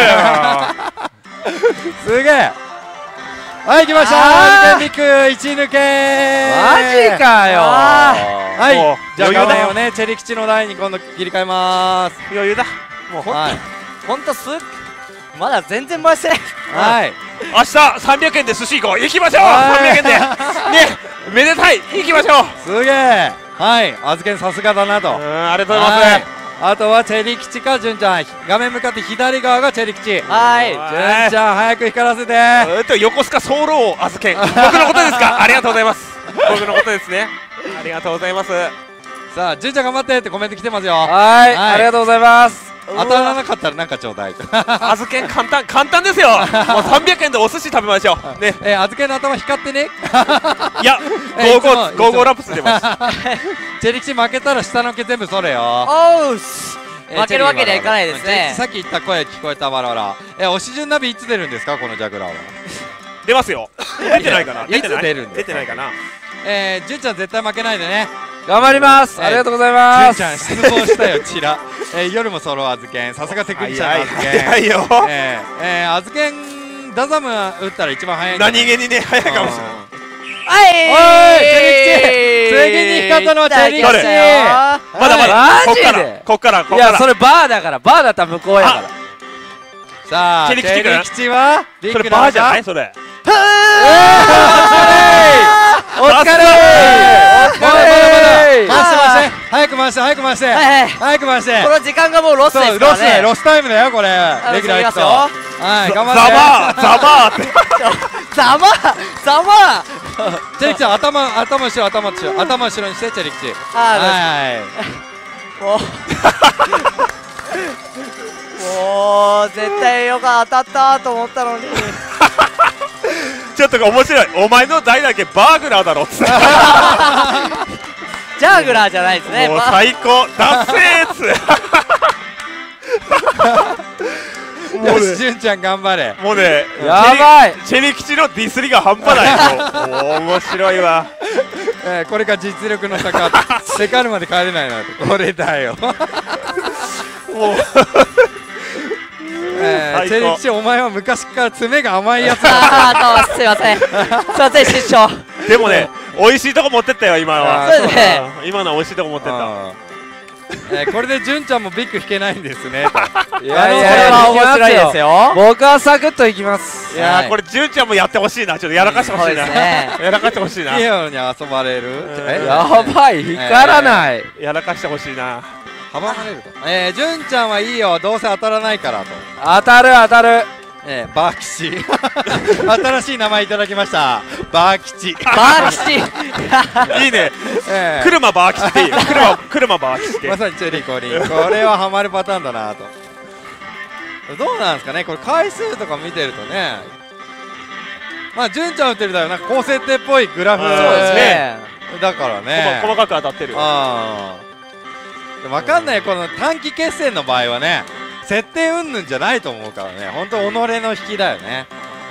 すげえ。はい、来ました。 あーあずけんビッグいち抜け。 マジかよ。 はいもう、 じゃあ余裕だ画面をね、チェリ吉の台に今度切り替えます。 余裕だ。もうほんはい。 ほんとすまだ全然回してない。 はい。 明日さんびゃくえんで寿司行こう。行きましょう。 はいさんびゃくえんで。ね、めでたい。行きましょう。 すげえ。はい、あずけんさすがだなと。 うん、ありがとうございます。 はいあとはチェリ吉か純ちゃん。画面向かって左側がチェリ吉。 はい。 純ちゃん早く光らせて。 えっと横須賀ソウル王あずけん。僕のことですか。ありがとうございます。僕のことですね。ありがとうございます。 さあ、純ちゃん頑張ってってコメント来てますよ。 はい、 はいありがとうございます。 当たらなかったらなんかちょうだい。 あずけん簡単簡単ですよ。もうさんびゃくえんでお寿司食べましょう。ね。 えー、あずけんの頭光ってね。 いや、 えゴーゴーいつもゴーゴーラップス出ます。 チェリ吉負けたら下の毛全部それよ。 おうし。 えー負けるわけにはいかないですねチェリ吉さっき言った声聞こえたバララ。えー、押し順ナビいつ出るんですかこのジャグラーは。 出ますよ。出てないかな。 いや出てないいつ出るんですか出てないかな。 えー、純ちゃん絶対負けないでね。 頑張ります。 えーありがとうございます。 純ちゃん失望したよチラ。えー、夜もソロあずけん。さすがテクニシャンのあずけん。 早いよ。 えー、えー、あずけんダザム打ったら一番早いんじゃない。 何気にね早いかもしれない。 はい。 おいチェリ吉次に光ったのはチェリ吉。 誰まだまだ。 マこっからジでこっからこっいや、 から。 それバーだから、バーだったら向こうやから。 さあ、チチェリ吉君ェリ吉はビッそれグなのかバーじゃない。それ。 お疲れお疲れまだまだ回して回してあ早く回して早く回してはいはい。 早く回してこの時間がもうロスでそうロスすからね。 ロスタイムだよこれレギュラー行くといきますよ。 はい頑ザ張ってバーザバーって。 ざまざま。 チェリ吉さん頭頭後ろ頭後ろ頭後ろにしてチェリ吉あはいもう。もう絶対よが当たったと思ったのに。 ちょっと面白い。お前の代だけバーグラーだろっつって。 ジャーグラーじゃないですね。 もうまあ最高。ダッセーっつ。もうねよし純ちゃん頑張れもうね。 やばい。 チェリ吉のディスりが半端ない。もう面白いわ。 えーこれが実力の差かセカルまで帰れないなってこれだよもうえー最高チェリ吉お前は昔から爪が甘いやつだあー、すいません。すいません、師匠。 でもね、美味しいとこ持ってったよ今は。 あーそうですね。 今のは美味しいとこ持ってった。 あーえー、これで純ちゃんもビッグ引けないんですね。 いやいこれや、 は面白いですよ。 僕はサクッといきます。 いやー、これ純ちゃんもやってほしいな。ちょっとやらかしてほしいな。やらかしてほしいな。 器用に遊ばれる。 え、やばい、光らない。 やらかしてほしいな。 阻まれると。えー、純ちゃんはいいよ、どうせ当たらないからと。 当たる当たる。 えー、バー吉新しい名前いただきました。バー吉。 バー吉いいね。 えー、 車バー吉っていいよ。車車バー吉。 まさにチェリーコリン。これはハマるパターンだなと。どうなんですかね、これ回数とか見てるとね。まあ純ちゃん打ってるだよ、なんか高設定っぽいグラフ。 そうですね。 だからね。 細かく当たってる。 ああ。わかんない、この短期決戦の場合はね。設定云々じゃないと思うからね、本当己の引きだよね。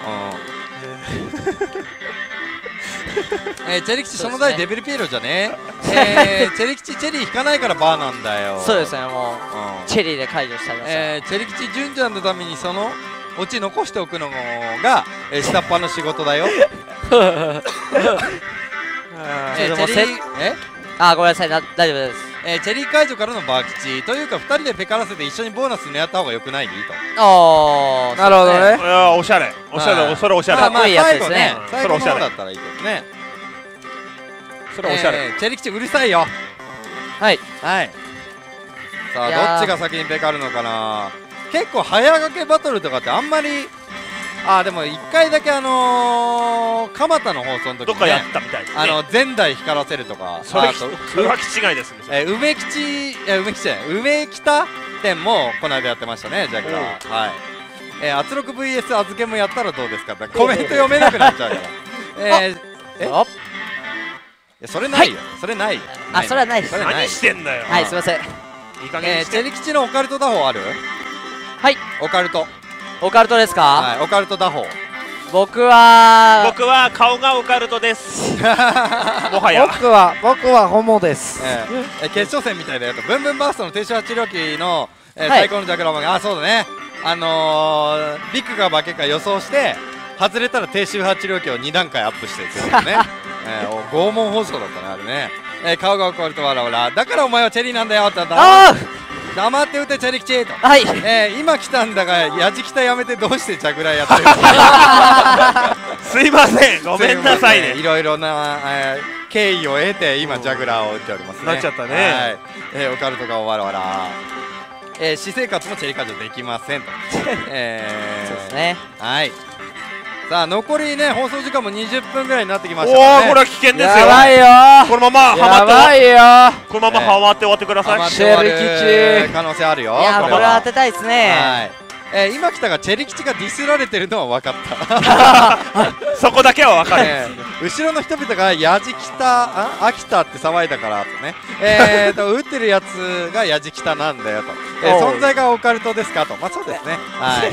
うん。えー、チェリ吉その台デビルピエロじゃねえー、チェリ吉チェリー引かないからバーなんだよ。 そうですね、もう、 うん、 チェリーで解除してありました。 えー、チェリ吉純ちゃんのためにそのオチ残しておくのが、えー、下っ端の仕事だよ。えー、チェリーえあ、ごめんなさい、な大丈夫です。 えー、チェリー解除からのバー吉というかふたりでペカらせて一緒にボーナス狙った方がよくないと。 ああ、 なるほどね。 いやおしゃれおしゃれ、それおしゃれ。 かっこいいやつですね。 最後の方だったらいいけどね。 それおしゃれ。 チェリ吉うるさいよ。 はいはい。さあどっちが先にペカるのかな。結構早掛けバトルとかってあんまり。あーでもいっかいだけあのー、蒲田の放送の時に、ね、 どっかやったみたいですね。 あの前代光らせるとか、 それそれは気違いですね。 えー、梅吉、えー、梅吉じゃない梅北店もこの間やってましたね、ジャックは。はい。えー、圧力 ブイエス 預けもやったらどうですかって、コメント読めなくなっちゃうから。えー、えいやそれないよ、それないよ。 あ、それはないです。 何してんだよ。 はい、すみません。 いい加減えー、チェリ吉のオカルト打法ある？ はい。 オカルト。 オカルトですか？ はい、オカルト打法。 僕は僕は顔がオカルトです。もはや僕は僕はホモです。 えー、決勝戦みたいだよと。ブンブンバーストの低周波治療器の、えーはい、最高のジャグラーマンが、あ、そうだね、あのー、ビッグかバケか予想して外れたら低周波治療器をにだんかいアップしてってことね。えー、拷問放送だったねあれね。えー、顔がオカルトわらわらだからお前はチェリーなんだよって。あ黙って打てチェリ吉と。 はい、 えー、今来たんだがやじきたやめてどうしてジャグラーやってるすいません、ごめんなさいね。 いろいろな、えー、経緯を得て今ジャグラーを打っておりますね。 なっちゃったね。はい、 えー、オカルトがわらわら、えー、私生活もチェリ解除できませんと。えー、 そうですね。 はい。さあ残りね放送時間もにじゅっぷんぐらいになってきましたからね。 おお、これは危険ですよ。 やばいよー。 このままハマってやばいよこのままハマって終わってください。 チェリ吉可能性あるよ。 いや、これは当てたいですね。 はい。えー、今来たがチェリ吉がディスられてるのは分かったそこだけは分かる、 えー、後ろの人々がやじきたあ秋田って騒いだからとね、えーと打ってるやつがやじきたなんだよと、えー、存在がオカルトですかと。まあそうですね。はい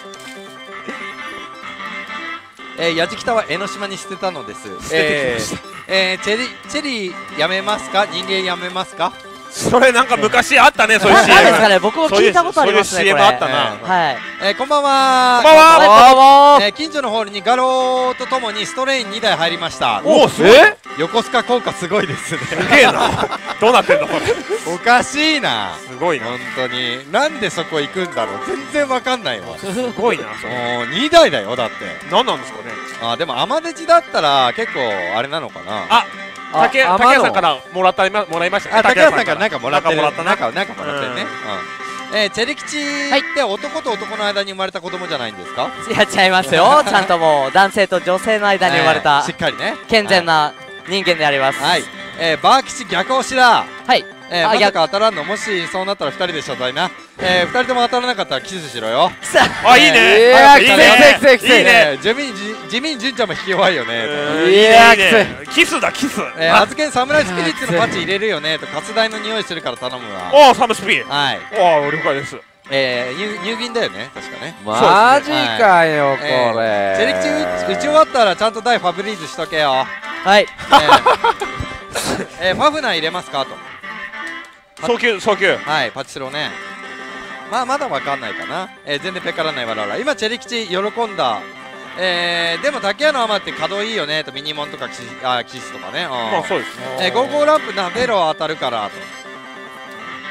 えー、やじきたは江ノ島に捨てたのです。えーえー、チェリチェリーやめますか、人間やめますか。 それなんか昔あったね、そういう シーエム。 何ですかね、僕も聞いたことありますね。 そういう シーエム あったな。 はい。 えー、こんばんは。 こんばんは。 えー、近所のホールにガローとともにストレインにだい入りました。 おお、すごい。 横須賀効果すごいですね。 すげえな。どうなってんのこれ。 おかしいな。 すごいな。 本当に。なんでそこ行くんだろう。全然わかんないわ。 すごいな。 もうにだいだよだって。 何なんですかね。 あ、でもアマデジだったら結構あれなのかな。 あ。竹谷さんからもらったもらいましたね。 あ、竹谷さんからなんかもらってる。 なんかなんかなんかもらってるね。うん。えー、チェリ吉って男と男の間に生まれた子供じゃないんですか。 いや違いますよ。ちゃんともう男性と女性の間に生まれたしっかりね健全な人間であります。 はい。えー、バー吉逆押しだ。 はい。 えー、まさか当たらんの。もしそうなったらふたりで謝罪な。えー、ふたりとも当たらなかったらキスしろよ。 あ、いいね。 いや、きついきついきつい。 いいね。地味に地味に純ちゃんも引き弱いよね。 いや、キスだキス。 えー、預けんサムライスピリッツのパッチ入れるよねと。カツダイの匂いするから頼むわ。 おお、サムスピ。 はい。 おお、了解です。 えー、入銀だよね確かね。 マジかよこれ。 チェリ吉打ち終わったらちゃんと大ファブリーズしとけよ。 はい。 えー、ファフナー入れますかと。 早急早急。 はい、パチスロね。まあまだわかんないかな。えー、全然ペカらないわらわら。今チェリ吉喜んだ。えー、でも竹谷のアマって稼働いいよねと。ミニモンとかキス、あキスとかね。 まあそうですね。 えー、ゴーゴーランプなベロ当たるからと。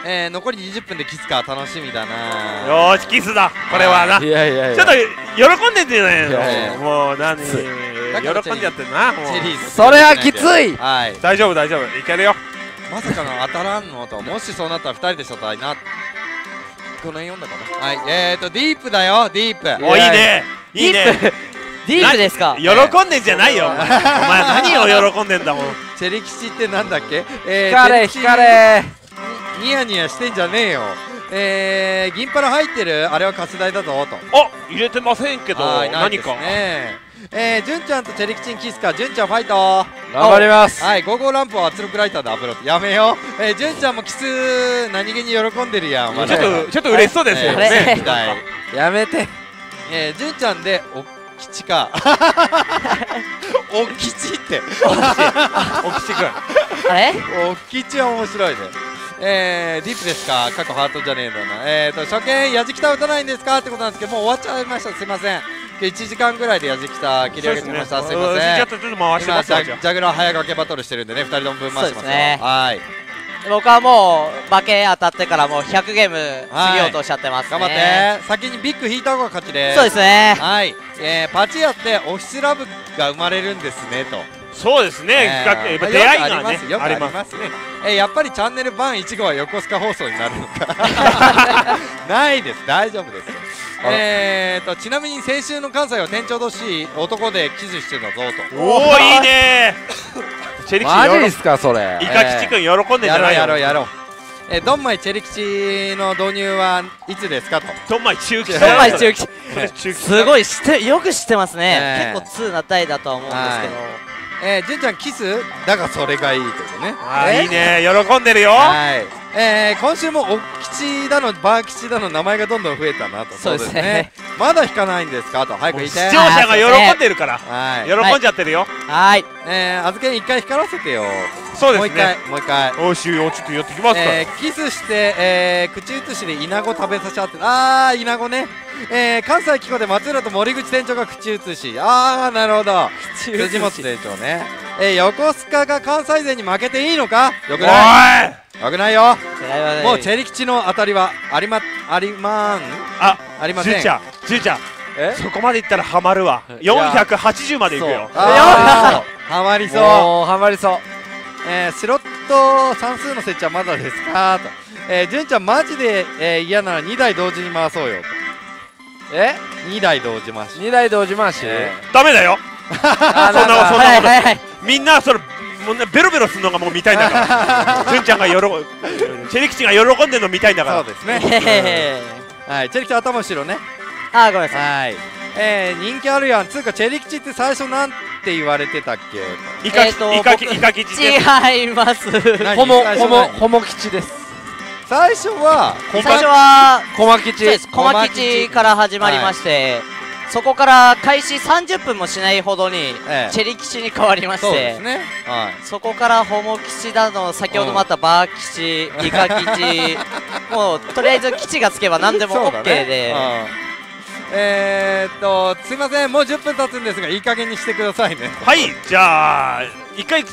えー、残りにじゅっぷんでキスか楽しみだな。 よーしキスだこれはな。 いやいやいやちょっと喜んでんじゃないいやいやの。もう何喜んじゃってんな。もうチェリーズそれはきつい。 はい大丈夫大丈夫いけるよ。 まさかの当たらんのと、もしそうなったらふたりでしたたいな。この辺読んだかな。はいえーとディープだよディープ。 おいいねいいね。 ディープですか。 喜んでんじゃないよお前。お前何を喜んでんだもん。 チェリ吉ってなんだっけ。え光れ光れ。 ニヤニヤしてんじゃねえよ。えー、銀パラ入ってるあれはカス代だぞと。 あ入れてませんけどはいないです何か。 ねえー、純ちゃんとチェリ吉にキスか。純ちゃんファイト。 頑張ります。 はいゴーゴーランプは圧力ライターでアプローチやめよう。えー、純ちゃんもキス何気に喜んでるやん。まだちょっとちょっと嬉しそうですよえーね。 はいやめて。 えー、純ちゃんでお吉か。お吉っておきちくん。 あれお吉は面白いね。えー、ディープですか。過去ハートじゃねえんだな。えーと初見やじきた打たないんですかってことなんですけど、もう終わっちゃいました。すいません。いちじかんぐらいでやじきた切り上げてました。すいません。 ちょっとちょっと回して今ジますよ。 ャジャグラー早掛けバトルしてるんでね、ふたりとも分回してますよ。 そうですねはい僕はもう負け当たってからもうひゃくゲーム過ぎようとしちゃってますね。 頑張って先にビッグ引いた方が勝ちです。 そうですね。 はい、えー、パチ屋ってオフィスラブが生まれるんですねと。 そうですね。 えーやっぱ出会いがねよくありあります。 ますね。えー、やっぱりチャンネル版いち号は横須賀放送になるのか。ないです、大丈夫です。えーとちなみに先週の関西は店長同士男でキスしてたぞと。 おおいいね。チェリキチマジですかそれ。 イカキチくん喜んでんじやろうゃないよ。 やろうやろう。えー、ドンマイチェリ吉の導入はいつですかと。 ドンマイ中吉。 ドンマイ中吉。 中吉。 すごいしてよく知ってますね。 ええ結構通な代だとは思うんですけど。 えー、純ちゃんキスだがそれがいいというね。 あーいいね喜んでるよ。 はい、えー、今週もお吉だのバー吉だの名前がどんどん増えたなと。 そうですね。 まだ引かないんですかと。早く言って。 視聴者が喜んでるから。 はい喜んじゃってるよ。 はい。 えー、預けに一回光らせてよ。 そうですね。 もう一回もう一回。 おいしいよちょっとやってきますから。 えー、キスして、えー、口移しでイナゴ食べさせちゃってあーイナゴね。えー、関西機構で松浦と森口店長が口移し。あーなるほど。辻本店長ね。えー、横須賀が関西勢に負けていいのか。よくない。よくないよ。もうチェリ吉の当たりはありまありまんあありません。 じゅうちゃんじゅうちゃんえそこまでいったらハマるわ。よんひゃくはちじゅうまでいくよ。 あーハマりそう。 もうハマりそう。 えー、スロット算数の設置はまだですかと。えー、純ちゃんマジで、えー、嫌ならにだい同時に回そうよと。 えにだい同時回し。 にだい同時回し。 ダメだよ。 あそんなそんなことはいはいはい。 みんなそれもうねベロベロするのがもう見たいんだから。純ちゃんが喜チェリ吉が喜んでるの見たいんだから。 そうですね。 へはい、チェリ吉頭後ろね。 あーごめんなさい。 はい。えー、人気あるやん。つうかチェリ吉って最初なんて言われてたっけ。 イカえーとイカキイカキチです。 違います。 何ホモホモ最初何ホモ吉です。 最初は最初はコマ吉。 そうです小牧吉から始まりまして、そこから開始さんじゅっぷんもしないほどにええチェリ吉に変わりましてそうです、ね。はい。 そこからホモ吉だの先ほどもあったバー吉、イカ吉もうとりあえず吉がつけば何でもそう OK だねで、 うんえーっとすいませんもうじゅっぷん経つんですがいい加減にしてくださいね。 はいじゃあ一回ね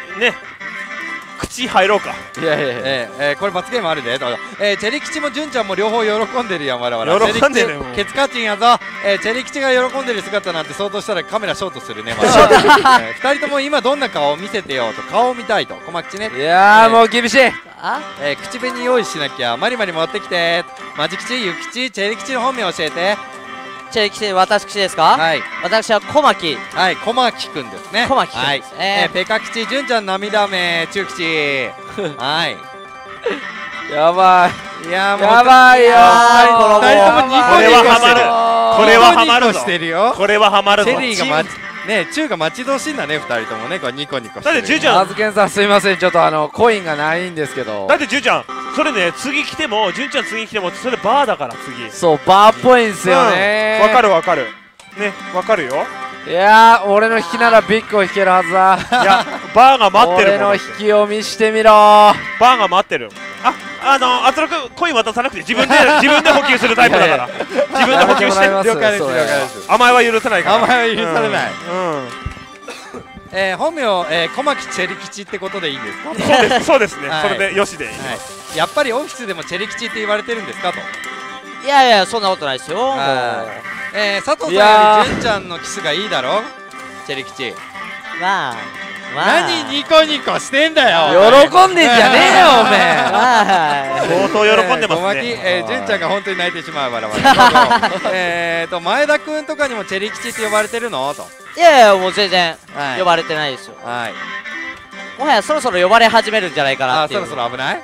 口入ろうか。 いやいやいや。 えーえーこれ罰ゲームあるでどうぞ。えーチェリ吉も純ちゃんも両方喜んでるやん我々。 喜んでるよチェリ吉ケツカチンやぞ。えーチェリ吉が喜んでる姿なんて想像したらカメラショートするね。まだえー二人とも今どんな顔を見せてよと。顔を見たいと小牧吉ね。 いやーもう厳しい。 あえー口紅用意しなきゃ。マリマリ持ってきて。マジ吉ゆきちチェリ吉の本名教えて。 チェリ吉私ですか？ はい私は小牧。 はい小牧くんですね。 小牧くんはいですねえーペカ吉純ちゃん涙目中吉はいやばい。 いやーもうやばいよー。 二人ともニコニコしてる。 これはハマるぞニコニコしてるよ。 これはハマるぞ。 チェリーが待ちね中が待ち遠しいんだね二人ともねこれニコニコしてる。 だって純ちゃんあずけんさんすいませんちょっとあのコインがないんですけど。 だって純ちゃんそれね次来ても純ちゃん次来てもそれバーだから次。 そうバーっぽいんすよね。 わかるわかるねわかるよ。 いやー俺の引きならビッグを引けるはずだ。 いやバーが待ってるもん。 俺の引きを見してみろー。 バーが待ってる。ああの圧力コイン渡さなくて自分で自分で補給するタイプだから自分で補給して。 やめてもらいます了解ですそれ了解です。 甘えは許さないから。 甘えは許されない。 うんうんえー、本名、えー、小牧チェリ吉ってことでいいんですか？ そうですそうですね、 はい、 それでよしで、はい、 やっぱりオフィスでもチェリ吉って言われてるんですかと。 いやいやそんなことないですよ。 えー、佐藤さんより純ちゃんのキスがいいだろチェリ吉。 まあまあ何ニコニコしてんだよ。 喜んでんじゃねえよおめえ。 相当喜んでますね。 えー、純ちゃんが本当に泣いてしまうわらわら。えーと前田君とかにもチェリ吉って呼ばれてるのと。 いやいやもう全然呼ばれてないですよ。 はい。 もはやそろそろ呼ばれ始めるんじゃないかなっていう。 あ、そろそろ危ない。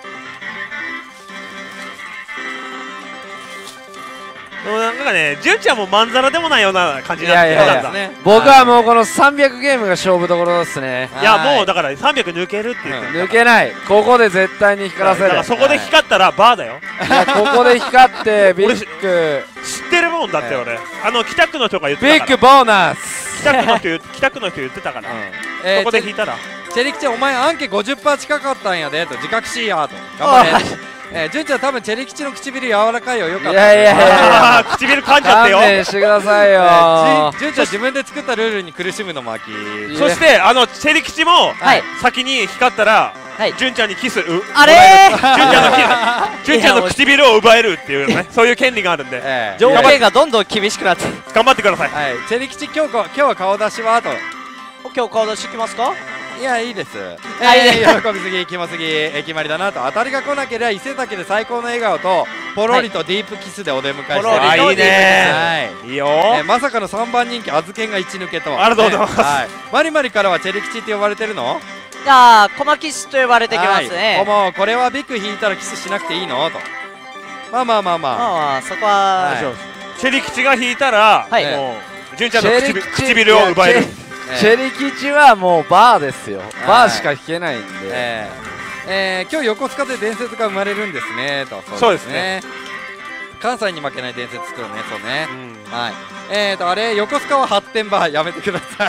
でもなんかね、純ちゃんもまんざらでもないような感じになってたんだね。 僕はもうこのさんびゃくゲームが勝負どころですね。 いやもうだからさんびゃく抜けるって言って抜けない。ここで絶対に光らせる。 だからそこで光ったらバーだよ。 ここで光ってビッグ知ってるもんだって俺。あの北区の人が言ってたから。 ビッグボーナス。 北区の人北区の人言ってたから。そこで引いたら。 チェリ吉お前アンケ ごじゅっパーセント 近かったんやでと自覚しいやと。頑張れ。えー、純ちゃん多分チェリ吉の唇柔らかいよよかった。 いやいやいや唇噛んじゃってよ。 勘弁してくださいよ。 純ちゃん自分で作ったルールに苦しむのも秋。 そしてあのチェリ吉も先に光ったら純ちゃんにキスあれ純ちゃんの純ちゃんの唇を奪えるっていうねそういう権利があるんで条件がどんどん厳しくなって頑張ってください。 チェリ吉今日今日は顔出しはと。 今日顔出しきますか？ いやいいです。えー、喜びすぎキモすぎ、えー、決まりだなと。当たりが来なければ伊勢崎で最高の笑顔とポロリとディープキスでお出迎えして、 はい、いいねー、はい、いいよー、 えー、まさかのさんばん人気あずけんが一抜けと。 ありがとうございます、ね、 はい、マリマリからはチェリ吉って呼ばれてるの？ いやーコマキスと呼ばれてきますね。 もうこれはビッグ引いたらキスしなくていいのと。まあまあまあまあまあまあそこは、はい、 チェリ吉が引いたら、はい、もう純ちゃんの唇を奪える。 チェリ吉はもうバーですよ。バーしか弾けないんで、 えーえー、今日横須賀で伝説が生まれるんですねと。 そうですね。 関西に負けない伝説作るね。そうね、うん、はい。えーとあれ横須賀は発展バーやめてください。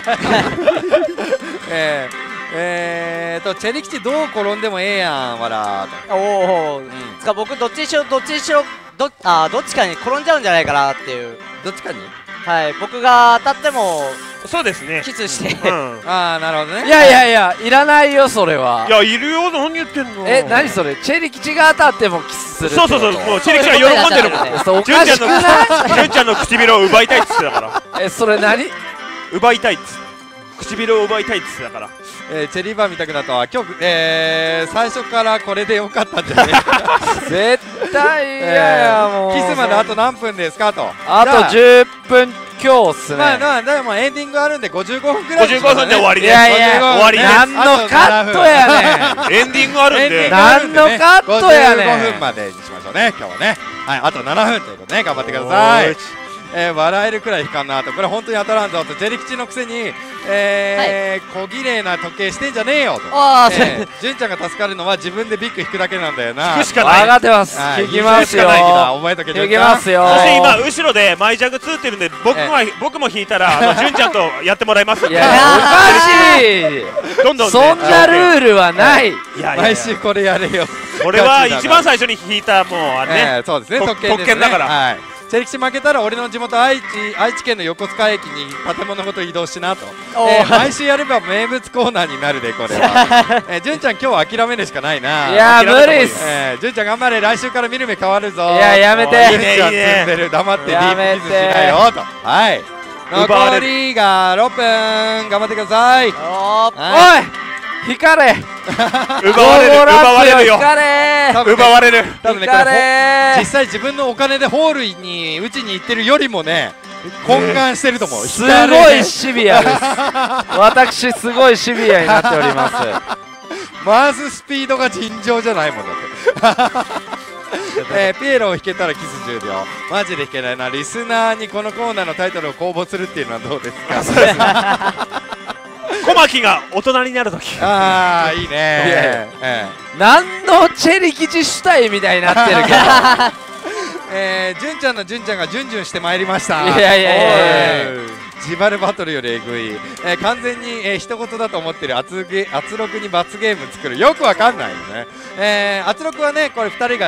えーえーとチェリ吉どう転んでもええやんわらと。 おお、うん、つか僕どっちにしろどっちにしろどあどっちかに転んじゃうんじゃないかなっていう。 どっちかに、 はい、僕が当たってもそうですねキスして、うん、 ああなるほどね。 いやいやいやいらないよそれは。 いやいるよ。何言ってんの。 え何それ。チェリ吉が当たってもキスする。 そうそうそう。もうチェリ吉が喜んでるもん。 おかしくない？ 純ちゃんの唇を奪いたいっつってたから。 えそれ何？ 奪いたいっつ唇を奪いたいっつってたから。 えー、チェリーバー見たくなったわ今日、えー、最初からこれでよかったんじゃねえ絶対嫌や、えー、もうキスまであと何分ですかと。 あとじゅっぷん強っすね。 まあまあでもエンディングあるんでごじゅうごふんくらい、 ね、ごじゅうごふんで終わりです。 いやいや終わりです。 何のカットやねん。 エンディングあるんで何のカットやねん。 ごじゅうごふんまでにしましょうね今日はね。はいあとななふんということでね頑張ってください。えー、笑えるくらい引かんなと。これ本当に当たらんぞと。チェリ吉のくせに、えーはい、小綺麗な時計してんじゃねえよと。あー、えー、純ちゃんが助かるのは自分でビッグ引くだけなんだよな。 引くしかない。 分かってます。引きますよ。 覚えとけ。 引きますよ。 そして今後ろでマイジャグつってるんで僕も、えー、僕も引いたらあの純ちゃんとやってもらいます。 いやおかしい。 どんどん、ね、 そんなルールはない。いや毎週これやれよ。 俺は一番最初に引いたもうあれね。 えー、そうですね特権ですね。 特権だから。はい。 チェリ吉負けたら俺の地元愛知愛知県の横須賀駅に建物ごと移動しなと。えー、毎週やれば名物コーナーになるでこれは。えー、純ちゃん今日は諦めるしかないな。 いや無理っす。 えー、純ちゃん頑張れ来週から見る目変わるぞ。 いややめて。 純ちゃん積んでる黙ってディープキスしないよと。はい。残りがろっぷん頑張ってください。 おい。光れ奪われる奪われるよ。 光れ奪われる。 多分ねこれ実際自分のお金でホールに打ちに行ってるよりもね懇願してると思う。 すごいシビアです。私すごいシビアになっております。 回すスピードが尋常じゃないもんだって。えー、ピエロを弾けたらキスじゅうびょうマジで弾けないな。リスナーにこのコーナーのタイトルを公募するっていうのはどうですか。 小牧が大人になるとき。 ああいいね。 何のチェリ吉主体みたいになってるけど。 えー、純ちゃんの純ちゃんがジュンジュンしてまいりました。 いやいやいや自腹バトルよりえぐい、えー、完全に、えー、一言だと思ってる圧ゲ圧力に罰ゲーム作るよくわかんないよね。えー、圧力はねこれふたりがね、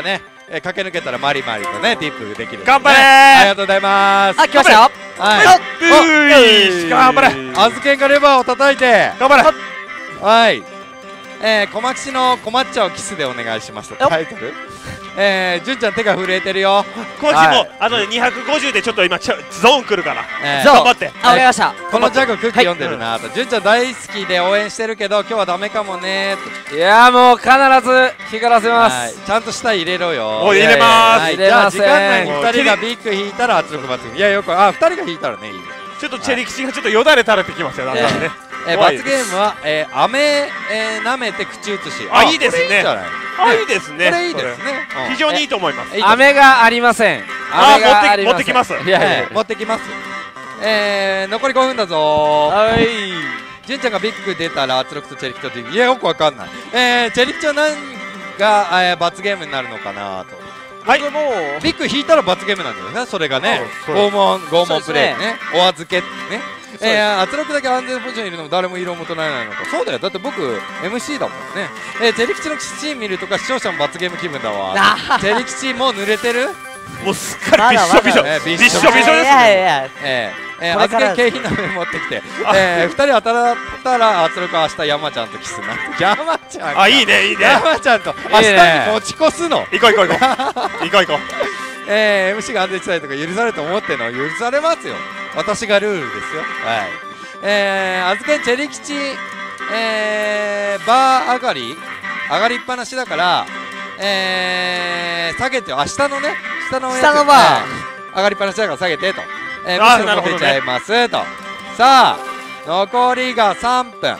えー、駆け抜けたらマリマリとねティップできる、ね、 頑張れー、 ありがとうございます。 あ、来ましたよ。 はい、 おっ頑張れ。 あずけんがレバーを叩いて頑張れ。 はい、えー、小牧市の困っちゃうキスでお願いしますとタイトル。えー、純ちゃん手が震えてるよ。 コーチもあとでにひゃくごじゅうでちょっと今ゾーン来るから、 えー、 頑張って。 あ、わかりました。 このジャグ空気読んでるなと。純ちゃん大好きで応援してるけど今日はダメかもねと。 いやもう必ず光らせます。 ちゃんと下入れろよ。 お、入れまーす。 じゃあ時間内にふたりがビッグ引いたら圧力罰ゲーム。いやよくあふたりが引いたらねいい。 ちょっとチェリキチがちょっとよだれ垂れてきますよ。だんだんね。 え罰ゲームはえ飴舐めて口移し。 あ、いいですね。あ、いいですね。 これいいですね。 非常にいいと思います。 飴がありません。 あ、持ってきます。 いやいや持ってきます。え残りごふんだぞ。 はい。 純ちゃんがビッグ出たら圧力とチェリキといやよくわかんない。えチェリキちゃん何が罰ゲームになるのかなと。 はい。 ビッグ引いたら罰ゲームなんだよね。それがね。拷問拷問プレイね。お預けね。えー、圧力だけ安全ポジションにいるのも誰も色を求めないのか。そうだよ、だって僕 エムシー だもんね。えー、チェリキチのシーン見るとか視聴者も罰ゲーム気分だわ。チェリキチもう濡れてる。 もうすっかりびっしょびしょびっしょびしょですね。 えー、えー、預け景品のメモってきて、えー、ふたり当たったら圧力明日山ちゃんとキスな。山ちゃんあ、いいねいいね。 山ちゃんと明日に持ち越すの。 行こう行こう行こう行こう行こう。 えー、エムシー が安全地帯とか許されると思ってるのは許されますよ。私がルールですよ。はい。えー、預けチェリキチ、えー、バー上がり上がりっぱなしだから、えー、下げてよ。あ、下のね、下のやつ下のバー、 えー、上がりっぱなしだから下げてと。えー、むしろ伸びちゃいますと。さあ、残りがさんぷん。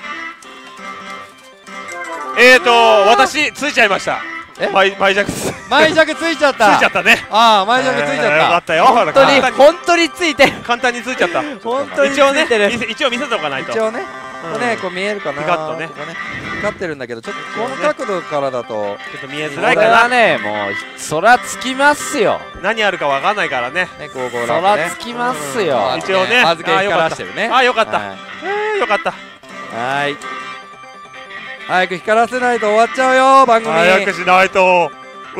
えーと、私、ついちゃいました。マイジャクマイジャクついちゃった。 ついちゃったね。 ああ、マイジャクついちゃった。 よかったよ。 本当に本当についてる。 簡単についちゃった。 本当についてる。 一応見せておかないと。 一応ね、これね、こう見えるかな。 ピカッとね。 光ってるんだけど、ちょっとこの角度からだとちょっと見えづらいかな。 これはね、もうそらつきますよ。 何あるかわかんないからね。 そらつきますよ。 一応ね、預け光らしてるね。 あ、よかった。え、よかった。 はい。早く光らせないと終わっちゃうよ、番組。 早くしないと。 い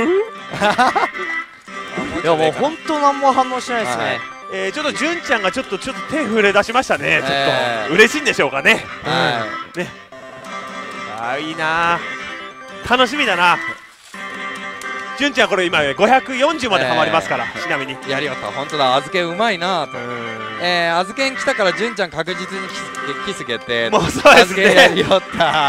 やもう本当何も反応しないですね。 えー、ちょっと純ちゃんがちょっとちょっと手触れ出しましたね。ちょっと嬉しいんでしょうかね。 はい。 ね。あ、いいな。楽しみだな。純ちゃんこれ今ごひゃくよんじゅうまでハマりますから。ちなみに。 やりよった。本当だ。預けうまいなと。えー、預けん来たから純ちゃん確実にキス決定。 もうそうですね。 やりよった。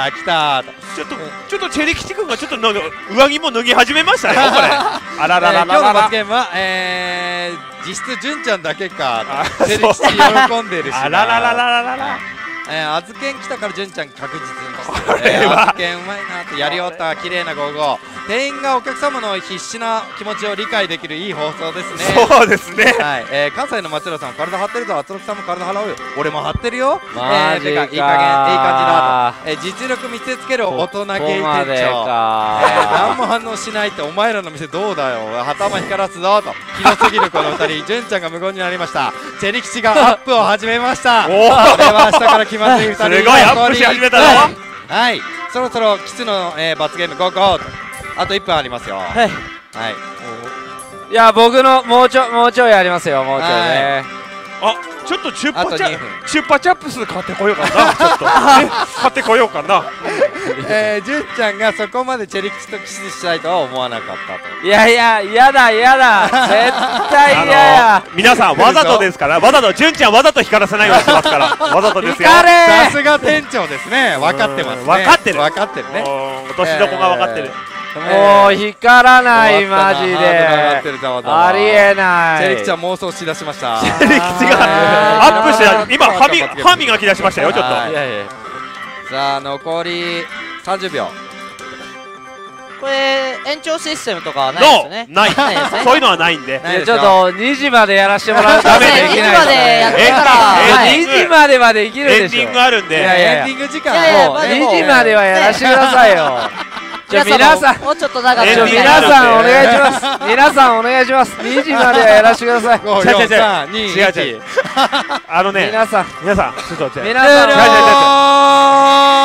来たと。 ちょっとちょっとチェリキチ君がちょっと上着も脱ぎ始めましたよこれ。あらららら。 今日の罰ゲームはえー実質純ちゃんだけか。チェリキチ喜んでるし。 あらららららら。 えー、あずけん来たから純ちゃん確実にえー、あずけんうまいなってやりおった綺麗なゴーゴー。店員がお客様の必死な気持ちを理解できるいい放送ですね。 そうですね。 はい、えー、関西の松浦さん体張ってるぞ。圧力さんも体払うよ。俺も張ってるよ。 マジか、 えー、いい加減いい感じだと、えー、実力見せつける大人系店長。えー、何も反応しないってお前らの店どうだよ。頭光らすぞと。ひどすぎるこのふたり。純ちゃんが無言になりました。チェリキチがアップを始めました。おお。これは下から気まずいふたり。 すごいアップし始めたぞ。 はい、そろそろキスの、えー、罰ゲームゴーゴーと。あといっぷんありますよ。はい。はい。 いや僕のもうちょもうちょいありますよ。もうちょいね。 あ、ちょっとチュッパチャチュッパチャップス買ってこようかな。ちょっと買ってこようかな。 えー、純ちゃんがそこまでチェリキチとキスしたいとは思わなかったと。 いやいや、やだやだ、絶対嫌や。 皆さんわざとですから、わざと純ちゃんわざと光らせないようにしてますから、わざとですよ。 さすが店長ですね。分かってますね。 分かってる。 分かってるね。 落としどこが分かってる。 もう光らないマジで。ありえない。 チェリキチは妄想しだしました。 チェリキチがアップして今歯み歯磨き出しましたよちょっと。 さあ残りさんじゅうびょう。 これ延長システムとかはないですよね。 ない。そういうのはないんで。 ちょっとにじまでやらせてもらうためにできない。 にじまでやってからにじまではできるでしょ。 エンディングあるんで。 エンディング時間もうにじまではやらせてくださいよ。じゃあ皆さん、 もうちょっと長く皆さんお願いします。皆さんお願いします。にじまではやらせてください。 ご、よん、さん、に、いち。 違う違う。あのね、 皆さん、 皆さん、ちょっと皆さん、 じゃあ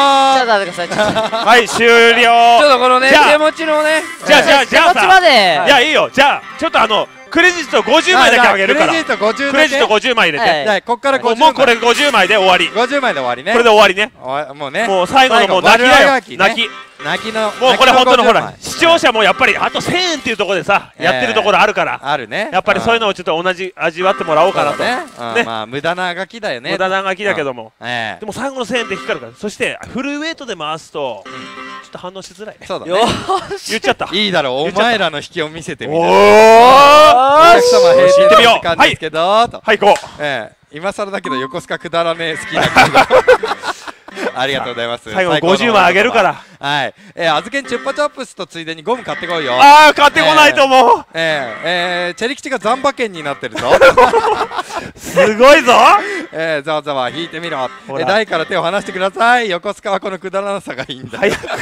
と待ってください。ちょっとはい終了。 ちょっとこのねじゃあ手持ちのねじゃあじゃあじゃあ手持ちまで。 いやいいよ。じゃあちょっとあのクレジットごじゅうまいだけあげるから。 クレジットごじゅうクレジットごじゅうまい入れて。 はいじゃあこっからごじゅうもうこれごじゅうまいで終わり。 ごじゅうまいで終わりね。 これで終わりね。 おわもうね。 もう最後のもう泣きだよ。泣き。 泣きのもうこれ本当のほら泣き視聴者もやっぱりあとせんえんっていうところでさやってるところあるから。 あるね。 やっぱりそういうのをちょっと同じ味わってもらおうかなと。 ね。 ねまあ無駄なあがきだよね。 無駄ながきだけども。 ええでも最後のせんえんって光るから。そしてフルウェイトで回すとちょっと反応しづらいね。 そうだね。 よーし。 言っちゃった。 いいだろう。お前らの引きを見せてみおる。 ーお客様閉店行ってみようの時間ですけどと。 はい行こええ今更だけど横須賀くだらねえ好きな曲がありがとうございます。 最後ごじゅうまいあげるから。 はい。えー、あずけんチュッパチャップスとついでにゴム買ってこいよ。 ああ買ってこないと思う。 えー、えー、チェリ吉がザンバ券になってるぞ。 すごいぞ。 えー、ざわざわ引いてみろ。えほらー、台から手を離してください。横須賀はこのくだらなさがいいんだ。 早く。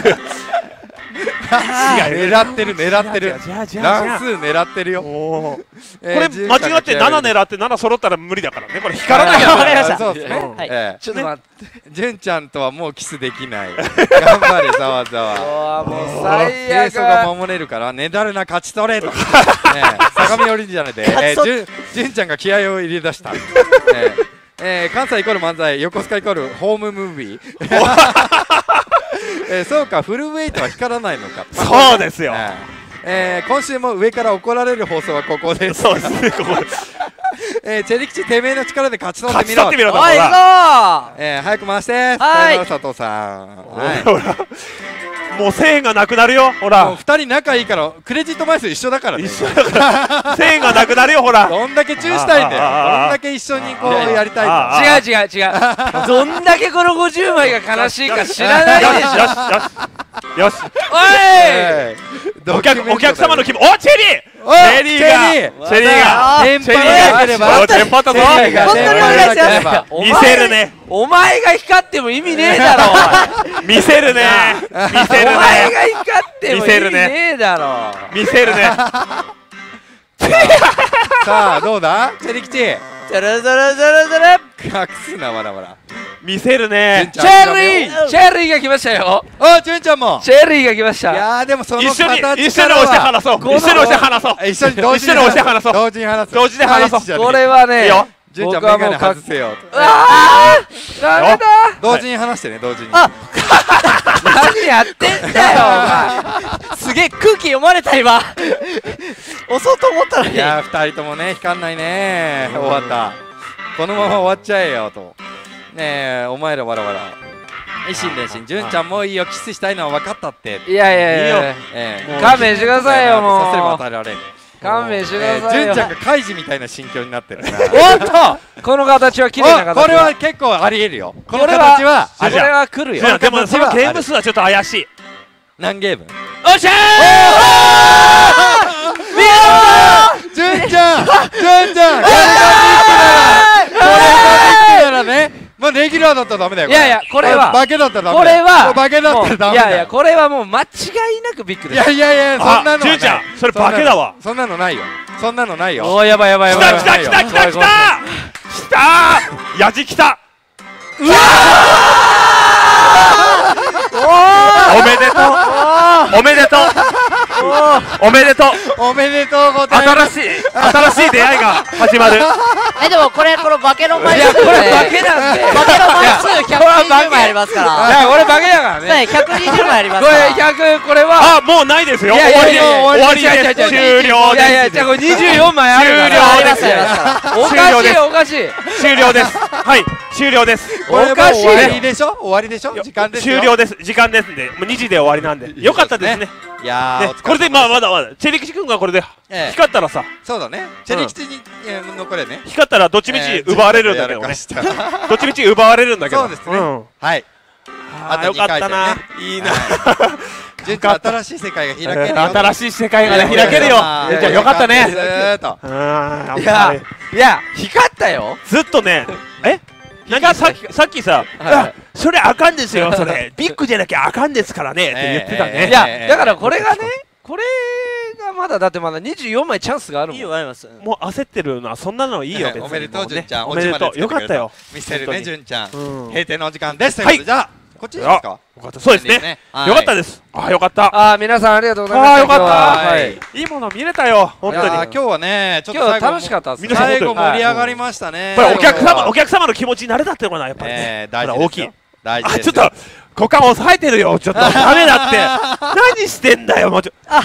狙ってる狙ってる。 じゃあじゃあじゃあ乱数狙ってるよ。 おーえーこれじゅんちゃんが間違ってなな狙ってなな揃ったら無理だからね。これ光らなきゃわかりましたそうですね。 うんはいえーちょっと待って純ちゃんとはもうキスできない。頑張れざわざわ。 うわもう最最悪が悪守れるからねだるな勝ち取れと。ね相模オリジナルで、えー、純純ちゃんが気合を入れ出した。ねえー、関西イコール漫才横須賀イコールホームムービー。えー、そうかフルウェイトは光らないのか。 そうですよ。 えーえー、今週も上から怒られる放送はここです。 そうですね。ここえー、チェリ吉てめえの力で勝ち取って勝ちみろ。 取ってみろと。 おい行くぞえー、早く回して。 はいさよなら佐藤さん。はい。 ほらもうせんえんがなくなるよ。ほもうら二人仲いいからクレジット枚数一緒だからね。 一緒だからせんえんがなくなるよ。ほらどんだけチューしたいんだよ。 あーどんだけ一緒にこうあーやりたいんあだ。 違う違う違うどんだけこのごじゅうまいが悲しいか知らないでしょよしよしよしよし。 おいえーお客お客様の気分。おチェリーおチェリーがチェリーチェリーがテンパチェリらなければーがおテンパったぞ。 チェリーが本当にお願いしますテンパらなければお見せるねお前が光っても意味ねえだろ見せるね見せるお前ねが光っても意味ねえだろ見せるね。 さあどうだチェリ吉。 ズルズルズルズル隠すなわらわら。 見せるね。 チェリーチェリーが来ましたよあ純ちゃんも。 チェリーが来ましいたやーでもその一緒に形一緒に押して話そう。一緒に押して話そう。 一緒に同時一緒に押して話そう。 同時に話す。 同時に話そうはいじゃねこれはねいいよ純ちゃん僕はもうメガネ外せよ。 あーダメだ同時に話してね同時に。 あ何やってんだよお前すげえ空気読まれた今押そうと思ったのにいやー二人ともね光んないね終わった。このまま終わっちゃえよと。ねえお前らわらわら。一心伝心純ちゃんもういいよキスしたいのは分かったって。 いやいやいやいやええ勘弁してくださいよもうさせれば与えられん。 勘弁してくえーださいよ純ちゃんがカイジみたいな心境になってるな。 おっとこの形は綺麗な形おこれは結構ありえるよ。このこれ形はこれは来るよじゃあでもそのゲーム数はちょっと怪しい。 何ゲーム？ おっしゃ純ちゃん純ちゃんこれができたらね。まあレギュラーだったらダメだよ。 いやいやこれはバケだったらダメ。 これはバケだったらダメ。 いやいやこれはもう間違いなくビッグいですやいやいやそんなのはない。 純ちゃんそれバケだわ。 そんなのないよ。そんなのないよ。 おーやばいやばいや来ばいた来た来た来た来た来たヤジ来た。おめでとうおめでとうおめでとう。 おめでとうございます。 新しい新しい出会いが始まる。 えでもこれこの化けの枚数でいやこれバケなんで化けの枚数ひゃくにじゅうまいありますからいや俺バケだからねねひゃくにじゅうまいありますこれからひゃくこれはあもうないですよ。 い終やいやわりです。 いやいや終わりです。 いやいや終了いやいやです。 じゃあこれにじゅうよんまいあるから終了ありますありますからおかしいおかしい終了です。はい終了です。 これもうおかしい終わりでしょ終わりでしょ時間ですよ。 終了です。時間ですんでもうにじで終わりなんでよかったですね。 いやーねこれでまあまだまだチェリキチ君がこれでええ光ったらさそうだね。チェリ吉にえー残れね。 光ったらどっちみち奪われるんだけどね。 えーどっちみち奪われるんだけど。 そうですねんはい。 あーよかったな。いいな。 純ちゃん新しい世界が開けるよ。 新しい世界がね開けるよ。じゃあよかったね。 ずーっと。 うんやっいぱやりいや光ったよずっとねえなんかさっきさっきさあそれあかんですよそれビッグじゃなきゃあかんですからねって言ってたえね。 いやだからこれがねこれがまだだってまだにじゅうよんまいチャンスがあるもんいいよありますもう焦ってるのはそんなのいいよ別におめでとうもね純ちゃん。 おめでとうよかったよ。 見せるね純ちゃん。 うん閉店のお時間です。ということでじゃあこっちですか。 よかった。そうですね。よかったです。あ、よかった。 ああ、皆さんありがとうございました。 あ、よかった。はい。いいもの見れたよ。本当に。 今日はね、ちょっと今日楽しかったです。 最後盛り上がりましたね。 これお客様お客様の気持ちになれたってのかな、やっぱりね。大事大きい。大事です。あ、ちょっと股間押さえてるよ。ちょっとダメだって。何してんだよ。もうちょ。あ、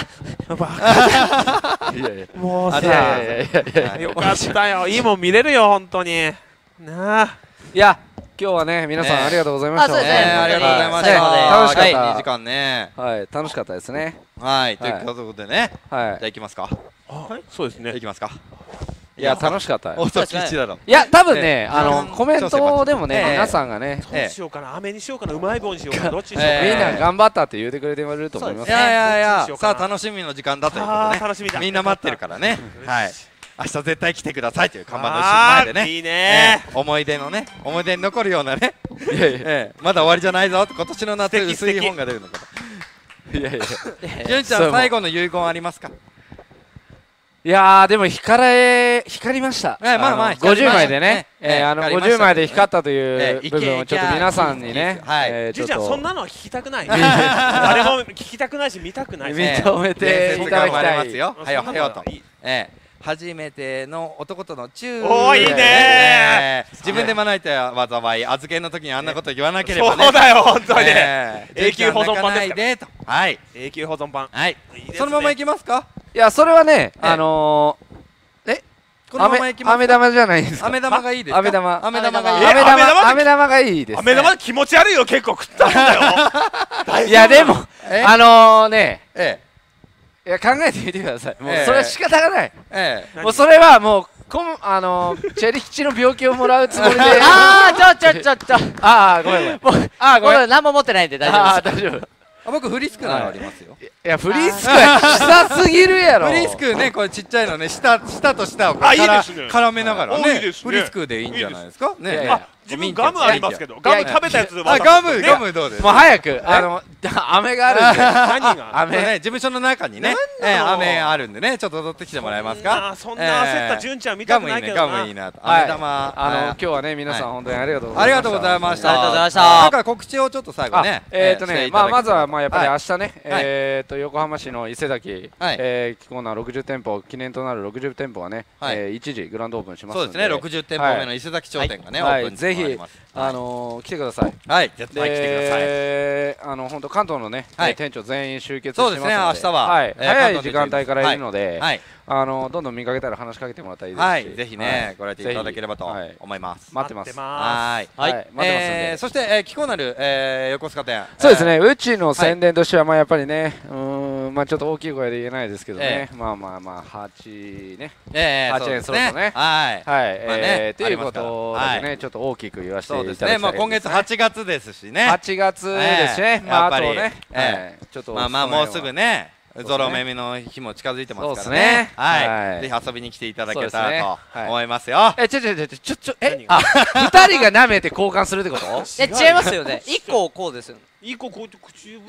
もうさ、よかったよ。いいもん見れるよ本当に。なあ。いや。 今日はね、皆さんありがとうございました。 ありがとうございました。 楽しかった。 にじかんね。 はい、楽しかったですね。 はい、ということでね。はい。じゃあ行きますか。 はい、そうですね。 行きますか。 いや、楽しかった。 おそ吉だろ。 いや、多分ね、あのコメントでもね、皆さんがね、 どうしようかな、飴にしようかな、うまい棒にしようかな、どっちにしようかな。 みんな頑張ったって言ってくれてると思います。 いやいやいや、さあ楽しみの時間だということで、 楽しみだ。 みんな待ってるからね。はい。明日絶対来てくださいという看板の前でね、 いいね、 思い出のね、思い出に残るようなね、まだ終わりじゃないぞ、今年の夏薄い本が出るのかと。いやいや、純ちゃん最後の遺言ありますか。 いやー、でも光れ光りました。 まあまあごじゅうまいでね、あのごじゅうまいで光ったという部分をちょっと皆さんにね、 純ちゃんそんなのは聞きたくない。誰も聞きたくないし見たくない。 認めていただきたい。 はよはよと。初めての男とのチュー。 おー、いいねー。自分で招いて災い、預けの時にあんなこと言わなければね。 そうだよ、本当に。永久保存版ですから。はい。 永久保存版。 はい。そのままいきますか。 いや、それはね、あのえ、 このままいきます。 飴玉じゃないですか。 飴玉がいいですか。 飴玉。 飴玉がいい。 飴玉、飴玉がいいです。 飴玉気持ち悪いよ、結構食ったんだよ。 いや、でも、あのね、ええ。いや、考えてみてください。もうそれは仕方がない。もうそれはもうこんあのチェリ吉の病気をもらうつもりで。 ああ、ちょちょちょちょ。 ああ、ごめんごめん。ああ、ごめん。 何も持ってないんで大丈夫です。 大丈夫。 僕フリスクならありますよ。 いや、フリスクは下すぎるやろ。 フリスクね、これちっちゃいのね、下下と下を絡めながらね、フリスクでいいんじゃないですかね。 自分ガムありますけど、ガム食べたやつ。 あ、ガムガムどうですか。 もう早くあの飴があるんで。 何が飴ね、事務所の中にね、飴あるんでね、ちょっと取ってきてもらえますか。 そんな焦った純ちゃん見たくないけどな。 ガムいいな。飴玉。 あの今日はね、皆さん本当にありがとうございました。 ありがとうございました。 ありがとうございました。 だから告知をちょっと最後ね。 えっとね、まあまずはまあやっぱり明日ね、えっと横浜市の伊勢崎えキコーナーろくじゅう店舗記念となるろくじゅう店舗はね、一時グランドオープンしますので。そうですね、 ろくじゅう店舗目の伊勢崎商店がねオープンぜひあの来てください。 はい、絶対来てください。 あの本当関東のね店長全員集結してますので、 そうですね、明日は早い時間帯からいるので、あのどんどん見かけたら話しかけてもらったらいいですし、 はい、ぜひねご来店いただければと思います。 待ってます。 はい、 はい、待ってますんで。 そしてキコナル横須賀店。 そうですね、うちの宣伝としてはまあやっぱりね、うん、まあちょっと大きい声で言えないですけどね、まあまあまあはちね、はちえんソロとね、はいはいということでね、ちょっと大きく言わせていただきたいですね。 今月はちがつですしね。 はちがつですしね。まああとね、 ちょっとまあまあもうすぐね。ゾロ目見の日も近づいてますからね。はい、ぜひ遊びに来ていただけたらと思いますよ。 え、ちょちょちょちょちょえ、あ、二人が舐めて交換するってこと？ え、違いますよね。一個こうですよ。 一個こうやって口。違う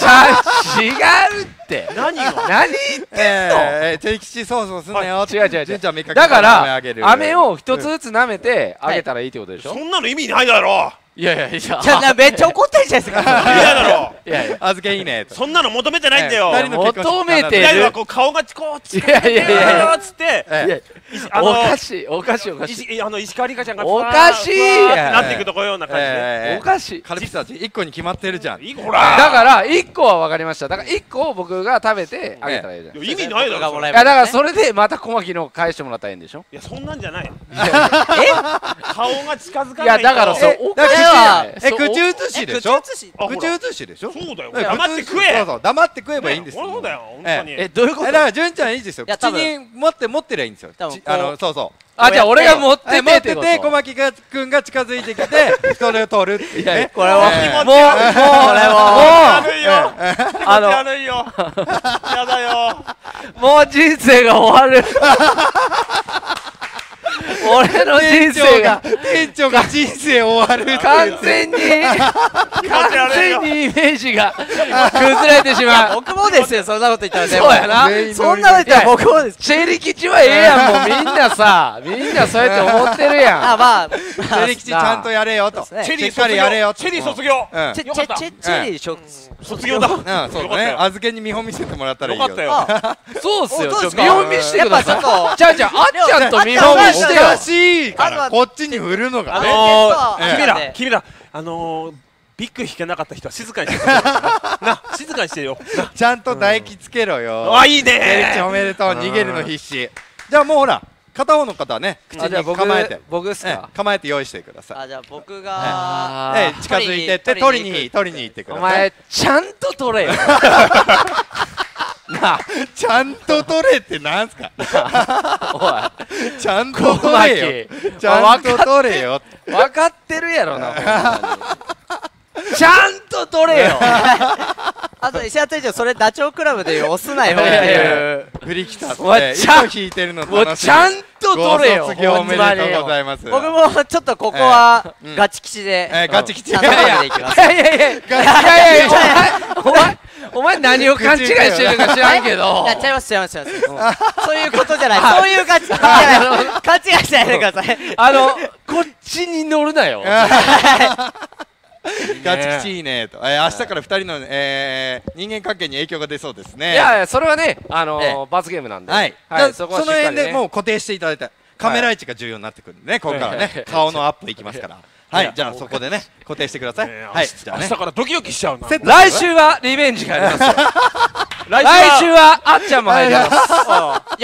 って。 何が？ 何言ってんの？ え、定期値そうそうすんなよ。 違う違う違う。だから飴を一つずつ舐めてあげたらいいってことでしょ？ そんなの意味ないだろ。 いやいやいや、 じゃあめっちゃ怒ってるじゃないですか。 嫌だろ。 いやいや、 預けいいね。 そんなの求めてないんだよ。 求めてる。 二人はこう顔がこうつって、いやいやいやつって、 おかしいおかしいおかしい。 あの石川梨花ちゃんがおかしいなっていくとこような感じで。 おかしい。 カルピス味一個に決まってるじゃん。 ほら。 だから一個は分かりました。だから一個を僕が食べてあげたらいいじゃん。 意味ないだろ。 いやだからそれでまた小牧の返してもらったらいいんでしょ。 いやそんなんじゃない。え？顔が近づかない。 いやだからそうおかしいやん。え口移しでしょ。口移しでしょ。 そうだよ。黙って食え。 そうそう黙って食えばいいんですよ。 そうだよ本当に。 えどういうこと？ だから純ちゃんいいですよ。口に持って持ってりゃいいんですよ。あのそうそう。 あ、じゃあ俺が持ってて持ってて小牧くんが近づいてきてそれを取るっていうね。 これはもうもうこれはもうあのやるよ。やだよ。 もう人生が終わる。俺の人生が店長が人生終わる。 完全に完全にイメージが崩れてしまう。 僕もですよ、そんなこと言ったらね。 そうやな。 そんなこと言ったら僕もです。 チェリ吉はええやん、もうみんなさ、みんなそうやって思ってるやん。 あ、まあェリ吉ちゃんとやれよと。 チェリーしっかりやれよ。 チェリー卒業。 チェチェチェチェリー卒業だ。 うん、そうね。預けに見本見せてもらったらいいよ。 よかったよ。 そうっすよ。見本見してください。じゃあじゃああっちゃんと見本本見してよ。 見しよ。 難しいからこっちに振るのがあね。 の君ら君らあのビッグ引けなかった人は静かにしてな静かにしてよ。 ちゃんと唾液つけろよ。 あいいね。 チェリ吉おめでとう。逃げるの必死。じゃあもうほら。片方の方はね、口に構えて、 僕ですか？ 構えて用意してください。 あ、じゃあ僕がえ近づいてって取りに取りに行ってください。 お前ちゃんと取れよ。なあ、 ちゃんと取れってなんすか？ おい、 ちゃんと取れよ。ちゃんと取れよ。 分かってるやろな。ちゃんと取れよ。 あと石原隊長、それダチョウ倶楽部で押すなよ。 振り切ったって。 お前ちゃん糸引いてるのもう楽しい。 ちゃんと取れよ。 ご卒業おめでとうございます。 僕もちょっとここはガチ吉で。 えガチ吉。 ちゃんと食べていきます。 いやいやいやいやいやお前お前何を勘違いしてるか知らんけど。 やっちゃいます違います違います。そういうことじゃない。そういうガチじゃない。勘違いしないでください。 あのこっちに乗るなよ。 ガチ吉いいねと。え明日からふたりのえ人間関係に影響が出そうですね。 いやいやそれはねあの罰ゲームなんで。 はい。その辺でもう固定していただいてカメラ位置が重要になってくるんでね。ここからね顔のアップいきますから。はい、じゃあそこでね固定してください。はい、じゃあね。 明日からドキドキしちゃうな。 来週はリベンジがありますよ。来週はあっちゃんも入ります。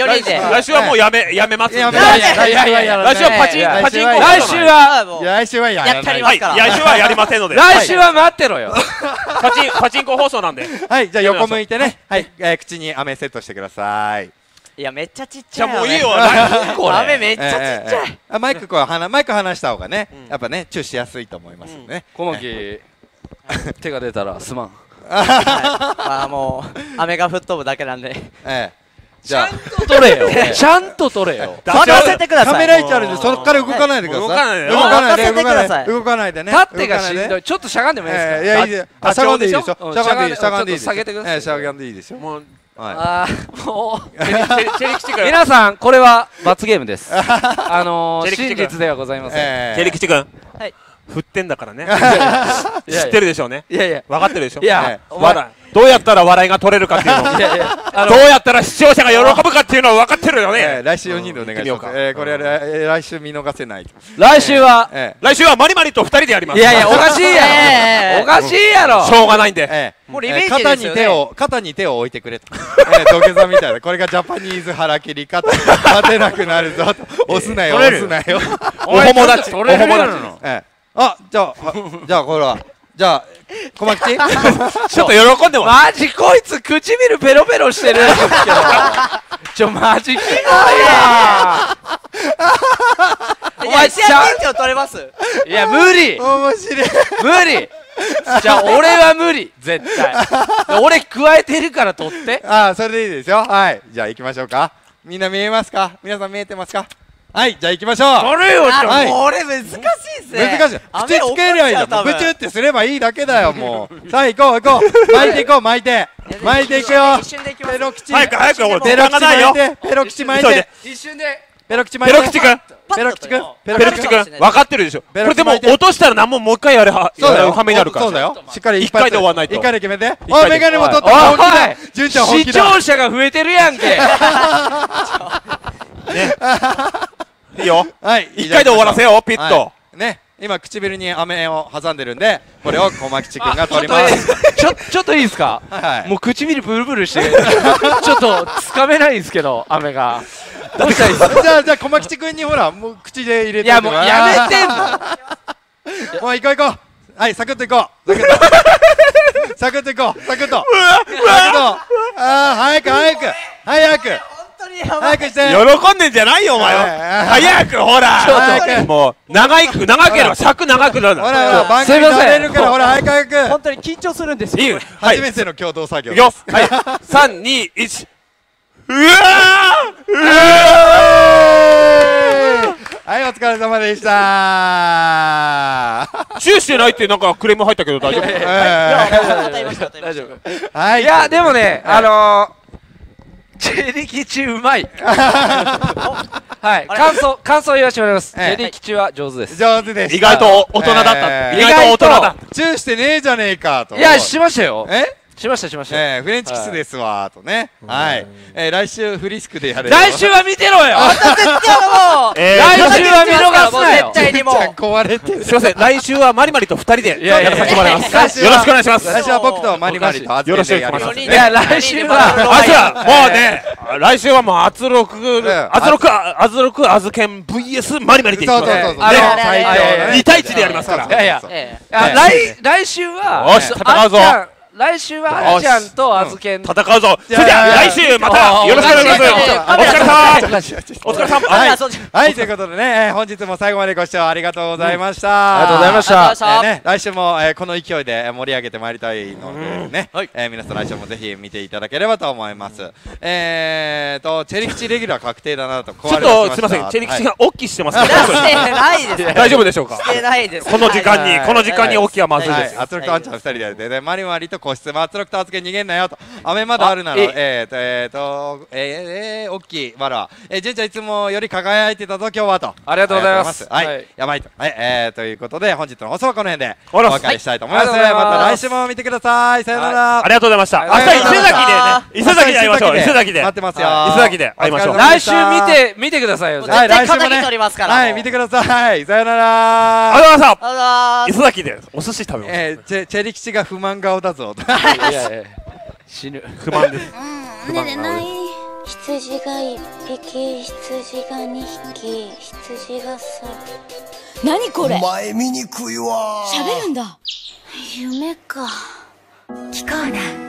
よにんで。 来週はもうやめやめます。 やめ来週はパチンパチンコ。 来週は来週はやらない。 はい、来週はやりませんので。 来週は待ってろよ。 パチンパチンコ放送なんで。 はい、じゃあ横向いてね。はい、口に飴セットしてください。 いやめっちゃちっちゃい。 じゃあもういいよ。 飴めっちゃちっちゃい。 あマイクこう離マイク離した方がねやっぱねチューしやすいと思いますね。 小牧手が出たらすまん。 まあもう飴が吹っ飛ぶだけなんで。 ええ。 ちゃんと取れよ。ちゃんと取れよ。 待たせてください。 カメラ位置あるんでそこから動かないでください。動かないで動かないで動かないで動かないでね。 立ってがしんどい。ちょっとしゃがんでもいいですか？ いやいいです。しゃがんでいいでしょ。しゃがんでいいしゃがんでいい。 下げてください。 しゃがんでいいですよ。もうああもうチェリ吉君。 皆さんこれは罰ゲームです。あの真実ではございません。 チェリ吉君。 はい。 振ってんだからね。知ってるでしょうね。 いやいや分かってるでしょ。 いやどうやったら笑いが取れるかっていうの。どうやったら視聴者が喜ぶかっていうのは分かってるよね。 来週よにんでお願いします。これは来週見逃せない。 来週は来週はマリマリとふたりでやります。 いやいやおかしいやろ。おかしいやろ。 しょうがないんで。 もうリベンジ肩ですよね。 に手を肩に手を置いてくれと。土下座みたいな。これがジャパニーズ腹切り肩立てなくなるぞと。押すなよ押すなよ。 お友達お友達。 あじゃあじゃあこれはじゃあ小牧吉ちょっと喜んでもマジこいつ唇ペロペロしてるんですけどちょマジキモいやお前石原店長取れます？ いや無理面白い無理じゃあ俺は無理絶対俺加えてるから取ってああそれでいいですよはいじゃあ行きましょうかみんな見えますか皆さん見えてますかはいじゃあ行きましょう取れよちょこれ難しいっすね難しい口つけりゃいいじゃんブチュってすればいいだけだよもうさあ行こう行こう巻いていこう巻いて巻いていくよペロ吉早く早く俺ペロ吉巻いてペロ吉巻いて一瞬でペロ吉巻いてペロ吉君ペロ吉君ペロ吉君分かってるでしょこれでも落としたら何ももう一回やるははめになるからそうだよしっかり一回で終わらないと一回で決めておいメガネも取った本気だ純ちゃん本気だ視聴者が増えてるやんけねいいよはい一回で終わらせよピッとね今唇に飴を挟んでるんでこれを小牧吉君が取りますちょちょっといいですかもう唇ブルブルしてちょっとつかめないんですけど飴がどうしたらいいですかじゃあじゃあ小牧吉君にほらもう口で入れていやもうやめてんのもう行こう行こうはいサクッと行こうサクッと行こうサクッとサクッとああ早く早く早く早くして喜んでんじゃないよお前は早くほらもう長いく長ければ尺長くなるほらほら番組されるからほら早く早く本当に緊張するんですよ初めての共同作業よはいさんにいちうわーうわはいお疲れ様でしたチューしてないってなんかクレーム入ったけど大丈夫大丈夫はいいやでもねあのチェリ吉うまい。はい、感想感想言わせてもらいます。チェリ吉は上手です。 上手です。 意外と大人だった。意外と大人だ。 チューしてねえじゃねえかと。 いや、しましたよ。 え？ しましたしました。 えー、フレンチキスですわとね。はい。えー、来週フリスクでやれる。 来週は見てろよ。 また絶対もう。 来週は見逃すなよ。 絶対にもう。 壊れてる。 すいません。来週はマリマリと二人でやらさせてもらいます。よろしくお願いします。 来週は僕とマリマリとよろしくお願いします。 いや、来週はあじゃもうね、来週はもう圧力圧力圧力アズケン ブイエス マリマリでいきます。 そうそうそう。 二対一でやりますから。 いやいや。来来週はよし戦うぞ。 来週はあちゃんとあずけん戦うぞ。それでは来週またよろしくお願いします。お疲れ様。お疲れ様。 はい、ということでね、本日も最後までご視聴ありがとうございました。 ありがとうございました。 ね、来週もこの勢いで盛り上げてまいりたいのでね、皆さん来週もぜひ見ていただければと思います。えーとチェリ吉レギュラー確定だなと。 ちょっとすみません、チェリ吉がオッキーしてますけど。 してないです。 大丈夫でしょうか。 してないです。 この時間にこの時間にオッキーはまずいです。 圧力とアンちゃん二人でやってでマリマリと個室も圧力と圧力逃げんなよと。雨まだあるならえーとえーとえーオッキーまだえ純ちゃんいつもより輝いてたぞ今日はと。 ありがとうございます。 はいやばいと。はいえーということで本日の放送はこの辺でお別れしたいと思います。また来週も見てください。さよなら。 ありがとうございました。明日伊勢崎でね、伊勢崎で会いましょう。伊勢崎で待ってますよ。 伊勢崎で会いましょう。 来週見て見てくださいよ。 絶対敵取りますから。 はい見てください。さよなら。 ありがとうございました。伊勢崎でお寿司食べます。 えチェリ吉が不満顔だぞ。 いやいや死ぬ。 不満です。 うん寝れない。羊が一匹、羊が二匹、羊がさ。何これ。お前見にくいわ。喋るんだ。夢か。聞こうな。